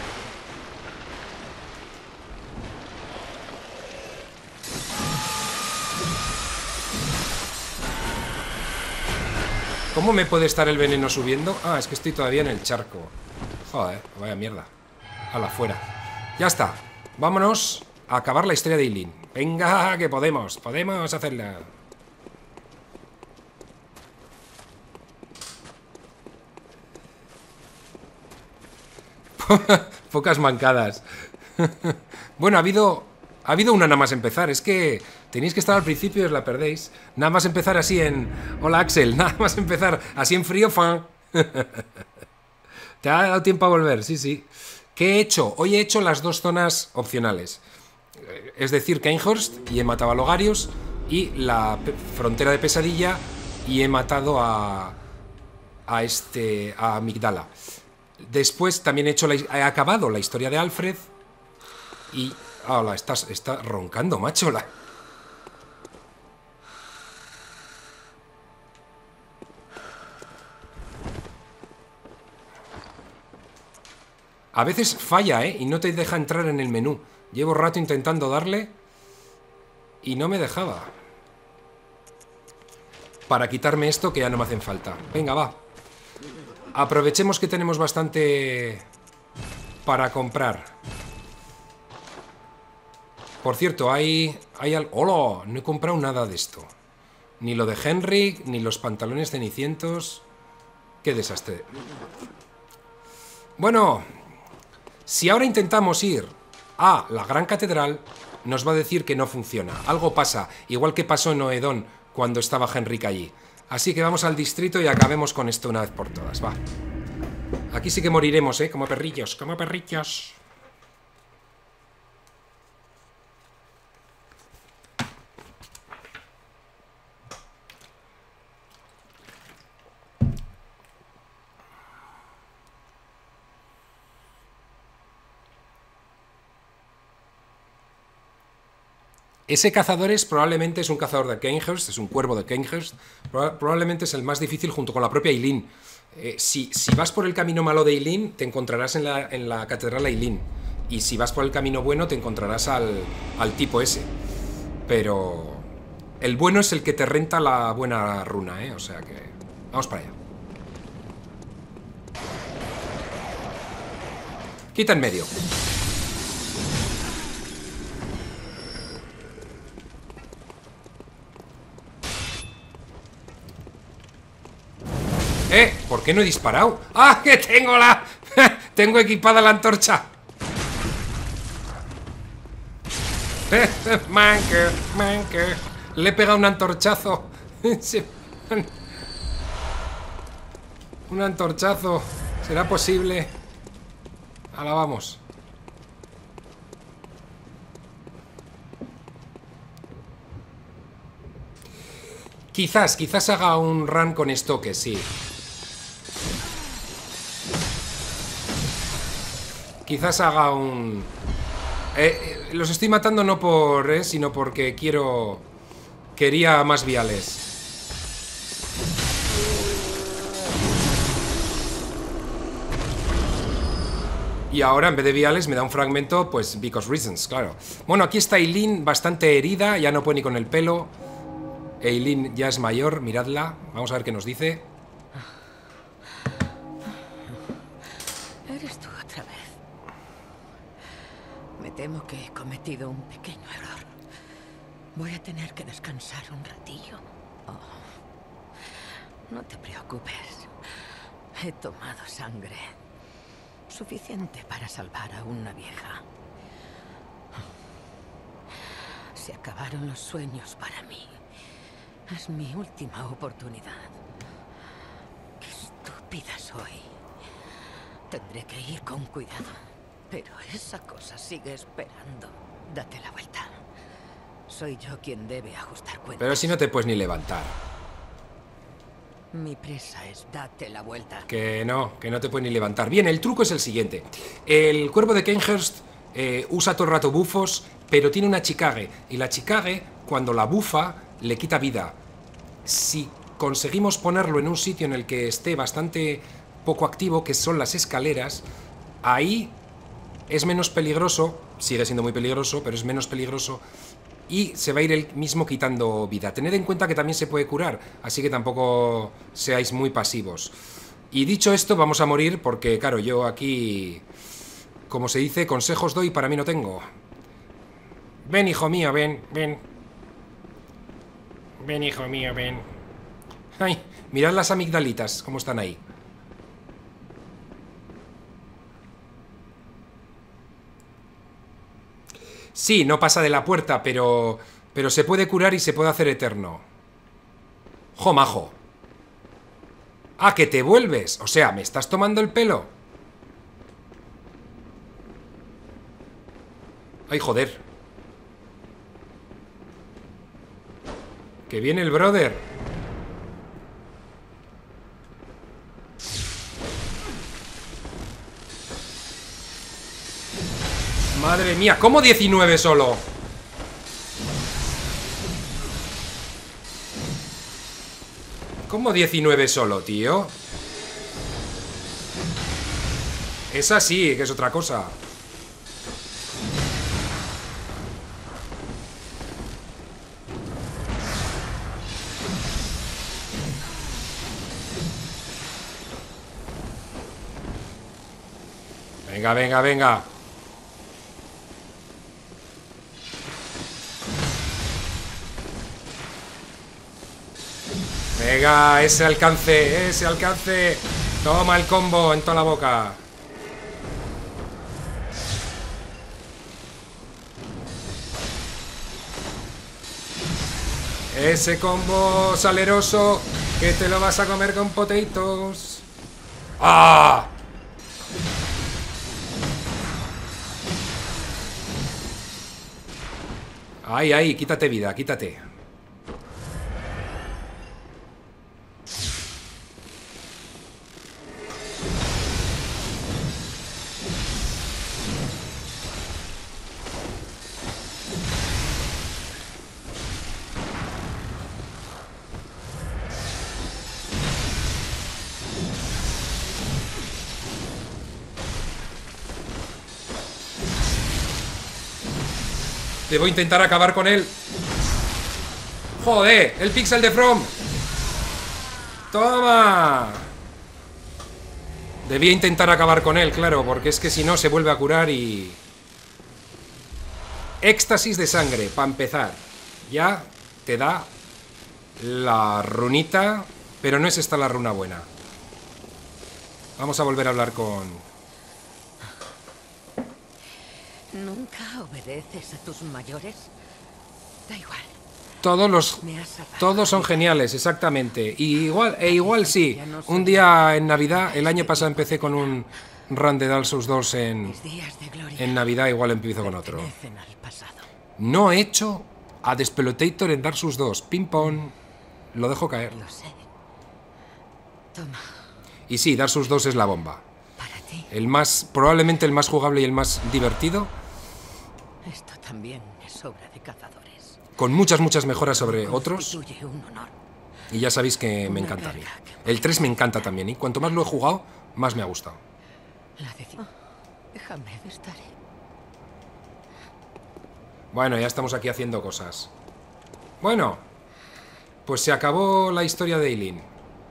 ¿Cómo me puede estar el veneno subiendo? Ah, es que estoy todavía en el charco. Joder, vaya mierda. A la fuera. Ya está. Vámonos a acabar la historia de Eileen. Venga, que podemos. Podemos hacerla. Pocas mancadas. Bueno, ha habido... Ha habido una nada más empezar. Es que tenéis que estar al principio y os la perdéis. Nada más empezar así en... Hola, Axel. Nada más empezar así en frío, fan. ¿Te ha dado tiempo a volver? Sí, sí. ¿Qué he hecho? Hoy he hecho las dos zonas opcionales. Es decir, Cainhurst, y he matado a Logarius, y la frontera de Pesadilla, y he matado a... A este... a Amygdala. Después también he hecho la, he acabado la historia de Alfred. Y... Hola, estás, está roncando, macho. La... A veces falla, ¿eh? Y no te deja entrar en el menú. Llevo rato intentando darle y no me dejaba. Para quitarme esto que ya no me hacen falta. Venga, va. Aprovechemos que tenemos bastante para comprar. Por cierto, hay... hay algo... ¡Hola! No he comprado nada de esto. Ni lo de Henry, ni los pantalones cenicientos. ¡Qué desastre! Bueno, si ahora intentamos ir a la Gran Catedral, nos va a decir que no funciona. Algo pasa, igual que pasó en Oedón cuando estaba Henrik allí. Así que vamos al distrito y acabemos con esto una vez por todas, va. Aquí sí que moriremos, ¿eh? Como perrillos, como perrillos. Ese cazador es, probablemente es un cazador de Cainhurst, es un cuervo de Cainhurst. Proba- probablemente es el más difícil junto con la propia Eileen. Eh, si, si vas por el camino malo de Eileen, te encontrarás en la, en la catedral Eileen. Y si vas por el camino bueno, te encontrarás al, al tipo ese. Pero el bueno es el que te renta la buena runa, ¿eh? O sea que... Vamos para allá. Quita en medio. ¡Eh! ¿Por qué no he disparado? ¡Ah! ¡Que tengo la... tengo equipada la antorcha! Manque, manque. Le he pegado un antorchazo. Un antorchazo. ¿Será posible? Ahora vamos. Quizás, quizás haga un run con estoques, sí. Quizás haga un... Eh, eh, los estoy matando no por... Eh, sino porque quiero... Quería más viales. Y ahora, en vez de viales, me da un fragmento, pues, because reasons, claro. Bueno, aquí está Eileen, bastante herida, ya no puede ni con el pelo. Eileen ya es mayor, miradla. Vamos a ver qué nos dice. Eres tú otra vez. Me temo que he cometido un pequeño error. Voy a tener que descansar un ratillo. Oh, no te preocupes. He tomado sangre. Suficiente para salvar a una vieja. Se acabaron los sueños para mí. Es mi última oportunidad. Qué estúpida soy. Tendré que ir con cuidado. Pero esa cosa sigue esperando. Date la vuelta. Soy yo quien debe ajustar cuentas. Pero si no te puedes ni levantar. Mi presa es date la vuelta. Que no, que no te puedes ni levantar. Bien, el truco es el siguiente. El cuervo de Cainhurst eh, usa todo el rato bufos, pero tiene una Chikage. Y la Chikage, cuando la bufa, le quita vida. Si conseguimos ponerlo en un sitio en el que esté bastante poco activo, que son las escaleras, ahí es menos peligroso, sigue siendo muy peligroso, pero es menos peligroso, y se va a ir él mismo quitando vida. Tened en cuenta que también se puede curar, así que tampoco seáis muy pasivos. Y dicho esto, vamos a morir porque, claro, yo aquí, como se dice, consejos doy, para mí no tengo. Ven, hijo mío, ven, ven. Ven, hijo mío, ven. Ay, mirad las amigdalitas, cómo están ahí. Sí, no pasa de la puerta, pero... Pero se puede curar y se puede hacer eterno. Jo, majo. Ah, que te vuelves. O sea, ¿me estás tomando el pelo? Ay, joder. Que viene el brother. Madre mía, ¿cómo diecinueve solo? ¿Cómo diecinueve solo, tío? Esa sí, que es otra cosa. Venga, venga, venga. Venga, ese alcance, ese alcance. Toma el combo en toda la boca. Ese combo saleroso que te lo vas a comer con potatoes. ¡Ah! Ahí, ahí, quítate vida, quítate. Debo intentar acabar con él. ¡Joder! ¡El pixel de From! ¡Toma! Debía intentar acabar con él, claro, porque es que si no se vuelve a curar y... Éxtasis de sangre, para empezar. Ya te da la runita, pero no es esta la runa buena. Vamos a volver a hablar con... ¿Nunca obedeces a tus mayores? Da igual. Todos los... Todos son geniales, exactamente. Y igual, e igual sí. Un día en Navidad, el año pasado empecé con un run de Dark Souls dos en... En Navidad igual empiezo con otro. No he hecho a Despelotator en Dark Souls dos. Ping pong. Lo dejo caer. Lo sé. Toma. Y sí, Dark Souls dos es la bomba. El más, probablemente el más jugable y el más divertido. Esto también es obra de cazadores. Con muchas, muchas mejoras sobre otros. Un honor. Y ya sabéis que me encanta a mí. El tres me encanta también. Y cuanto más lo he jugado, más me ha gustado. La oh, déjame estar. Bueno, ya estamos aquí haciendo cosas. Bueno, pues se acabó la historia de Eileen.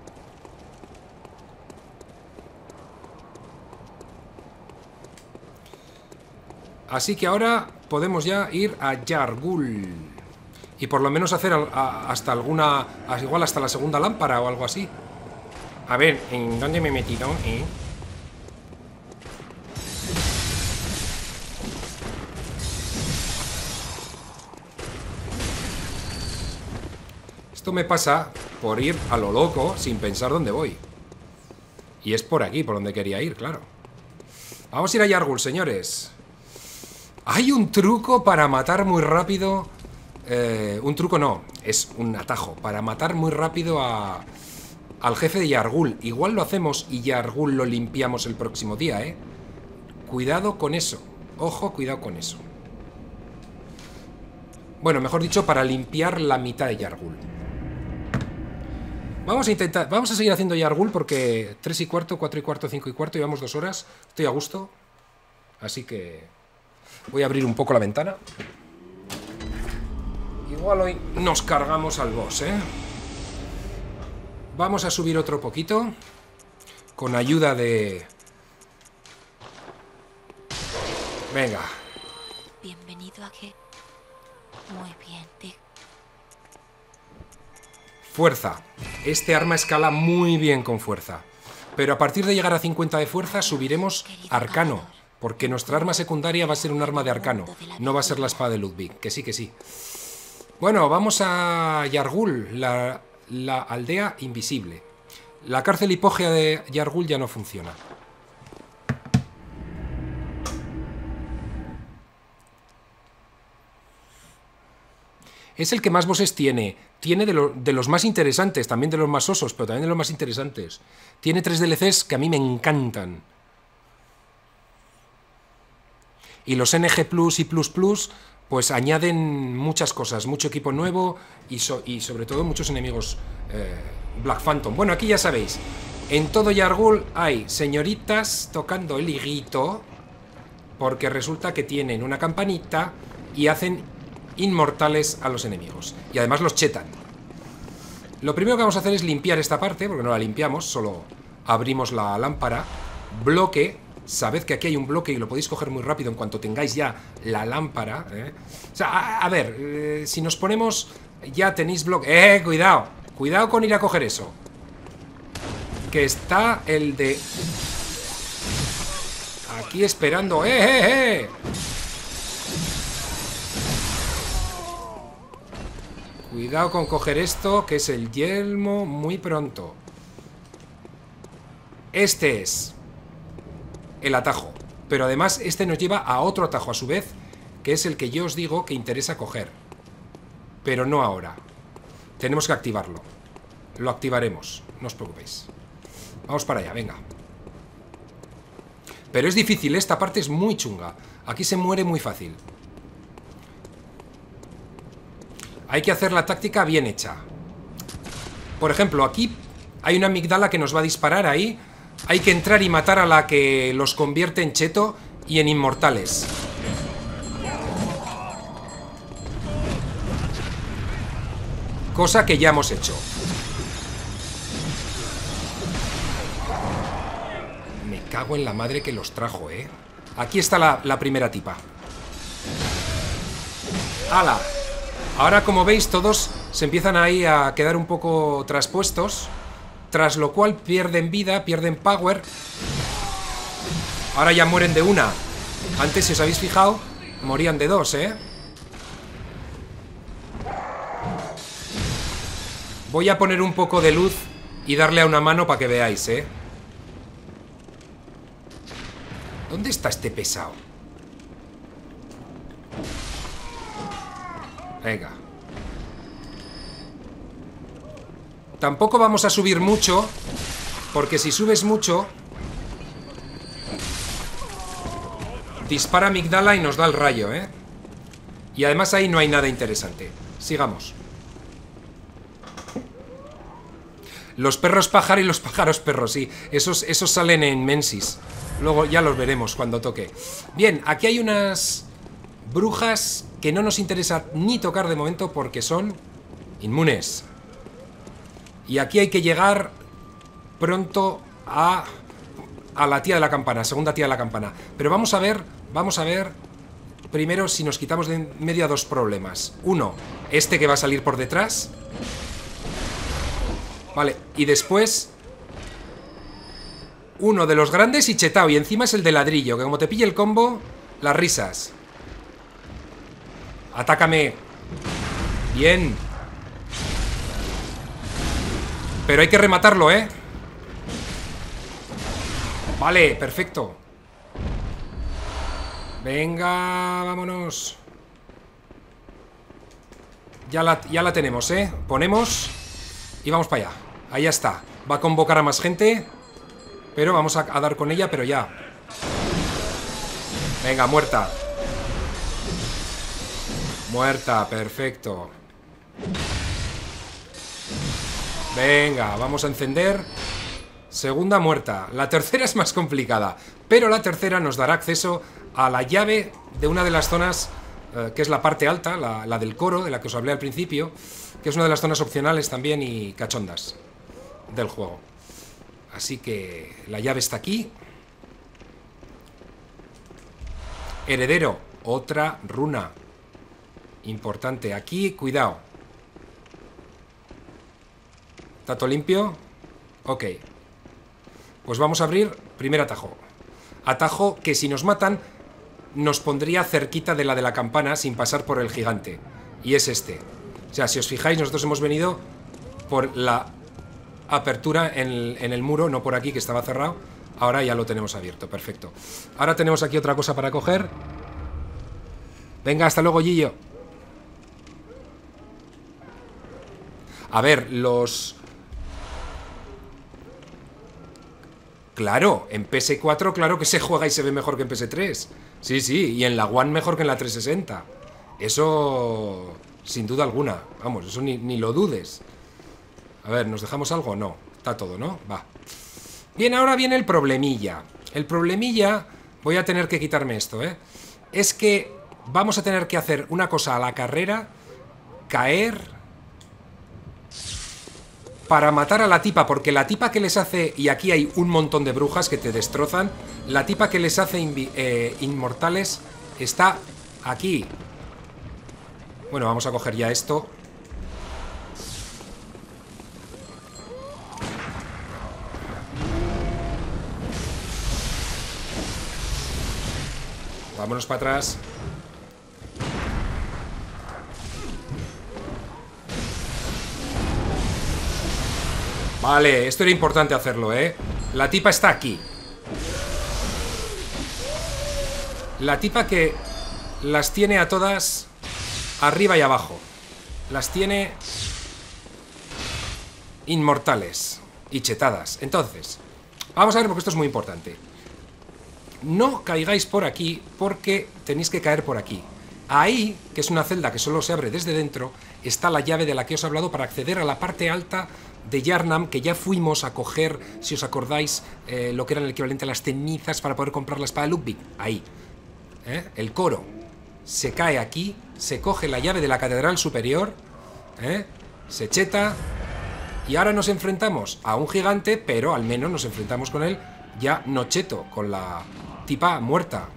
Así que ahora podemos ya ir a Yargul. Y por lo menos hacer a, a, hasta alguna... Igual hasta la segunda lámpara o algo así. A ver, ¿en dónde me he metido? ¿Eh? Esto me pasa por ir a lo loco sin pensar dónde voy. Y es por aquí, por donde quería ir, claro. Vamos a ir a Yargul, señores. Hay un truco para matar muy rápido... Eh, un truco no, es un atajo. Para matar muy rápido a, al jefe de Yargul. Igual lo hacemos y Yargul lo limpiamos el próximo día, ¿eh? Cuidado con eso. Ojo, cuidado con eso. Bueno, mejor dicho, para limpiar la mitad de Yargul. Vamos a intentar... Vamos a seguir haciendo Yargul porque tres y cuarto, cuatro y cuarto, cinco y cuarto, llevamos dos horas. Estoy a gusto. Así que... Voy a abrir un poco la ventana. Igual hoy nos cargamos al boss, ¿eh? Vamos a subir otro poquito. Con ayuda de... Venga. Bienvenido a que... Muy bien, Dick. Fuerza. Este arma escala muy bien con fuerza. Pero a partir de llegar a cincuenta de fuerza subiremos arcano. Porque nuestra arma secundaria va a ser un arma de arcano. No va a ser la espada de Ludwig. Que sí, que sí. Bueno, vamos a Yargul, la, la aldea invisible. La cárcel hipógea de Yargul ya no funciona. Es el que más bosses tiene. Tiene de, lo, de los más interesantes, también de los más osos, pero también de los más interesantes. Tiene tres D L Cs que a mí me encantan. Y los N G plus y plus plus, pues añaden muchas cosas, mucho equipo nuevo y, so, y sobre todo muchos enemigos eh, Black Phantom. Bueno, aquí ya sabéis, en todo Yargul hay señoritas tocando el higuito, porque resulta que tienen una campanita y hacen inmortales a los enemigos. Y además los chetan. Lo primero que vamos a hacer es limpiar esta parte, porque no la limpiamos, solo abrimos la lámpara. Bloque. Sabed que aquí hay un bloque y lo podéis coger muy rápido en cuanto tengáis ya la lámpara, ¿eh? O sea, a, a ver, eh, si nos ponemos... Ya tenéis bloque... ¡Eh, cuidado! Cuidado con ir a coger eso. Que está el de... Aquí esperando... ¡Eh, eh, eh! Cuidado con coger esto, que es el yelmo muy pronto. Este es... el atajo, pero además este nos lleva a otro atajo a su vez, que es el que yo os digo que interesa coger, pero no ahora. Tenemos que activarlo. Lo activaremos, no os preocupéis. Vamos para allá, venga. Pero es difícil, esta parte es muy chunga. Aquí se muere muy fácil. Hay que hacer la táctica bien hecha. Por ejemplo, aquí hay una amigdala que nos va a disparar ahí. Hay que entrar y matar a la que los convierte en cheto y en inmortales. Cosa que ya hemos hecho. Me cago en la madre que los trajo, ¿eh? Aquí está la, la primera tipa. ¡Hala! Ahora, como veis, todos se empiezan ahí a quedar un poco traspuestos. Tras lo cual pierden vida, pierden power. Ahora ya mueren de una. Antes, si os habéis fijado, morían de dos, ¿eh? Voy a poner un poco de luz y darle a una mano para que veáis, ¿eh? ¿Dónde está este pesado? Venga. Tampoco vamos a subir mucho, porque si subes mucho, dispara Amygdala y nos da el rayo, ¿eh? Y además ahí no hay nada interesante. Sigamos. Los perros pájaro y los pájaros perros, sí. Esos, esos salen en Mensis. Luego ya los veremos cuando toque. Bien, aquí hay unas brujas que no nos interesa ni tocar de momento porque son inmunes. Y aquí hay que llegar pronto a, a la tía de la campana, segunda tía de la campana. Pero vamos a ver, vamos a ver primero si nos quitamos de en medio a dos problemas. Uno, este que va a salir por detrás. Vale, y después uno de los grandes y chetao. Y encima es el de ladrillo, que como te pille el combo, las risas. Atácame. Bien. Pero hay que rematarlo, ¿eh? Vale, perfecto. Venga, vámonos. Ya la, ya la tenemos, ¿eh? Ponemos y vamos para allá. Ahí ya está. Va a convocar a más gente, pero vamos a, a dar con ella, pero ya. Venga, muerta. Muerta, perfecto. Venga, vamos a encender. Segunda muerta. La tercera es más complicada, pero la tercera nos dará acceso a la llave de una de las zonas, eh, que es la parte alta, la, la del coro, de la que os hablé al principio, que es una de las zonas opcionales también y cachondas del juego. Así que la llave está aquí. Heredero, otra runa importante. Aquí, cuidado. ¿Está todo limpio? Ok. Pues vamos a abrir primer atajo. Atajo que si nos matan nos pondría cerquita de la de la campana sin pasar por el gigante. Y es este. O sea, si os fijáis, nosotros hemos venido por la apertura en el, en el muro, no por aquí que estaba cerrado. Ahora ya lo tenemos abierto, perfecto. Ahora tenemos aquí otra cosa para coger. Venga, hasta luego, Gillo. A ver, los... Claro, en P S cuatro claro que se juega y se ve mejor que en P S tres. Sí, sí, y en la One mejor que en la trescientos sesenta. Eso... sin duda alguna. Vamos, eso ni, ni lo dudes. A ver, ¿nos dejamos algo? No. Está todo, ¿no? Va. Bien, ahora viene el problemilla. El problemilla... Voy a tener que quitarme esto, ¿eh? Es que vamos a tener que hacer una cosa a la carrera. Caer... para matar a la tipa, porque la tipa que les hace... Y aquí hay un montón de brujas que te destrozan. La tipa que les hace eh, inmortales está aquí. Bueno, vamos a coger ya esto. Vámonos para atrás. Vale, esto era importante hacerlo, ¿eh? La tipa está aquí. La tipa que las tiene a todas arriba y abajo. Las tiene inmortales y chetadas. Entonces, vamos a ver porque esto es muy importante. No caigáis por aquí porque tenéis que caer por aquí. Ahí, que es una celda que solo se abre desde dentro, está la llave de la que os he hablado para acceder a la parte alta de Yharnam, que ya fuimos a coger, si os acordáis, eh, lo que era el equivalente a las cenizas para poder comprar la espada de Ludwig. Ahí. ¿Eh? El coro se cae aquí, se coge la llave de la catedral superior, ¿eh? Se cheta. Y ahora nos enfrentamos a un gigante, pero al menos nos enfrentamos con él ya no cheto, con la tipa muerta.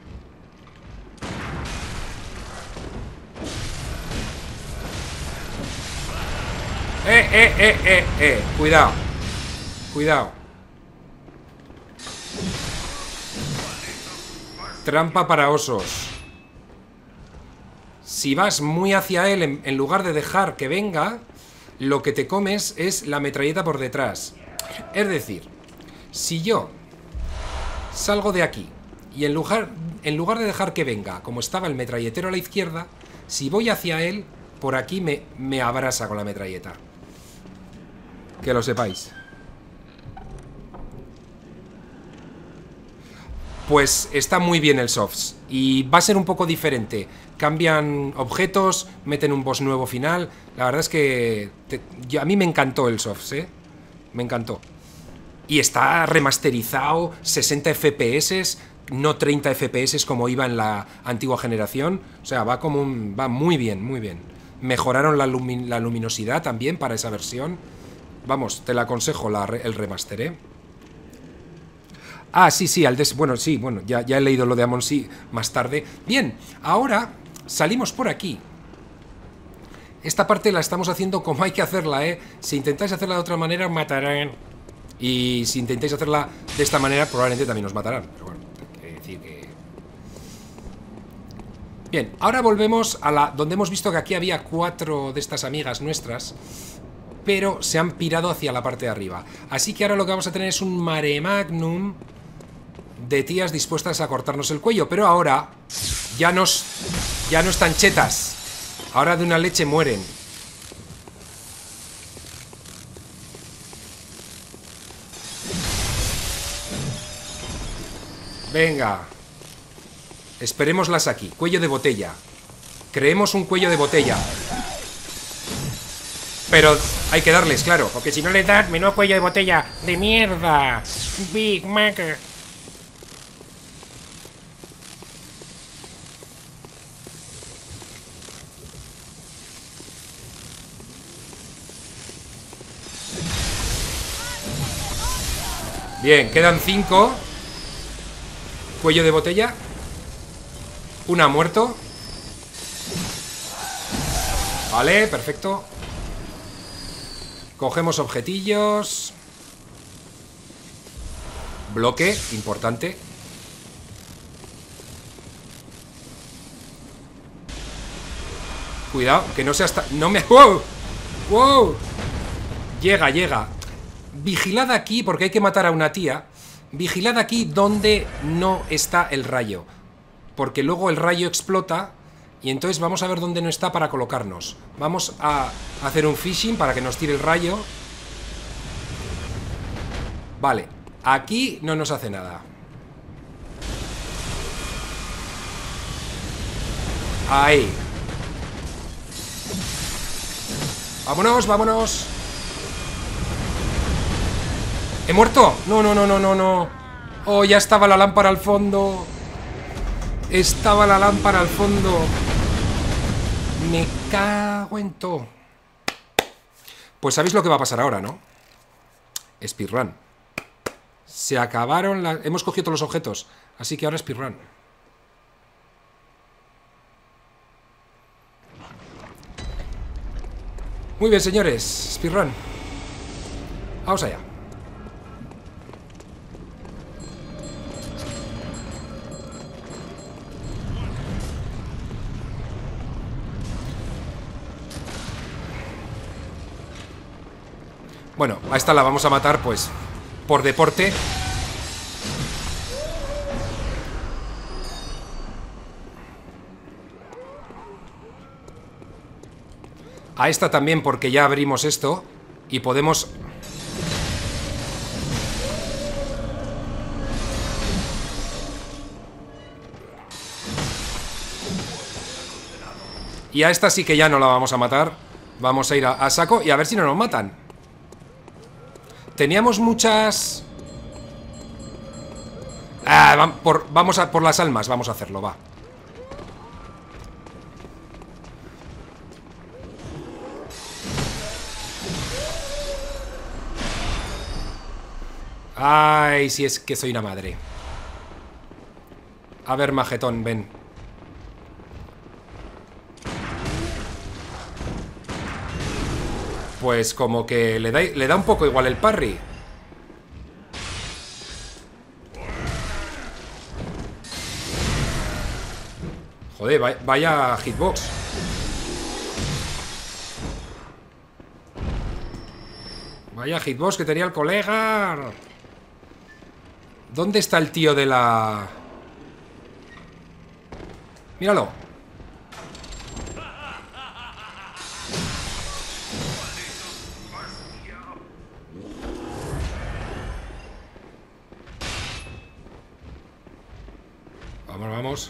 Eh, eh, eh, eh, eh. Cuidado. Cuidado. Trampa para osos. Si vas muy hacia él, en, en lugar de dejar que venga, lo que te comes es la metralleta por detrás. Es decir, si yo salgo de aquí y en lugar, en lugar de dejar que venga, como estaba el metralletero a la izquierda, si voy hacia él, por aquí me, me abrasa con la metralleta. Que lo sepáis. Pues está muy bien el softs. Y va a ser un poco diferente. Cambian objetos, meten un boss nuevo final. La verdad es que te, yo, a mí me encantó el softs, ¿eh? Me encantó. Y está remasterizado, sesenta F P S, no treinta F P S como iba en la antigua generación. O sea, va como un, va muy bien, muy bien. Mejoraron la, lumi, la luminosidad también para esa versión. Vamos, te la aconsejo la, el remaster, ¿eh? Ah, sí, sí, al des... Bueno, sí, bueno, ya, ya he leído lo de Amon sí más tarde. Bien, ahora salimos por aquí. Esta parte la estamos haciendo como hay que hacerla, ¿eh? Si intentáis hacerla de otra manera, matarán. Y si intentáis hacerla de esta manera, probablemente también os matarán. Pero bueno, hay que decir que... Bien, ahora volvemos a la... donde hemos visto que aquí había cuatro de estas amigas nuestras, pero se han pirado hacia la parte de arriba. Así que ahora lo que vamos a tener es un mare magnum de tías dispuestas a cortarnos el cuello. Pero ahora ya, nos, ya no están chetas. Ahora de una leche mueren. Venga. Esperémoslas aquí. Cuello de botella. Creemos un cuello de botella. Pero hay que darles, claro. Porque si no les das, menudo cuello de botella de mierda. Big Mac. Bien, quedan cinco. Cuello de botella. Una ha muerto. Vale, perfecto. Cogemos objetillos. Bloque, importante. Cuidado, que no sea hasta... No me... ¡Wow! ¡Wow! Llega, llega. Vigilad aquí, porque hay que matar a una tía. Vigilad aquí donde no está el rayo, porque luego el rayo explota. Y entonces vamos a ver dónde no está para colocarnos. Vamos a hacer un fishing para que nos tire el rayo. Vale, aquí no nos hace nada. Ahí. Vámonos, vámonos. ¿He muerto? No, no, no, no, no, no. Oh, ya estaba la lámpara al fondo. Estaba la lámpara al fondo. Me cago en todo. Pues sabéis lo que va a pasar ahora, ¿no? Speedrun. Se acabaron las... Hemos cogido todos los objetos, así que ahora speedrun. Muy bien, señores. Speedrun. Vamos allá. Bueno, a esta la vamos a matar, pues, por deporte. A esta también, porque ya abrimos esto y podemos... Y a esta sí que ya no la vamos a matar. Vamos a ir a, a saco y a ver si no nos matan. Teníamos muchas... Ah, va, por, vamos a por las almas, vamos a hacerlo, va. Ay, si es que soy una madre. A ver, majetón, ven. Pues como que le da, le da un poco igual el parry. Joder, vaya, vaya hitbox. Vaya hitbox que tenía el colega. ¿Dónde está el tío de la...? Míralo. Vamos, vamos.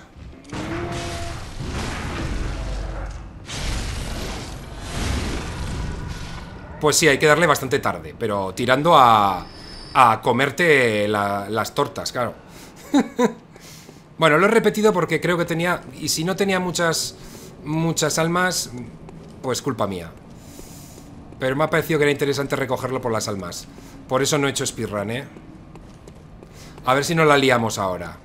Pues sí, hay que darle bastante tarde, pero tirando a, a comerte la, las tortas, claro. Bueno, lo he repetido porque creo que tenía... Y si no tenía muchas, muchas almas, pues culpa mía. Pero me ha parecido que era interesante recogerlo por las almas. Por eso no he hecho speedrun, ¿eh? A ver si no la liamos ahora.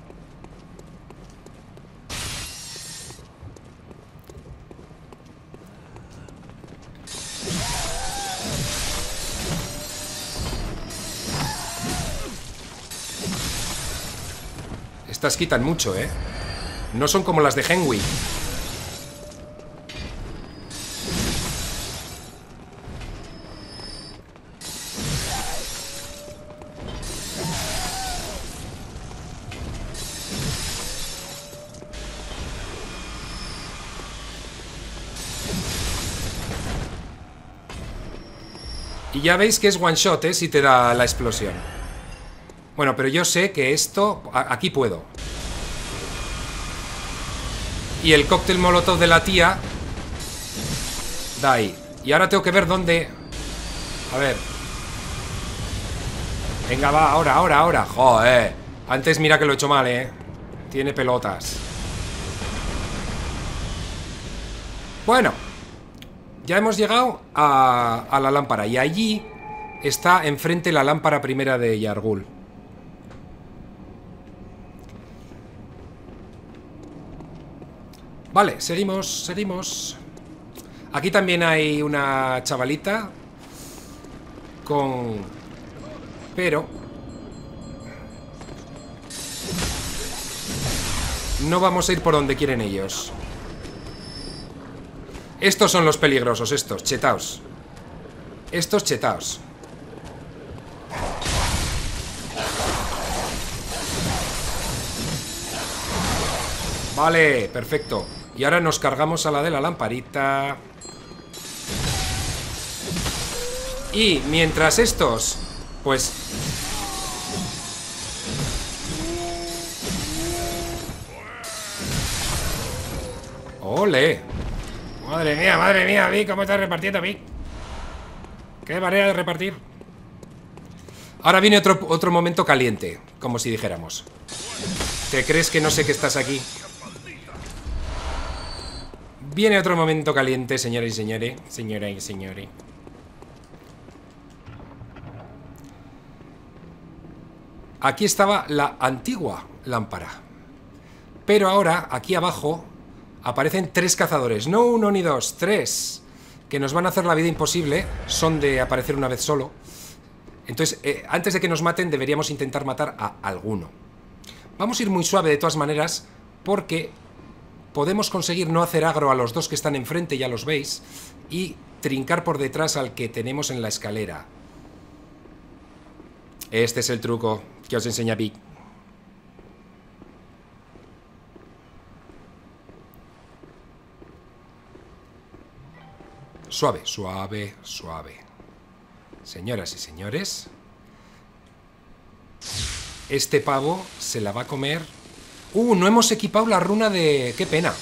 Estas quitan mucho, ¿eh? No son como las de Henry. Y ya veis que es one shot, ¿eh? Si te da la explosión. Bueno, pero yo sé que esto... Aquí puedo. Y el cóctel molotov de la tía da ahí. Y ahora tengo que ver dónde... A ver. Venga, va, ahora, ahora, ahora. Joder. Antes mira que lo he hecho mal, ¿eh? Tiene pelotas. Bueno. Ya hemos llegado a, a la lámpara. Y allí está enfrente la lámpara primera de Yargul. Vale, seguimos, seguimos. Aquí también hay una chavalita con... Pero no vamos a ir por donde quieren ellos. Estos son los peligrosos, estos, chetaos. Estos chetaos. Vale, perfecto. Y ahora nos cargamos a la de la lamparita. Y mientras estos, pues... ¡Ole! Madre mía, madre mía, Vic, ¿cómo estás repartiendo, Vic? Qué manera de repartir. Ahora viene otro, otro momento caliente, como si dijéramos. ¿Te crees que no sé que estás aquí? Viene otro momento caliente, señores y señores. Señora y señores. Aquí estaba la antigua lámpara. Pero ahora, aquí abajo, aparecen tres cazadores. No uno ni dos, tres. Que nos van a hacer la vida imposible. Son de aparecer una vez solo. Entonces, eh, antes de que nos maten, deberíamos intentar matar a alguno. Vamos a ir muy suave de todas maneras, porque podemos conseguir no hacer agro a los dos que están enfrente, ya los veis, y trincar por detrás al que tenemos en la escalera. Este es el truco que os enseña Vic. Suave, suave, suave. Señoras y señores, este pavo se la va a comer. Uh, no hemos equipado la runa de... ¡Qué pena!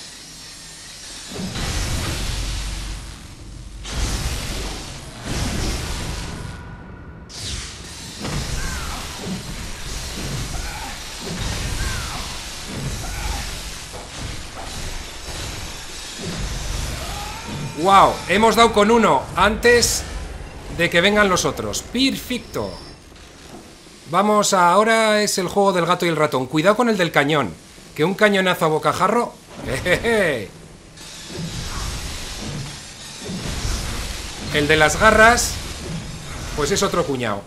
¡Wow! Hemos dado con uno antes de que vengan los otros. ¡Perfecto! Vamos, a, ahora es el juego del gato y el ratón. Cuidado con el del cañón. Que un cañonazo a bocajarro... ¡Jejeje! El de las garras... Pues es otro cuñado.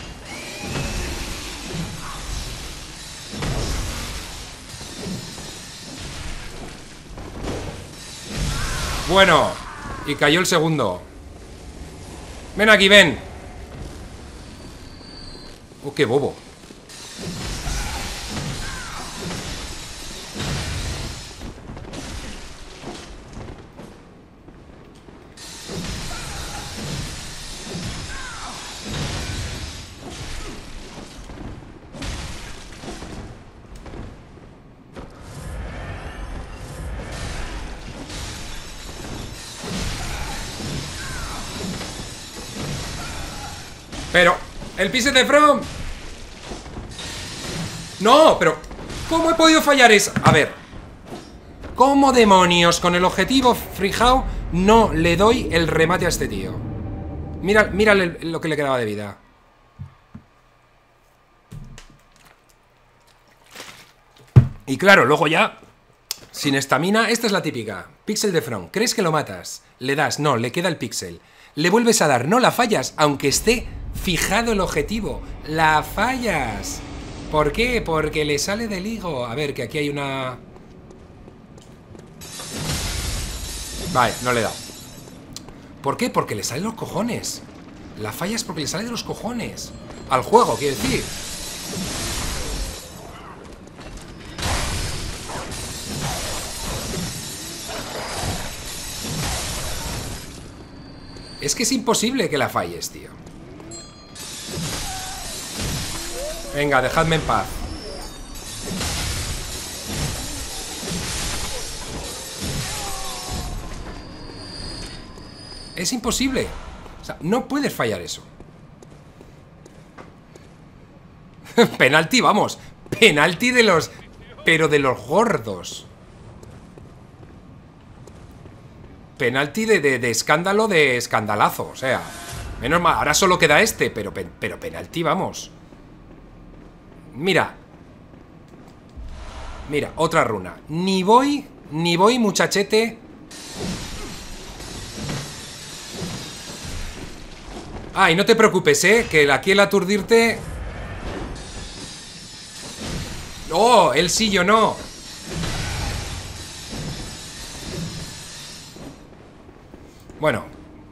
Bueno, y cayó el segundo. Ven aquí, ven. Oh, qué bobo. Pero, el pise de From. No, pero ¿cómo he podido fallar eso? A ver, ¿cómo demonios con el objetivo fijado no le doy el remate a este tío? Mira, mira lo que le quedaba de vida. Y claro, luego ya, sin estamina, esta es la típica. Pixel de From, ¿crees que lo matas? Le das, no, le queda el pixel. Le vuelves a dar, no la fallas, aunque esté fijado el objetivo. La fallas. ¿Por qué? Porque le sale del higo. A ver, que aquí hay una... Vale, no le he dado. ¿Por qué? Porque le sale de los cojones. La fallas porque le sale de los cojones. Al juego, quiero decir. Es que es imposible que la falles, tío. Venga, dejadme en paz. Es imposible. O sea, no puedes fallar eso. Penalti, vamos. Penalti de los... Pero de los gordos. Penalti de, de, de escándalo, de escandalazo. O sea, menos mal. Ahora solo queda este, pero, pero penalti, vamos. Mira. Mira, otra runa. Ni voy, ni voy, muchachete. Ah, y no te preocupes, ¿eh? Que aquí el aturdirte... ¡Oh! Él sí, yo no. Bueno.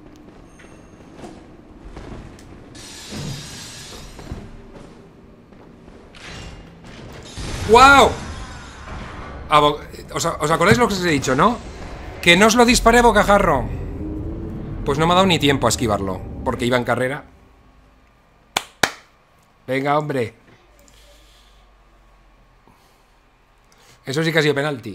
¡Wow! ¿Os, ¿Os acordáis lo que os he dicho, no? Que no os lo disparé a bocajarro. Pues no me ha dado ni tiempo a esquivarlo, porque iba en carrera. Venga, hombre. Eso sí que ha sido penalti.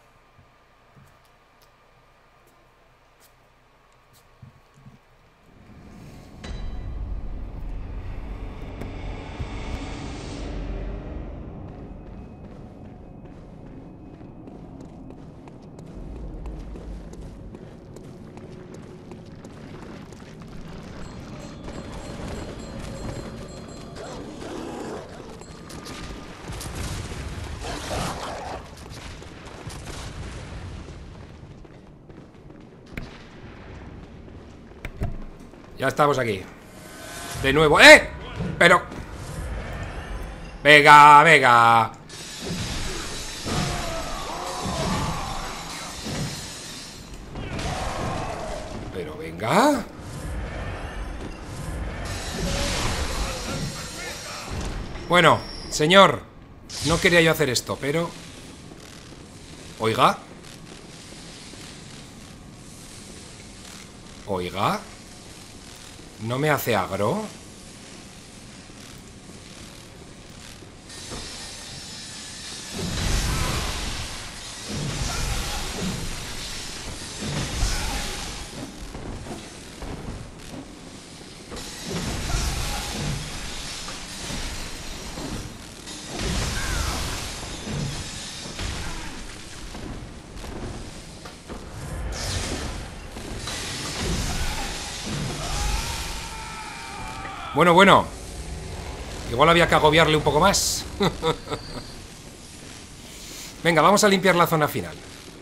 Ya estamos aquí. De nuevo. ¡Eh! Pero... Venga, venga. Pero venga. Bueno, señor. No quería yo hacer esto, pero... Oiga. Oiga. ¿No me hace agro? Bueno, bueno. Igual había que agobiarle un poco más. Venga, vamos a limpiar la zona final.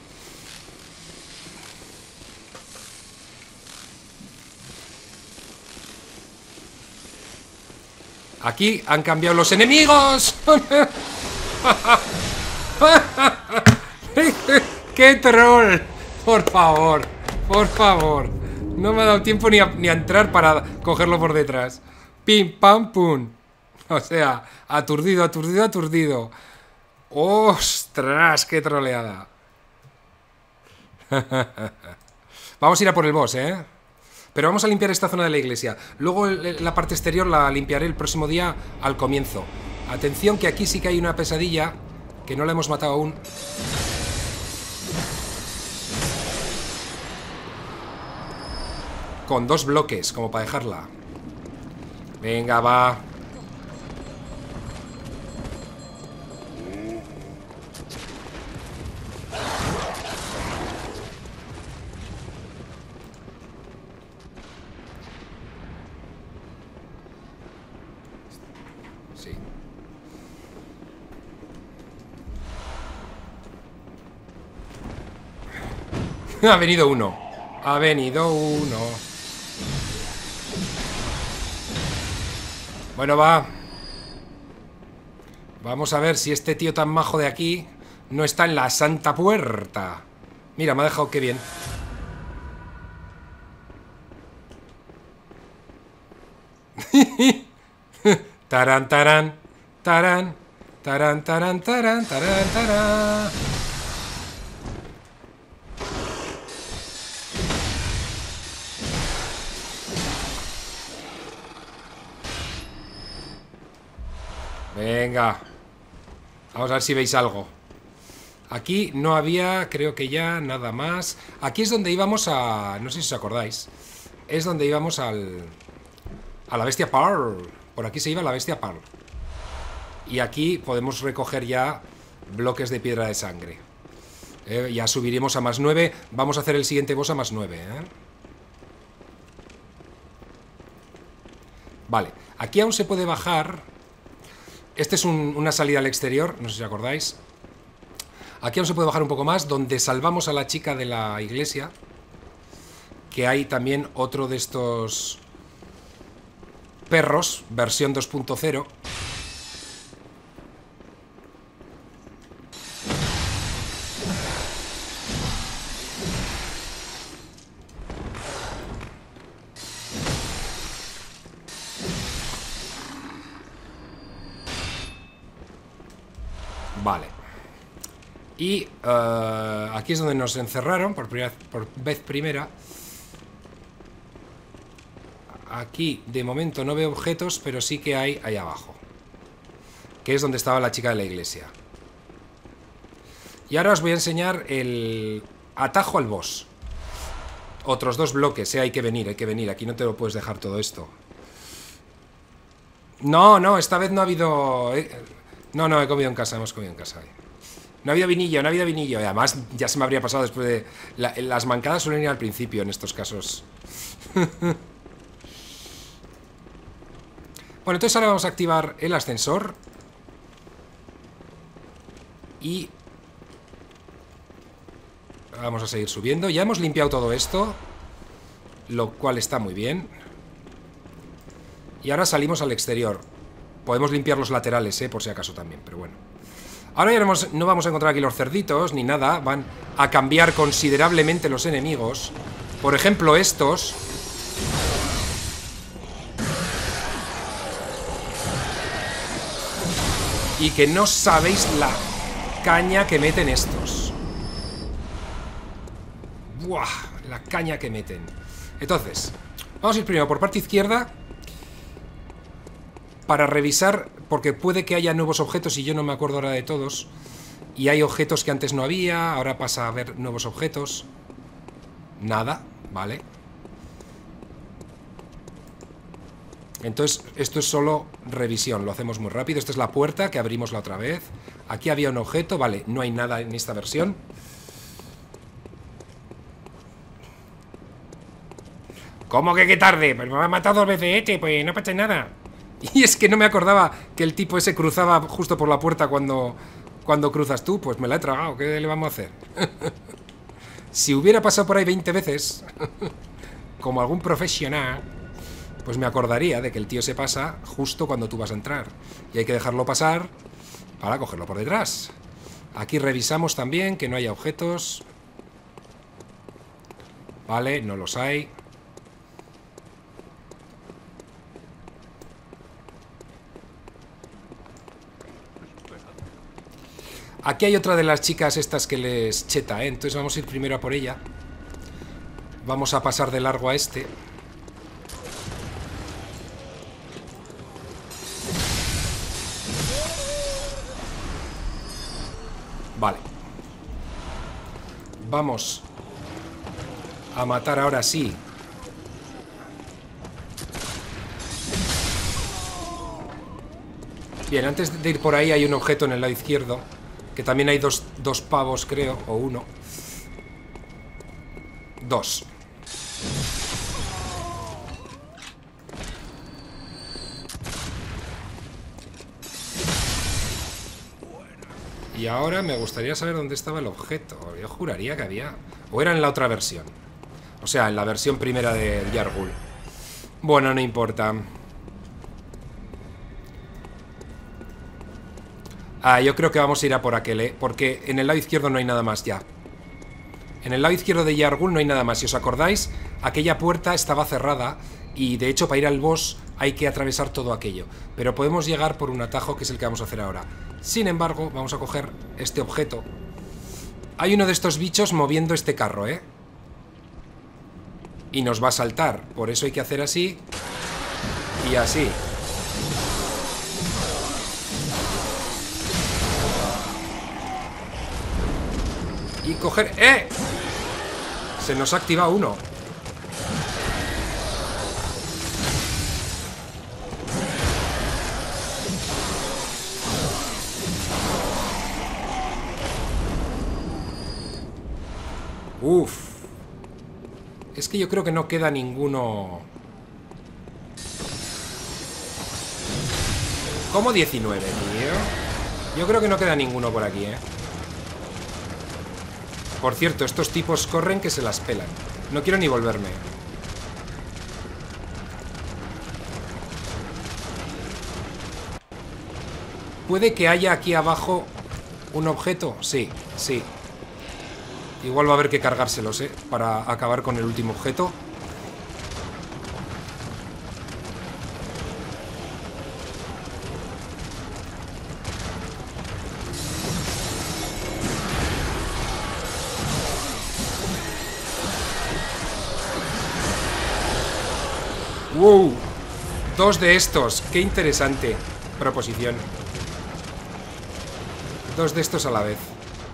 Aquí han cambiado los enemigos. ¡Qué troll! Por favor, por favor. No me ha dado tiempo ni a, ni a entrar para cogerlo por detrás. Pim, pam, pum. O sea, aturdido, aturdido, aturdido. ¡Ostras! ¡Qué troleada! Vamos a ir a por el boss, ¿eh? Pero vamos a limpiar esta zona de la iglesia. Luego la parte exterior la limpiaré el próximo día al comienzo. Atención que aquí sí que hay una pesadilla que no la hemos matado aún. Con dos bloques, como para dejarla. Venga, va. Sí. Ha venido uno. Ha venido uno. Bueno, va. Vamos a ver si este tío tan majo de aquí no está en la Santa Puerta. Mira, me ha dejado qué bien. Tarán, tarán, tarán, tarán, tarán, tarán, tarán, tarán. Venga. Vamos a ver si veis algo. Aquí no había, creo que ya, nada más. Aquí es donde íbamos a... No sé si os acordáis. Es donde íbamos al... A la bestia Pearl. Por aquí se iba la bestia Pearl. Y aquí podemos recoger ya bloques de piedra de sangre. Eh, ya subiremos a más nueve. Vamos a hacer el siguiente boss a más nueve, ¿eh? Vale. Aquí aún se puede bajar... Este es un, una salida al exterior, no sé si os acordáis. Aquí aún se puede bajar un poco más, donde salvamos a la chica de la iglesia. Que hay también otro de estos perros, versión dos punto cero. Vale. Y uh, aquí es donde nos encerraron por, primera, por vez primera. Aquí de momento no veo objetos, pero sí que hay ahí abajo, que es donde estaba la chica de la iglesia. Y ahora os voy a enseñar el atajo al boss. Otros dos bloques, ¿eh? Hay que venir, hay que venir. Aquí no te lo puedes dejar todo esto. No, no, esta vez no ha habido... Eh, No, no, he comido en casa, hemos comido en casa. No ha habido vinillo, no ha habido vinillo. Y además ya se me habría pasado después de... La, las mancadas suelen ir al principio en estos casos. Bueno, entonces ahora vamos a activar el ascensor. Y... Vamos a seguir subiendo. Ya hemos limpiado todo esto, lo cual está muy bien. Y ahora salimos al exterior. Podemos limpiar los laterales, eh, por si acaso también, pero bueno. Ahora ya no, no vamos a encontrar aquí los cerditos, ni nada. Van a cambiar considerablemente los enemigos. Por ejemplo, estos. Y que no sabéis la caña que meten estos. Buah, la caña que meten. Entonces, vamos a ir primero por parte izquierda para revisar, porque puede que haya nuevos objetos y yo no me acuerdo ahora de todos. Y hay objetos que antes no había, ahora pasa a haber nuevos objetos. Nada, vale. Entonces, esto es solo revisión, lo hacemos muy rápido. Esta es la puerta que abrimos la otra vez. Aquí había un objeto, vale, no hay nada en esta versión. ¿Cómo que qué tarde? Pues me ha matado dos veces este, pues no pasa nada. Y es que no me acordaba que el tipo ese cruzaba justo por la puerta cuando, cuando cruzas tú. Pues me la he tragado, ¿qué le vamos a hacer? Si hubiera pasado por ahí veinte veces, como algún profesional, pues me acordaría de que el tío se pasa justo cuando tú vas a entrar. Y hay que dejarlo pasar para cogerlo por detrás. Aquí revisamos también que no haya objetos. Vale, no los hay. Aquí hay otra de las chicas estas que les cheta, ¿eh? Entonces vamos a ir primero a por ella. Vamos a pasar de largo a este. Vale. Vamos a matar ahora sí. Bien, antes de ir por ahí hay un objeto en el lado izquierdo. Que también hay dos, dos pavos, creo. O uno. Dos. Y ahora me gustaría saber dónde estaba el objeto. Yo juraría que había... O era en la otra versión. O sea, en la versión primera de Yargul. Bueno, no importa. Ah, yo creo que vamos a ir a por aquel, ¿eh? Porque en el lado izquierdo no hay nada más ya. En el lado izquierdo de Yargul no hay nada más. Si os acordáis, aquella puerta estaba cerrada. Y de hecho para ir al boss hay que atravesar todo aquello. Pero podemos llegar por un atajo que es el que vamos a hacer ahora. Sin embargo, vamos a coger este objeto. Hay uno de estos bichos moviendo este carro, ¿eh? Y nos va a saltar. Por eso hay que hacer así. Y así. Y coger... ¡Eh! Se nos ha activado uno. Uf. Es que yo creo que no queda ninguno... ¿Cómo diecinueve, tío? Yo creo que no queda ninguno por aquí, ¿eh? Por cierto, estos tipos corren que se las pelan. No quiero ni volverme. ¿Puede que haya aquí abajo un objeto? Sí, sí. Igual va a haber que cargárselos, ¿eh? Para acabar con el último objeto. ¡Wow! Dos de estos. ¡Qué interesante proposición! Dos de estos a la vez.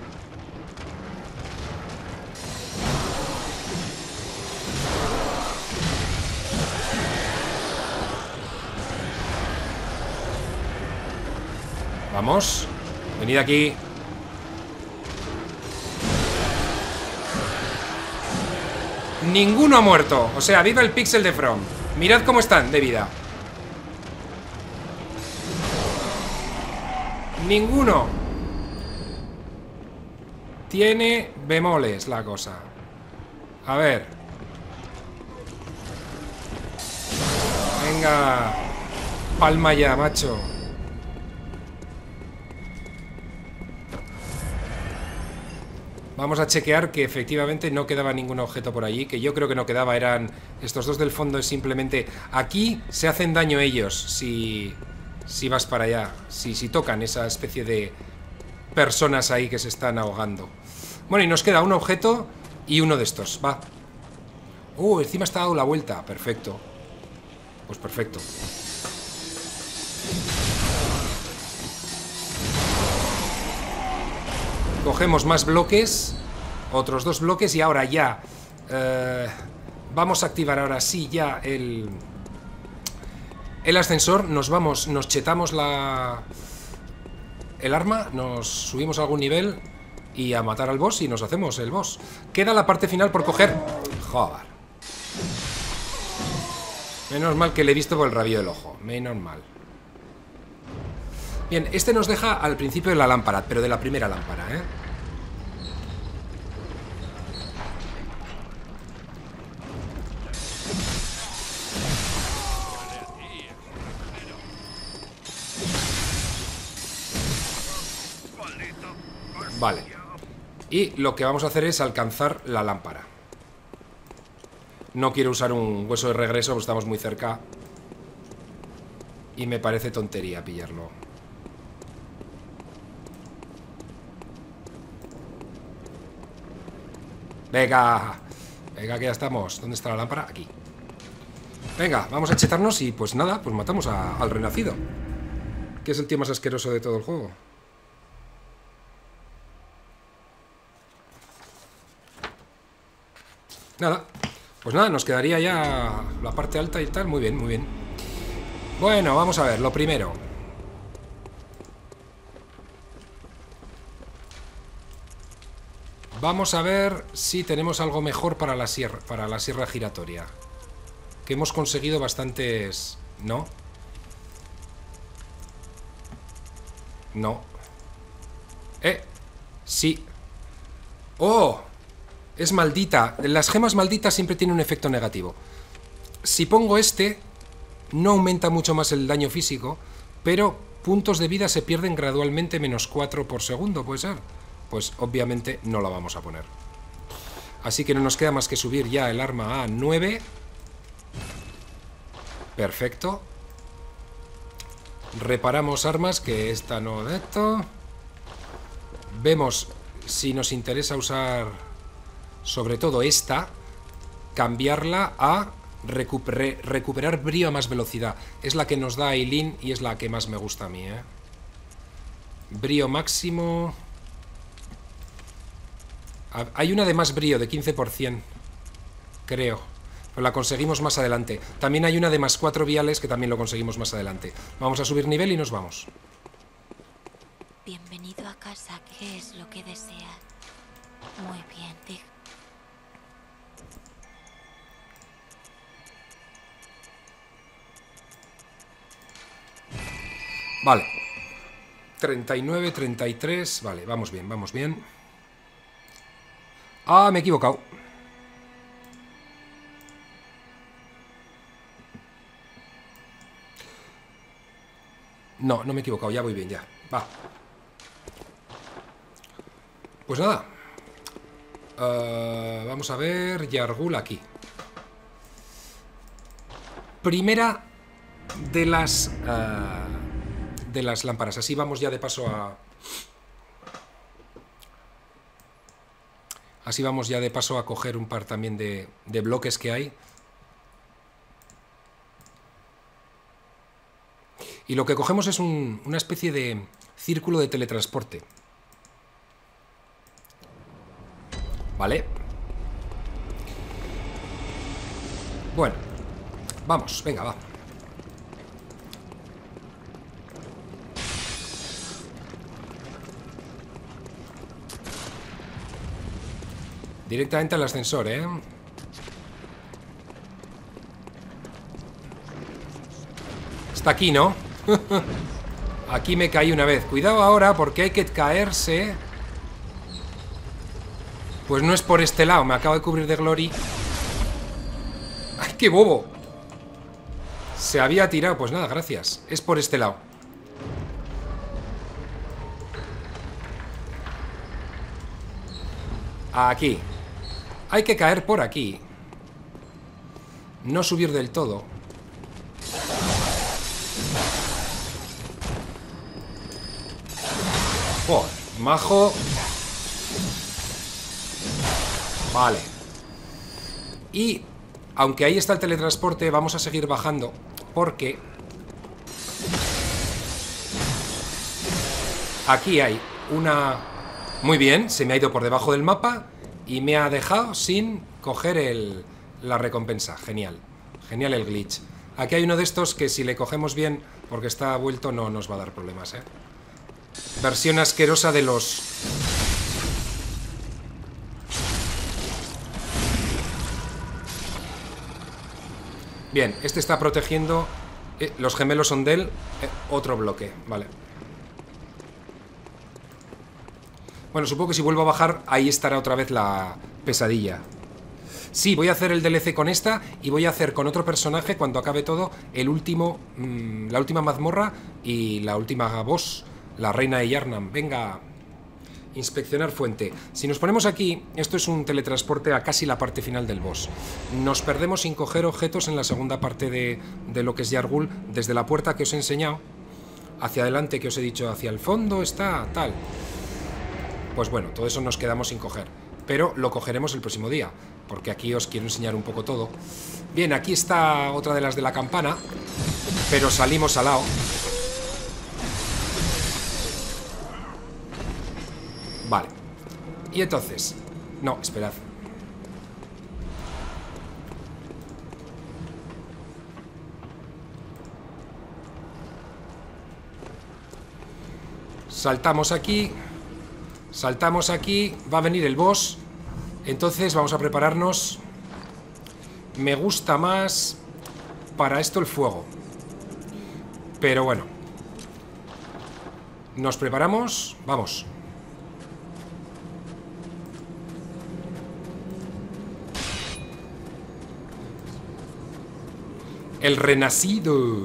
Vamos. Venid aquí. Ninguno ha muerto. O sea, viva el pixel de From. Mirad cómo están de vida. Ninguno. Tiene bemoles la cosa. A ver. Venga. Palma ya, macho. Vamos a chequear que efectivamente no quedaba ningún objeto por allí. Que yo creo que no quedaba, eran estos dos del fondo. Es simplemente... Aquí se hacen daño ellos si, si vas para allá. Si, si tocan esa especie de personas ahí que se están ahogando. Bueno, y nos queda un objeto y uno de estos, va. Uh, encima está dado la vuelta, perfecto. Pues perfecto. Cogemos más bloques. Otros dos bloques y ahora ya eh, vamos a activar ahora sí ya el El ascensor. Nos vamos, nos chetamos la el arma, nos subimos a algún nivel y a matar al boss y nos hacemos el boss. Queda la parte final por coger. Joder. Menos mal que le he visto por el rabillo del ojo. Menos mal. Bien, este nos deja al principio de la lámpara, pero de la primera lámpara, ¿eh? Vale. Y lo que vamos a hacer es alcanzar la lámpara. No quiero usar un hueso de regreso porque estamos muy cerca. Y me parece tontería pillarlo. Venga. Venga, que ya estamos. ¿Dónde está la lámpara? Aquí. Venga, vamos a chetarnos y pues nada, pues matamos a, al renacido, que es el tío más asqueroso de todo el juego. Nada, pues nada, nos quedaría ya la parte alta y tal. Muy bien, muy bien. Bueno, vamos a ver, lo primero. Vamos a ver si tenemos algo mejor para la sierra, para la sierra giratoria. Que hemos conseguido bastantes... ¿No? No. Eh, sí. ¡Oh! Es maldita. Las gemas malditas siempre tienen un efecto negativo. Si pongo este, no aumenta mucho más el daño físico, pero puntos de vida se pierden gradualmente menos cuatro por segundo, ¿puede ser? Pues obviamente no la vamos a poner. Así que no nos queda más que subir ya el arma a nueve. Perfecto. Reparamos armas, que esta no de esto. Vemos si nos interesa usar... sobre todo esta, cambiarla a recuper recuperar brío a más velocidad. Es la que nos da Eileen y es la que más me gusta a mí, ¿eh? Brío máximo... Hay una de más brío, de quince por ciento, creo. Pero la conseguimos más adelante. También hay una de más cuatro viales que también lo conseguimos más adelante. Vamos a subir nivel y nos vamos. Bienvenido a casa, ¿qué es lo que deseas? Muy bien, Tig. Vale. treinta y nueve, treinta y tres. Vale, vamos bien, vamos bien. Ah, me he equivocado. No, no me he equivocado, ya voy bien, ya. Va. Pues nada. Uh, vamos a ver. Yargul aquí. Primera de las... Uh, de las lámparas. Así vamos ya de paso a... Así vamos ya de paso a coger un par también de, de bloques que hay. Y lo que cogemos es un, una especie de círculo de teletransporte. Vale. Bueno. Vamos, venga, va. Directamente al ascensor, ¿eh? Está aquí, ¿no? Aquí me caí una vez. Cuidado ahora, porque hay que caerse. Pues no es por este lado. Me acabo de cubrir de glory. ¡Ay, qué bobo! Se había tirado. Pues nada, gracias. Es por este lado. Aquí. Hay que caer por aquí. No subir del todo. Joder, majo. Vale. Y, aunque ahí está el teletransporte, vamos a seguir bajando, porque aquí hay una... Muy bien, se me ha ido por debajo del mapa y me ha dejado sin coger el... la recompensa. Genial. Genial el glitch. Aquí hay uno de estos que si le cogemos bien, porque está vuelto, no nos va a dar problemas, ¿eh? Versión asquerosa de los... Bien, este está protegiendo... Eh, los gemelos son de él. Eh, otro bloque, vale. Bueno, supongo que si vuelvo a bajar, ahí estará otra vez la pesadilla. Sí, voy a hacer el D L C con esta y voy a hacer con otro personaje, cuando acabe todo, el último, mmm, la última mazmorra y la última boss, la reina de Yharnam. Venga, inspeccionar fuente. Si nos ponemos aquí, esto es un teletransporte a casi la parte final del boss. Nos perdemos sin coger objetos en la segunda parte de, de lo que es Yargul, desde la puerta que os he enseñado, hacia adelante que os he dicho, hacia el fondo está tal. Pues bueno, todo eso nos quedamos sin coger, pero lo cogeremos el próximo día, porque aquí os quiero enseñar un poco todo. Bien, aquí está otra de las de la campana, pero salimos al lado. Vale. Y entonces... No, esperad. Saltamos aquí. Saltamos aquí. Va a venir el boss. Entonces vamos a prepararnos. Me gusta más para esto el fuego, pero bueno. Nos preparamos. Vamos. El renacido.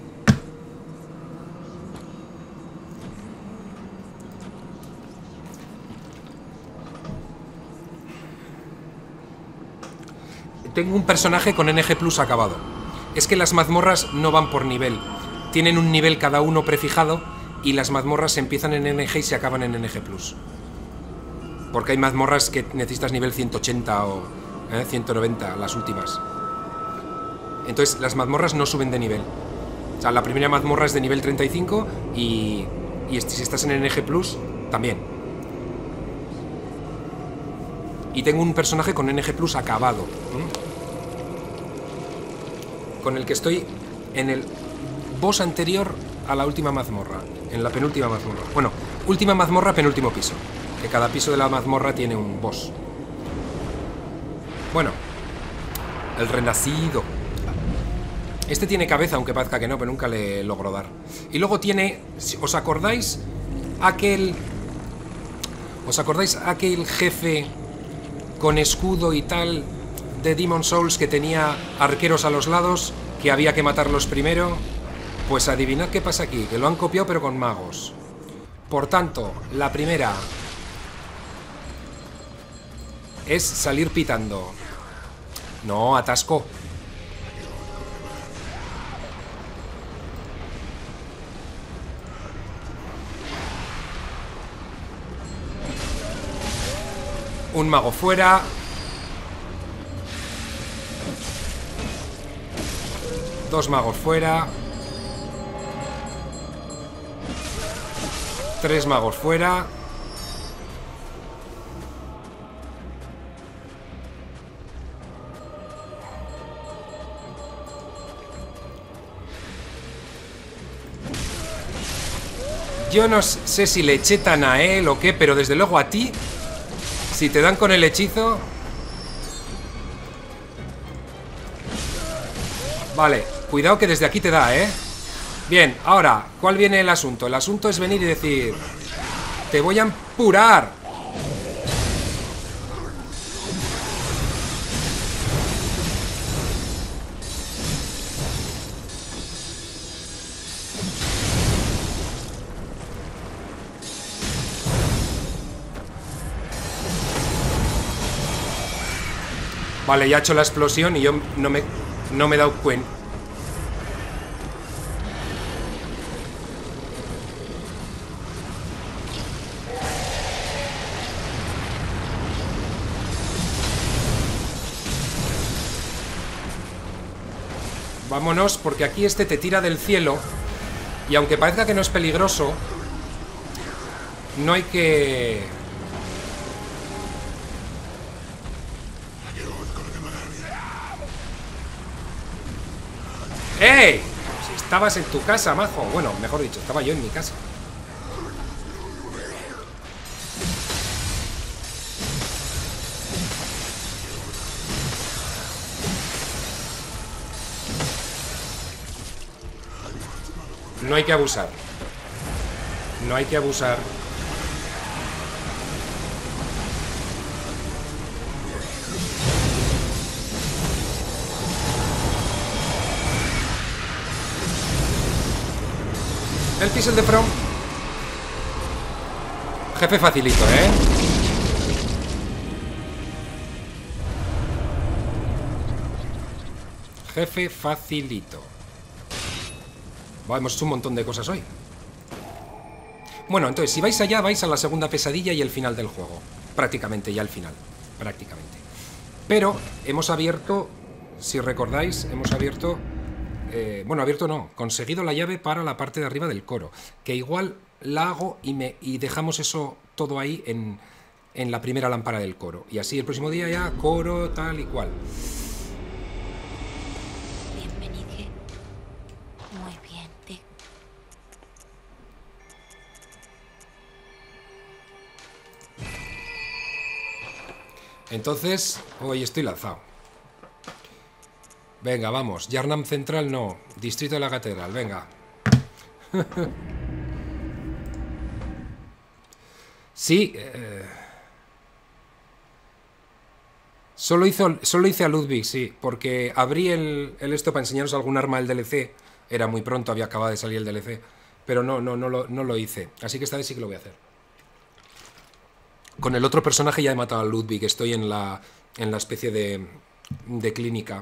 Tengo un personaje con N G plus acabado. Es que las mazmorras no van por nivel. Tienen un nivel cada uno prefijado y las mazmorras empiezan en N G y se acaban en N G plus. Porque hay mazmorras que necesitas nivel ciento ochenta o eh, ciento noventa, las últimas. Entonces las mazmorras no suben de nivel. O sea, la primera mazmorra es de nivel treinta y cinco y, y si estás en N G plus, también. Y tengo un personaje con N G plus acabado, ¿eh? Con el que estoy en el boss anterior a la última mazmorra. En la penúltima mazmorra. Bueno, última mazmorra, penúltimo piso. Que cada piso de la mazmorra tiene un boss. Bueno, el renacido. Este tiene cabeza, aunque parezca que no, pero nunca le logro dar. Y luego tiene... ¿Os acordáis? Aquel... ¿Os acordáis aquel jefe con escudo y tal de Demon Souls que tenía arqueros a los lados, que había que matarlos primero? Pues adivinad qué pasa aquí, que lo han copiado pero con magos. Por tanto, la primera es salir pitando. No, atasco. Un mago fuera. Dos magos fuera. Tres magos fuera. Yo no sé si le chetan a él o qué, pero desde luego a ti, si te dan con el hechizo... Vale, cuidado que desde aquí te da, ¿eh? Bien, ahora, ¿cuál viene el asunto? El asunto es venir y decir... ¡Te voy a empurar! Vale, ya ha hecho la explosión y yo no me, no me he dado cuenta. Vámonos, porque aquí este te tira del cielo. Y aunque parezca que no es peligroso, no hay que... ¡Ey! Si estabas en tu casa, majo. Bueno, mejor dicho, estaba yo en mi casa. No hay que abusar. No hay que abusar. El pixel de From. Jefe facilito, ¿eh? Jefe facilito. Vamos, un montón de cosas hoy. Bueno, entonces, si vais allá, vais a la segunda pesadilla y el final del juego. Prácticamente, ya el final. Prácticamente. Pero hemos abierto, si recordáis, hemos abierto... Eh, bueno, abierto no, conseguido la llave para la parte de arriba del coro. Que igual la hago y, me, y dejamos eso todo ahí en, en la primera lámpara del coro. Y así el próximo día ya, coro, tal y cual. Bienvenido. Muy bien, te... Entonces, hoy estoy lanzado. Venga, vamos. Yarnam Central no. Distrito de la Catedral, venga. Sí. Eh... Solo, hizo, solo hice a Ludwig, sí. Porque abrí el, el esto para enseñaros algún arma del D L C. Era muy pronto, había acabado de salir el D L C. Pero no, no, no, lo, no lo hice. Así que esta vez sí que lo voy a hacer. Con el otro personaje ya he matado a Ludwig. Estoy en la, en la especie de, de clínica.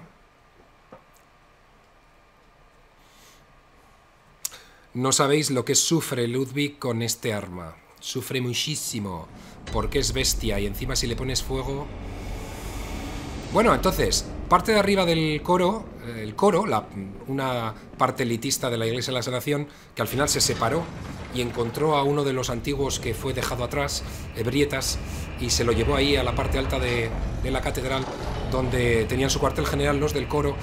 No sabéis lo que sufre Ludwig con este arma. Sufre muchísimo. Porque es bestia. Y encima si le pones fuego... Bueno, entonces, parte de arriba del coro, el coro, la, una parte elitista de la Iglesia de la Salvación, que al final se separó y encontró a uno de los antiguos que fue dejado atrás, Ebrietas, y se lo llevó ahí a la parte alta de, de la catedral, donde tenían su cuartel general los del coro.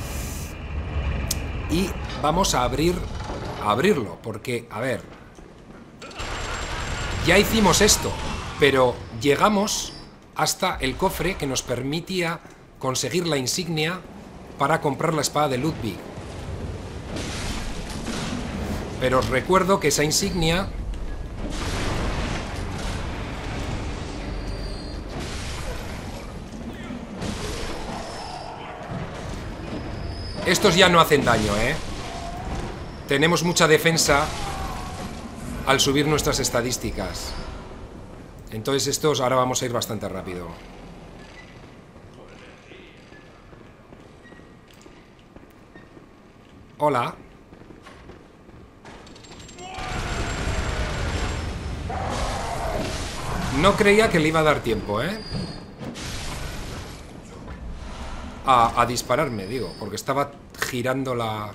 Y vamos a abrir, a abrirlo, porque, a ver, ya hicimos esto, pero llegamos hasta el cofre que nos permitía conseguir la insignia para comprar la espada de Ludwig. Pero os recuerdo que esa insignia estos ya no hacen daño, ¿eh? Tenemos mucha defensa al subir nuestras estadísticas. Entonces estos ahora vamos a ir bastante rápido. Hola. No creía que le iba a dar tiempo, ¿eh? A, a dispararme, digo, porque estaba girando la...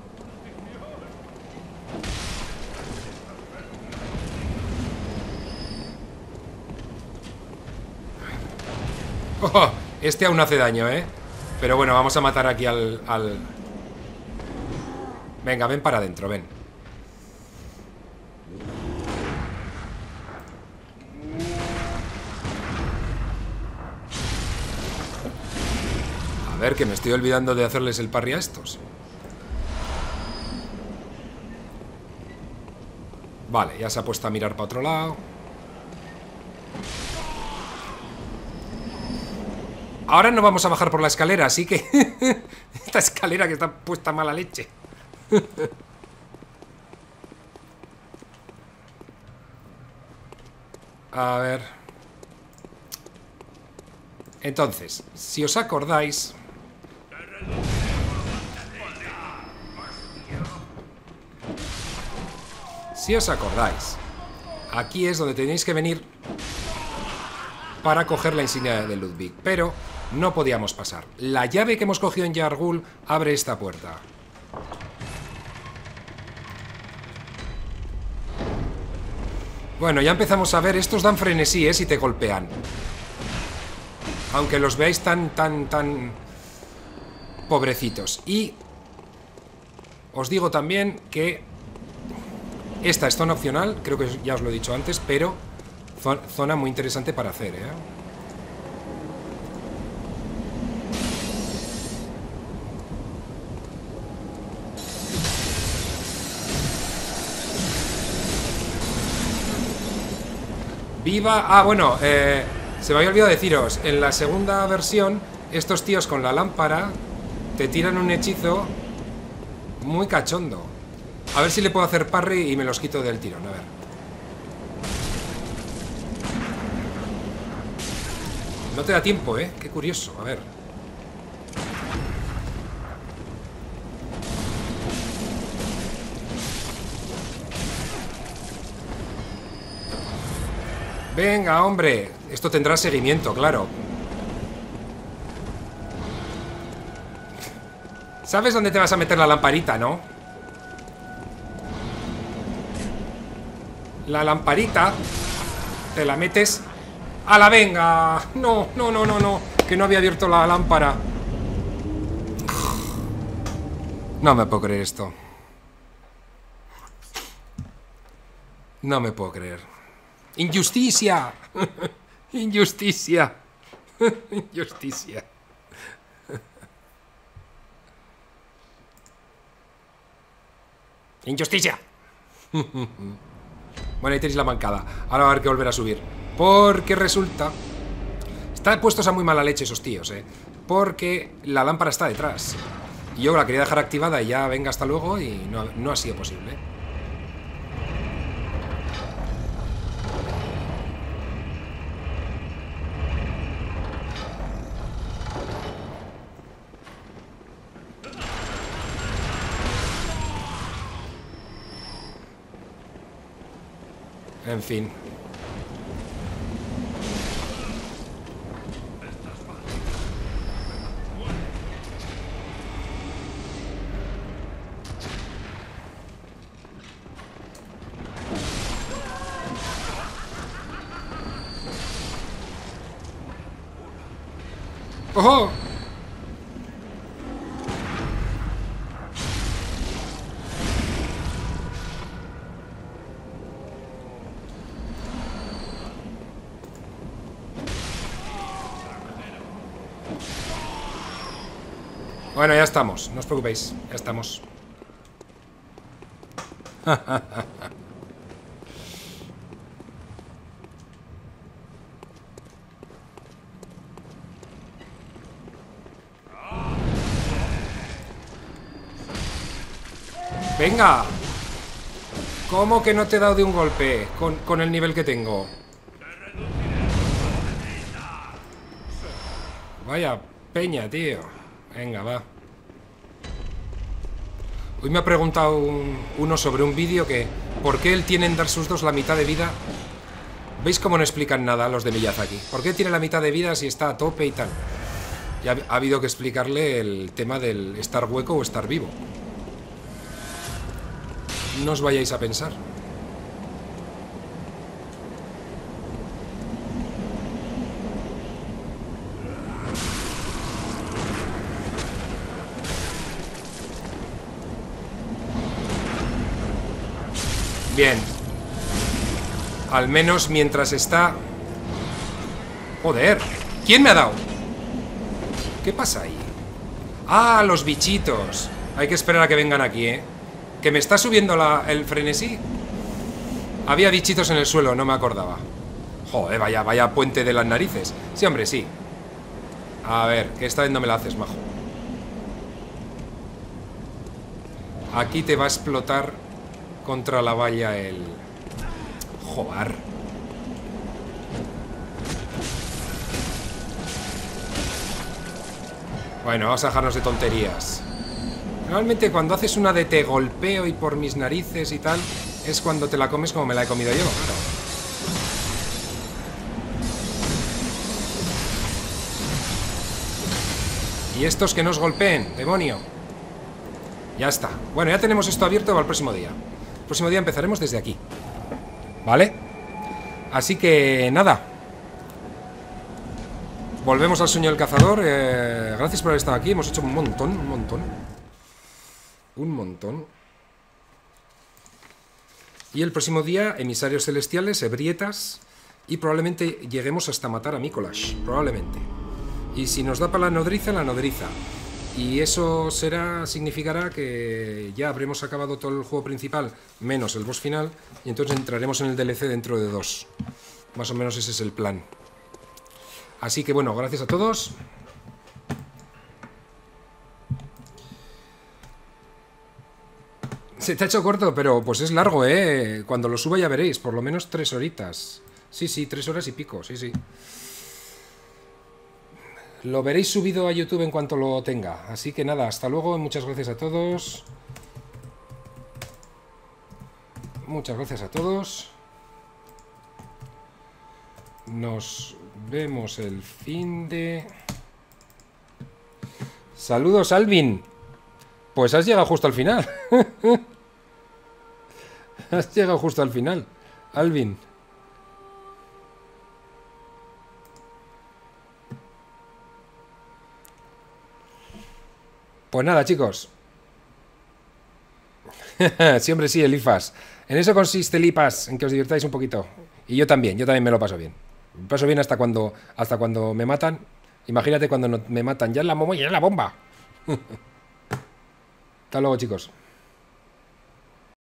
Oh, este aún no hace daño, ¿eh? Pero bueno, vamos a matar aquí al... al... Venga, ven para adentro, ven. A ver, que me estoy olvidando de hacerles el parry a estos. Vale, ya se ha puesto a mirar para otro lado. Ahora no vamos a bajar por la escalera, así que... Esta escalera que está puesta mala leche. A ver. Entonces, si os acordáis... Si os acordáis, aquí es donde tenéis que venir para coger la insignia de Ludwig, pero no podíamos pasar. La llave que hemos cogido en Yargul abre esta puerta. Bueno, ya empezamos a ver, estos dan frenesí, ¿eh? Si te golpean. Aunque los veáis tan, tan, tan... pobrecitos. Y... os digo también que... esta es zona opcional, creo que ya os lo he dicho antes, pero... zona muy interesante para hacer, ¿eh? ¡Viva! Ah, bueno, eh, se me había olvidado deciros, en la segunda versión, estos tíos con la lámpara te tiran un hechizo muy cachondo. A ver si le puedo hacer parry y me los quito del tirón, a ver. No te da tiempo, ¿eh? Qué curioso, a ver. Venga, hombre. Esto tendrá seguimiento, claro. ¿Sabes dónde te vas a meter la lamparita, no? La lamparita te la metes a la venga. No, no, no, no, no. Que no había abierto la lámpara. No me puedo creer esto. No me puedo creer. ¡Injusticia! ¡Injusticia! ¡Injusticia! ¡Injusticia! Bueno, ahí tenéis la mancada. Ahora va a haber que volver a subir. Porque resulta... Están puestos a muy mala leche esos tíos, ¿eh? Porque la lámpara está detrás. Y yo la quería dejar activada y ya venga hasta luego y no, no ha sido posible. En fin. ¡Ojo! Bueno, ya estamos, no os preocupéis, ya estamos. Venga. ¿Cómo que no te he dado de un golpe con, con el nivel que tengo? Vaya peña, tío. Venga, va. Hoy me ha preguntado un, uno sobre un vídeo que ¿por qué él tiene en Dark Souls dos la mitad de vida? ¿Veis cómo no explican nada los de Miyazaki? ¿Por qué tiene la mitad de vida si está a tope y tal? Y ha, ha habido que explicarle el tema del estar hueco o estar vivo. No os vayáis a pensar. Bien. Al menos mientras está... Joder. ¿Quién me ha dado? ¿Qué pasa ahí? ¡Ah, los bichitos! Hay que esperar a que vengan aquí, ¿eh? ¿Que me está subiendo la, el frenesí? Había bichitos en el suelo, no me acordaba. Joder, vaya, vaya puente de las narices. Sí, hombre, sí. A ver, que esta vez no me la haces, majo. Aquí te va a explotar contra la valla el... Joder. Bueno, vamos a dejarnos de tonterías. Normalmente cuando haces una de te golpeo y por mis narices y tal, es cuando te la comes como me la he comido yo, claro. Y estos que nos golpeen, demonio. Ya está. Bueno, ya tenemos esto abierto para el próximo día. El próximo día empezaremos desde aquí. ¿Vale? Así que nada. Volvemos al sueño del cazador. eh, Gracias por haber estado aquí. Hemos hecho un montón, un montón Un montón Y el próximo día, emisarios celestiales, ebrietas. Y probablemente lleguemos hasta matar a Micolash. Probablemente. Y si nos da para la nodriza, la nodriza. Y eso será, significará que ya habremos acabado todo el juego principal, menos el boss final, y entonces entraremos en el D L C dentro de dos. Más o menos ese es el plan. Así que bueno, gracias a todos. Se te ha hecho corto, pero pues es largo, ¿eh? Cuando lo suba ya veréis, por lo menos tres horitas. Sí, sí, tres horas y pico, sí, sí. Lo veréis subido a YouTube en cuanto lo tenga. Así que nada, hasta luego, muchas gracias a todos. Muchas gracias a todos. Nos vemos el fin de... Saludos, Alvin. Pues has llegado justo al final. Has llegado justo al final, Alvin. Pues nada, chicos. Siempre sí, el I F A S. En eso consiste el I P A S, en que os divirtáis un poquito. Y yo también, yo también me lo paso bien. Me paso bien hasta cuando, hasta cuando me matan. Imagínate cuando no, me matan. Ya es la momo y ya es la bomba. Hasta luego, chicos.